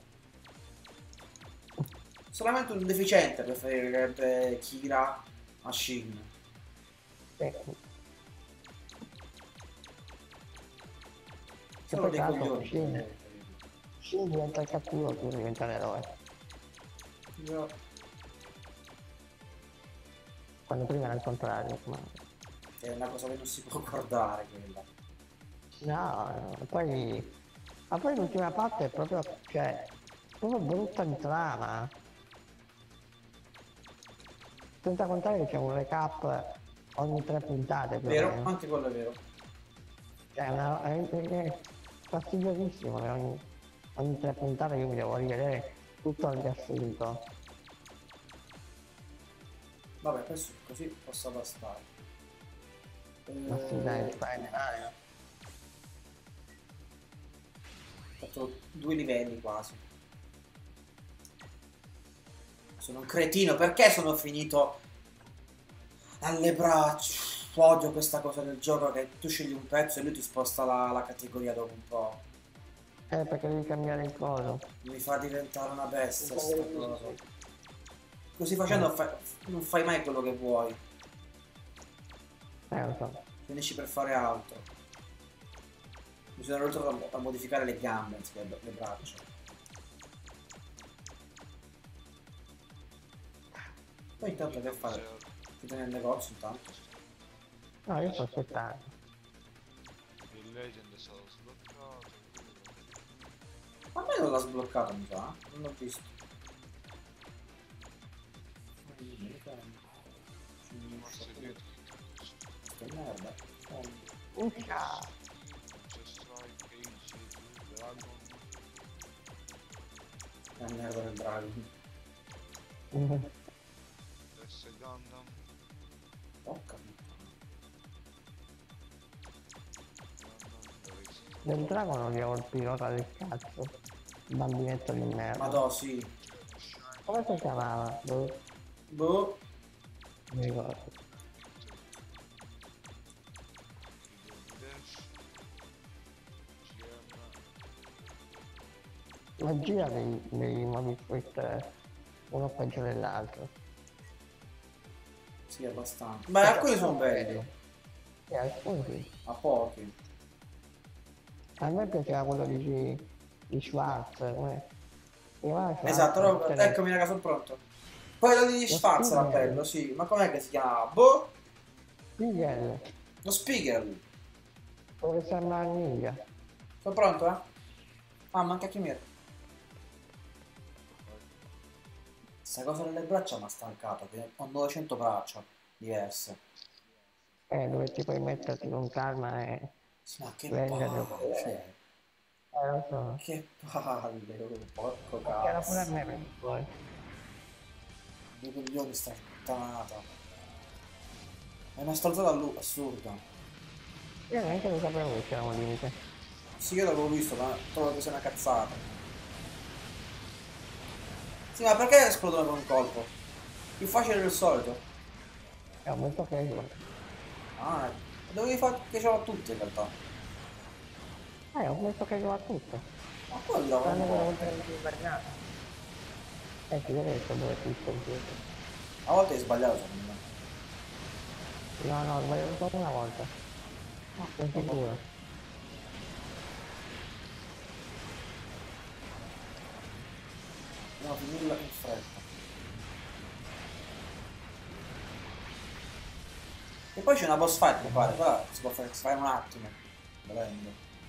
Solamente un deficiente preferirebbe Kira a Shin. Sì. Solo poi dei tra l'altro coglioni. Shin- Shin diventa il cattivo, tu diventa l'eroe. Io... Quando prima era il contrario, ma... È una cosa che non si può guardare quella. No, no, poi... Ma poi l'ultima parte è proprio... cioè... proprio brutta di trama. Senza contare che c'è un recap ogni tre puntate. più o Vero? meno. Anche quello è vero. Cioè, una, è, è fastidiosissimo che ogni, ogni tre puntate io mi devo rivedere tutto il riassunto. Vabbè, questo così possa bastare. Ma sì, dai, fai dai. Ho fatto due livelli quasi. Sono un cretino, perché sono finito alle braccia? Odio questa cosa del gioco che tu scegli un pezzo e lui ti sposta la, la categoria dopo un po'. Eh, perché devi cambiare il coso. Mi fa diventare una bestia sta cosa. Così facendo fai, non fai mai quello che vuoi. Eh, lo so. Finisci per fare altro. Mi sono ritrovato a, a modificare le gambe anziché le, le braccia. Poi intanto che fare? Chiudi nel negozio intanto. No, io sto aspettando. Il Legend è stato sbloccato. Ma a me non l'ha sbloccato, mi sa. Non l'ho visto. Forse vedo che Che merda. Uscia! c'è Strike, Age, Dragon. Che merda del Dragon. S Gundam. Ho capito. Del drago non gli ho il pilota del cazzo. Il bambinetto di merda. Madò, sì. Come si chiamava? Boh, Boh. non mi ricordo. La gira dei, dei modi quest uno peggio dell'altro. Sì, abbastanza. Ma alcuni sono belli. E alcuni sì. A pochi. A me piaceva quello di, di Schwarz. Come... Schwarz, Esatto, no, tutte le- eccomi raga, sono pronto. Poi lo di Schwarz era bello, sì. Ma com'è che si chiama? Boh. Spiegel, Lo Spiegel. dove sembra la ninja. Sono pronto, eh? Ah, manca Chimera. Questa cosa delle braccia mi ha stancato, che ho novecento braccia diverse. Eh, dove ti puoi metterti con calma e... Sì, ma che Venga, palle, cioè, Eh, lo so. che palle, porco Perché era pure a cazzo. me per poi. Due coglioni sta puttanata. È una stronzata allu- assurda. Io neanche lo sapevo che c'era un limite. Sì, io l'avevo visto, ma trovo che sia una cazzata. Sì, ma perché esplodono con un colpo? Più facile del solito. È un molto casual. Ah, dovevi fare che ce l'ho tutte in realtà. Eh, ho messo casual tutto. Ma quello Tranne un quello po'. contro l'invernato. Eh, si vede che dove tutto il gioco. A volte hai sbagliato secondo me. No, no, ho sbagliato solo una volta. No, sono sicuro. Dobbiamo finirla in fretta. E poi c'è una boss fight, mi pare, però si può fare, si fa in un attimo. Volendo.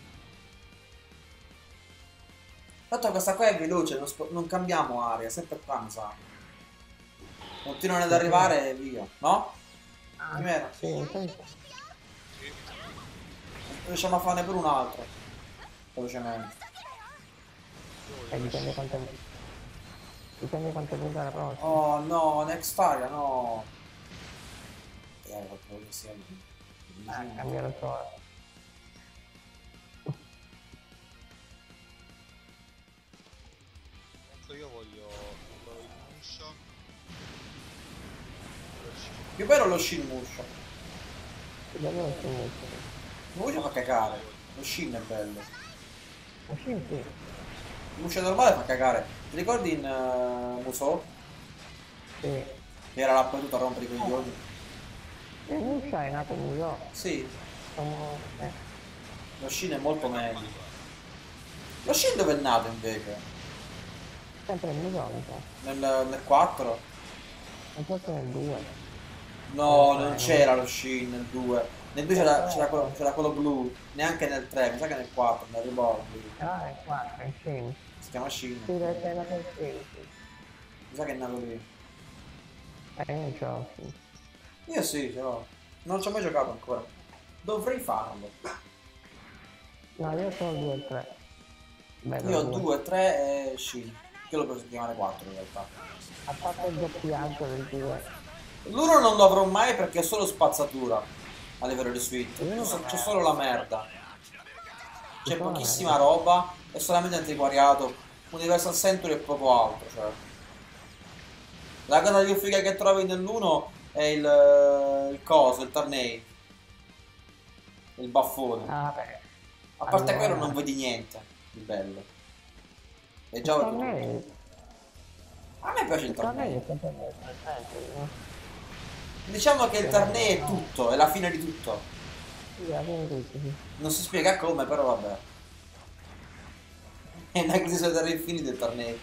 Tanto questa qua è veloce, non, spo- non cambiamo area, sempre qua mi sa. Continuano ad arrivare e via, no? Chimera, Sì, sì. riusciamo a farne pure un altro. Velocemente. Eh, dipende quanto... Dipende quanto dura la prossima. Oh no, Next Area, no. Eh, proprio che sia Ah, cambia lo so. Tanto io voglio quello di Musha. Più bello lo Shin Musha. Che bello lo scenario. Musha fa cagare. Lo Shin è bello. Ma sì, sì. Il Musha normale fa cagare. Ti ricordi in uh, Musou? Sì. Che era là poi tutto a rompere i coglioni? E Musha è nato a New York. Sì, Sono... Eh. lo Shin è molto meglio. Lo Shin dove è nato invece? Sempre il solito. Nel, nel quattro? Non fosse nel due. No, non c'era lo Shin nel due. Nel due c'era c'era quello, c'era quello blu, neanche nel tre, mi sa che nel quattro, non ricordo. Ah, è quattro, è Shin. Si chiama Shin. Sì, deve essere nato il Shin. Mi sa che è nato lì. Eh, io non ce l'ho, sì. Io sì, ce l'ho. Non ci ho mai giocato ancora. Dovrei farlo. No, io solo due e tre. Bello, Io ho due. due, tre e Shin. Che lo posso chiamare quattro in realtà. A parte il doppiaggio del due. L'uno non lo avrò mai perché è solo spazzatura a livello di suite. Io C'è non so- lo c'è so. solo la merda. C'è Ci sono pochissima merda. roba, è solamente antiquariato. Universal Century e poco altro, cioè. La cosa più figa che trovi nell'uno è il, il coso, il Tarnay. Il baffone. Ah, beh. A parte allora- quello non vedi niente di bello. E già Il vedo tutto. torneo, A me piace il il torneo Tarnay. è sempre presente, no? Diciamo che il Tarnay è tutto, è la fine di tutto. Sì, la fine di tutto, sì. Non si spiega come, però vabbè. È una crisi dell'infinito il Tarnay.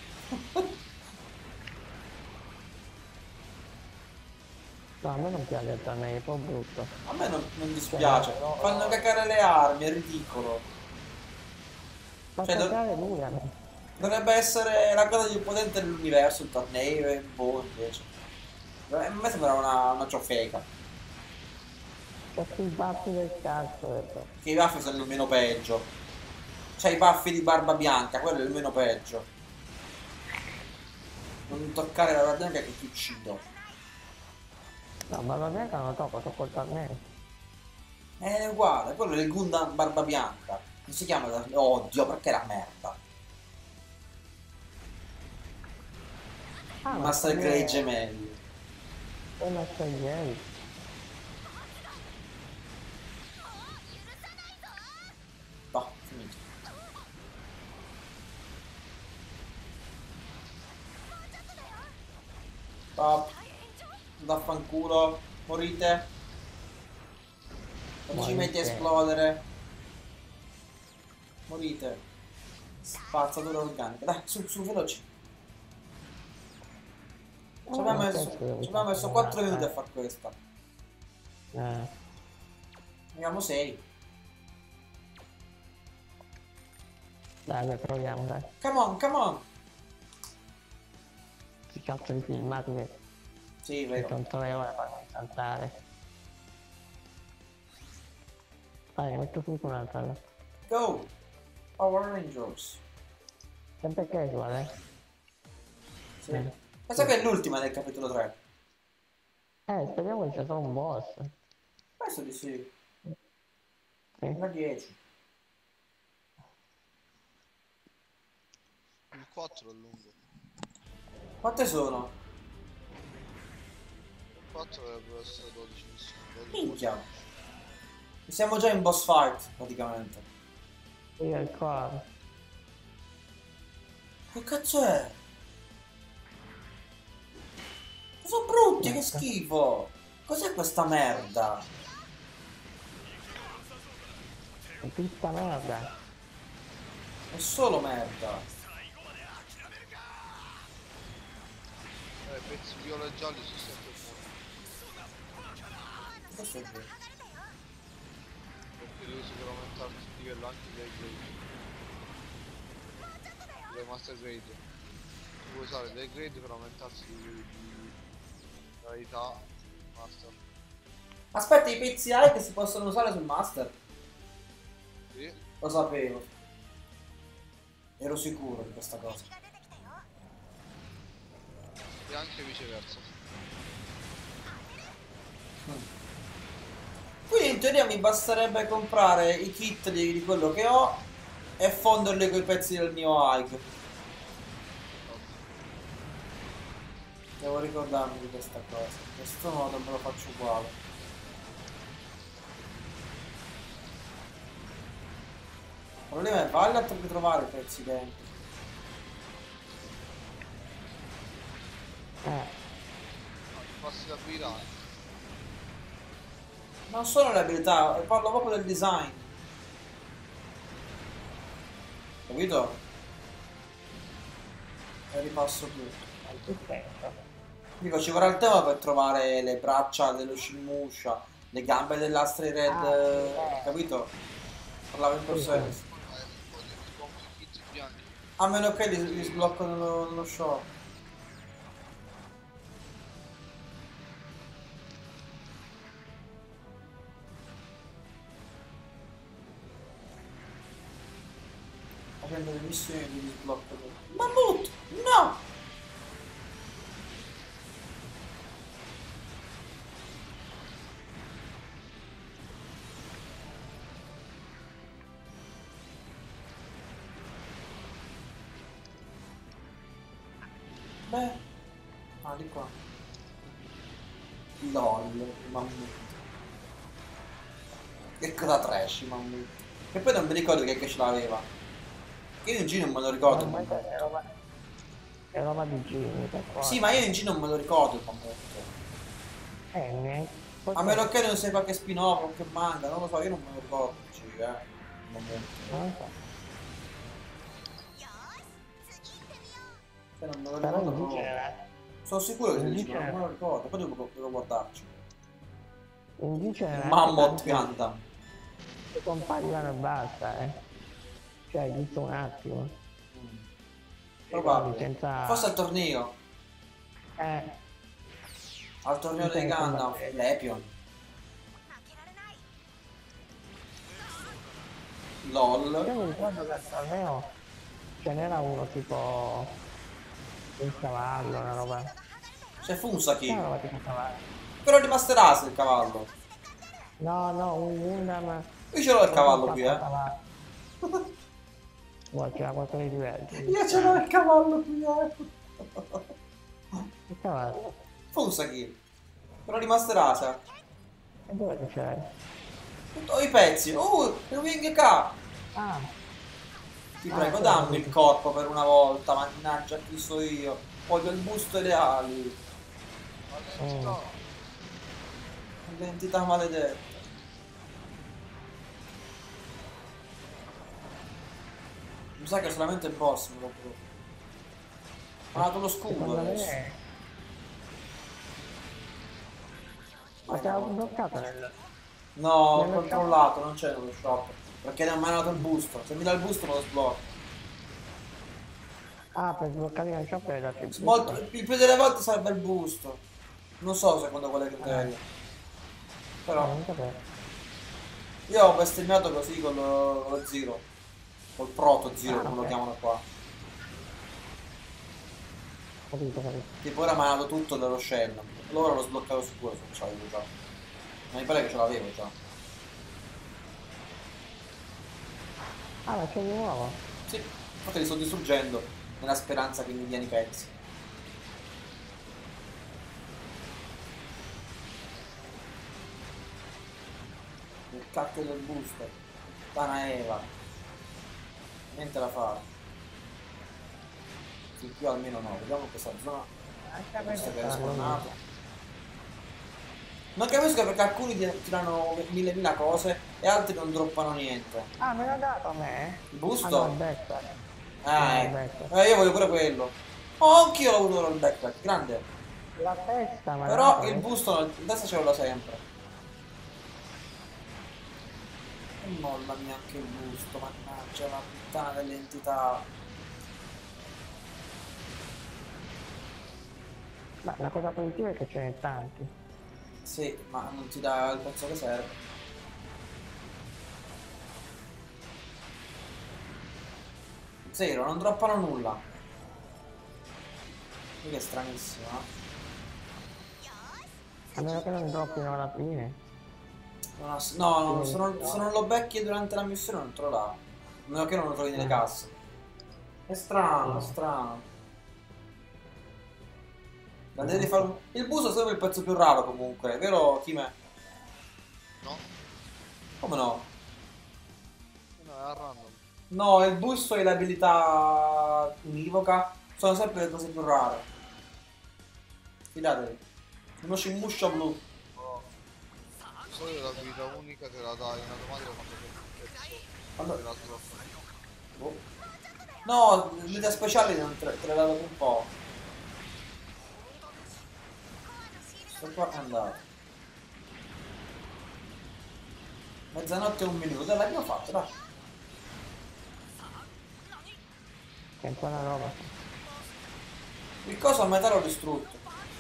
No, a me non piace il torneo, è un po' brutto. A me non, non dispiace. Fanno cacare le armi, è ridicolo. Fa Cioè, do- cagare lui a me. Dovrebbe essere la cosa più potente dell'universo, il torneo, e boh, invece. A me sembra una, una ciofeca. C'è i baffi del cazzo, detto. Che i baffi sono il meno peggio. C'hai i baffi di barba bianca, quello è il meno peggio. Non toccare la barba bianca che ti uccido. No, ma va bene che non tocco, tocco il torneo. È uguale, quello è il Gundam barba bianca. Non si chiama... Oddio, perché la merda? Ah, Master Grey gemelli. È Master Grey. No, finito. Top. Vaffanculo. Morite. Non ci metti a esplodere. Morite. Spazzatura organica. Dai, su, su, veloci. Ci abbiamo messo, ci abbiamo messo quattro minuti a fare questa. Eh. Abbiamo sei. Dai, dai, proviamo, dai. Come on, come on. Che cazzo di filmati che Sì, mi vero. sono tre ore per saltare. Dai, metto su un'altra. allora. Go. Power Rangers. Sempre casual, eh. Sì. Eh. Penso che è l'ultima del capitolo tre. Eh, speriamo che sia solo un boss. Penso di sì. Sì. Una dieci. Il quattro è lungo. Quante sono? Il quattro dovrebbero essere dodici missioni. Minchia. Siamo già in boss fight, praticamente. Io il cuore. Che cazzo è? Sono brutti, che schifo! Cos'è questa merda? È tutta merda. È solo merda. Eh, pezzi viola e gialli sono sempre buoni. Questo è vero. Perché devi per aumentarti il livello anche dei grade. Dei master grade. Tu puoi usare dei grade per aumentarsi di, di qualità master. Aspetta, i pezzi hai che si possono usare sul master? Sì. Lo sapevo. Ero sicuro di questa cosa. E anche viceversa. Quindi in teoria mi basterebbe comprare i kit di, di quello che ho e fonderli con i pezzi del mio Ike. Devo ricordarmi di questa cosa. In questo modo me lo faccio uguale. Il problema è vale a ritrovare i pezzi dentro. Eh, Passi da abilità. Non solo le abilità, parlo proprio del design. Capito? e ripasso tutto. che senso? Dico, ci vorrà il tempo per trovare le braccia dello Shinmusha, le gambe dell'Astray Red, Ah, eh, eh. capito? Parlavo in quel Sì, sì. senso. Eh, poi ti compri i kit bianchi. A meno che li, li sblocco nello, nello shop. Facendo le missioni li sblocco. Mammut! No! Beh. Ah, di qua. LOL, mammut. Che cosa trash, mammut. E poi non mi ricordo che, che ce l'aveva. Io in G non me lo ricordo il Normalmente mammut. è roba, è roba di Gini, per forza. Sì, ma io in G non me lo ricordo il mammut. Eh, ne- A meno che non sia qualche spin-off o che manga, non lo so, io non me lo ricordo il G, eh. Il mammut. non lo so. Cioè, non me lo Però ricordo in proprio. genere, Sono sicuro che si in dice, ma non me lo genere, ricordo. Poi devo, devo guardarci. in genere Il anche Mammoth tanti Gundam. che compaiono e basta, eh. Cioè, giusto un attimo. Mm. Quindi Probabile. senza... Forse al torneo. Eh, Al torneo dei senza Gundam. combattere. Lepion. LOL. Io mi ricordo che al torneo ce n'era uno tipo il cavallo, una roba. C'è Funsaki. C'era una roba tipo cavallo. Quello di Master Ace il cavallo. No, no, un Gundam. Io ce l'ho il cavallo qui, eh. Guarda, c'era qualcosa di diverso. Io ce l'ho il cavallo qui, eh. Il cavallo. Funsaki. Quello di Master Ace. E dove che c'è? Tutto i pezzi. Uh, il Wing K. Ah, Ti Ah, prego, sì, dammi sì. il corpo per una volta, mannaggia, chi so io. Voglio il busto e le ali. All'entità. L'entità maledetta. Mi sa che solamente il boss me lo può. Ha dato lo scudo secondo adesso. me... Ma te l'ho bloccato nel... No, ho Nello controllato, non c'è nello shop. Perché non mi ha dato il busto. Se mi dà il busto me lo sblocco. Ah, per sbloccare nel shop hai dato il busto. Molto, il più delle volte serve il busto. Non so secondo quale criterio. Eh, Però non sapevo. io ho bestemmiato così con lo, con lo Zero. Col proto Zero, Ah, come lo ok. chiamano qua. Capito, capito. Tipo ora mi ha dato tutto dello Shell. Allora l'ho sbloccato sicuro se non ce l'avevo già. Ma mi pare che ce l'avevo già. Ah, ma c'è di nuovo? Sì, infatti li sto distruggendo nella speranza che mi diano i pezzi. Il cacchio del booster. Tana Eva. Niente da fare. Fin qui almeno no. Vediamo questa zona. Anche Visto che è perché respawnato. Non capisco perché alcuni ti tirano mille mila cose e altri non droppano niente. Ah, me l'ha dato a me? Il Ah, no, busto? il backpack. Ah, No, il ecco. backpack. Eh, io voglio pure quello. Oh, anch'io ho avuto il backpack, grande. La testa, ma Però il busto nel- in testa ce l'ho da sempre. E mollami anche il busto, mannaggia la puttana dell'entità. Ma la cosa positiva è che ce n'è tanti. Sì, ma non ti dà il pezzo che serve. Zero, non droppano nulla. Che è stranissimo, eh? A meno che non droppino alla fine. Non ha s- no, no, Sì, se non, no. se non lo becchi durante la missione non te lo dà. A meno che non lo trovi nelle Mm. casse. È strano, Mm. strano. La devi fare un... Il busto è sempre il pezzo più raro comunque, vero Kime? No? Come no? No, è a random. No, il busto e l'abilità univoca sono sempre le cose più rare. Fidatevi. Uno Shinmusha blu. No. Di solito l'abilità unica te la dai in automatico quando prendi un pezzo Allora- dell'altro. Boh. No, l'unità speciali non te, te le la dopo un po'. Sto qua è andato. Mezzanotte e un minuto, dai, l'abbiamo fatto, dai. Che buona roba. Il coso a metà l'ho distrutto.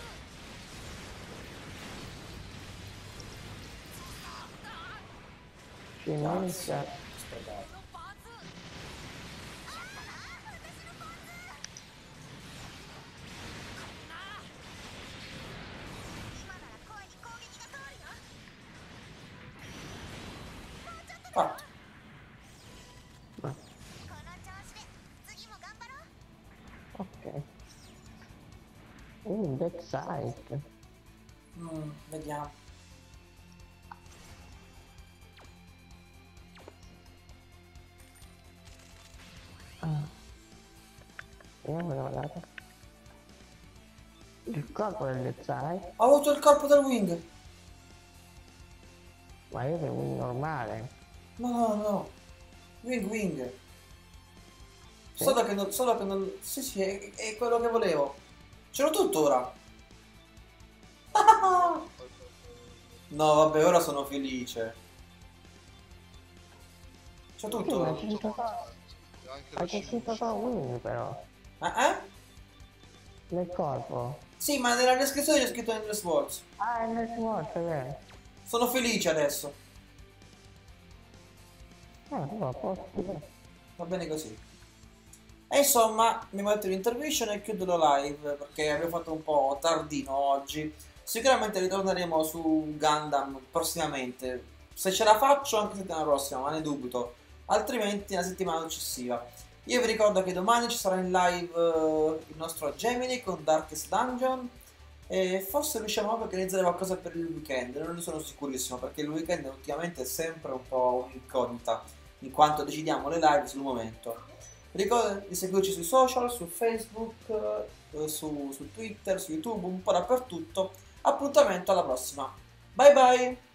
Finisce. Sprecato. Fatto. Ma- Ok. Uh, Dead Side. Mm, vediamo. Ah. Io me l'ho dato. Il corpo del Dead Side. Ho avuto il colpo del wing. Ma io devo un normale. No, no, no. Wing, wing. Sì? Solo che non... Solo che non... Sì, sì, è, è quello che volevo. Ce l'ho tutto ora. No, vabbè, ora sono felice. C'ho tutto Sì, ma ora. c'è scritto solo- Anche ma la c'è scritto cinque. solo Wing però. Eh, eh? Nel corpo. Sì, ma nella descrizione c'è scritto Endless Wars. Ah, è nel morto, è vero. Sono felice adesso. Ah, no, a posto. Va bene così. E insomma, mi metto in intermission e chiudo la live perché abbiamo fatto un po' tardino oggi. Sicuramente ritorneremo su Gundam prossimamente. Se ce la faccio anche settimana prossima, ma ne dubito. Altrimenti la settimana successiva. Io vi ricordo che domani ci sarà in live eh, il nostro Gemini con Darkest Dungeon. E forse riusciamo anche a organizzare qualcosa per il weekend. Non ne sono sicurissimo perché il weekend ultimamente è sempre un po' un'incognita, in quanto decidiamo le live sul momento. Ricorda di seguirci sui social, su Facebook, eh, su, su Twitter, su YouTube, un po' dappertutto. Appuntamento alla prossima. Bye bye!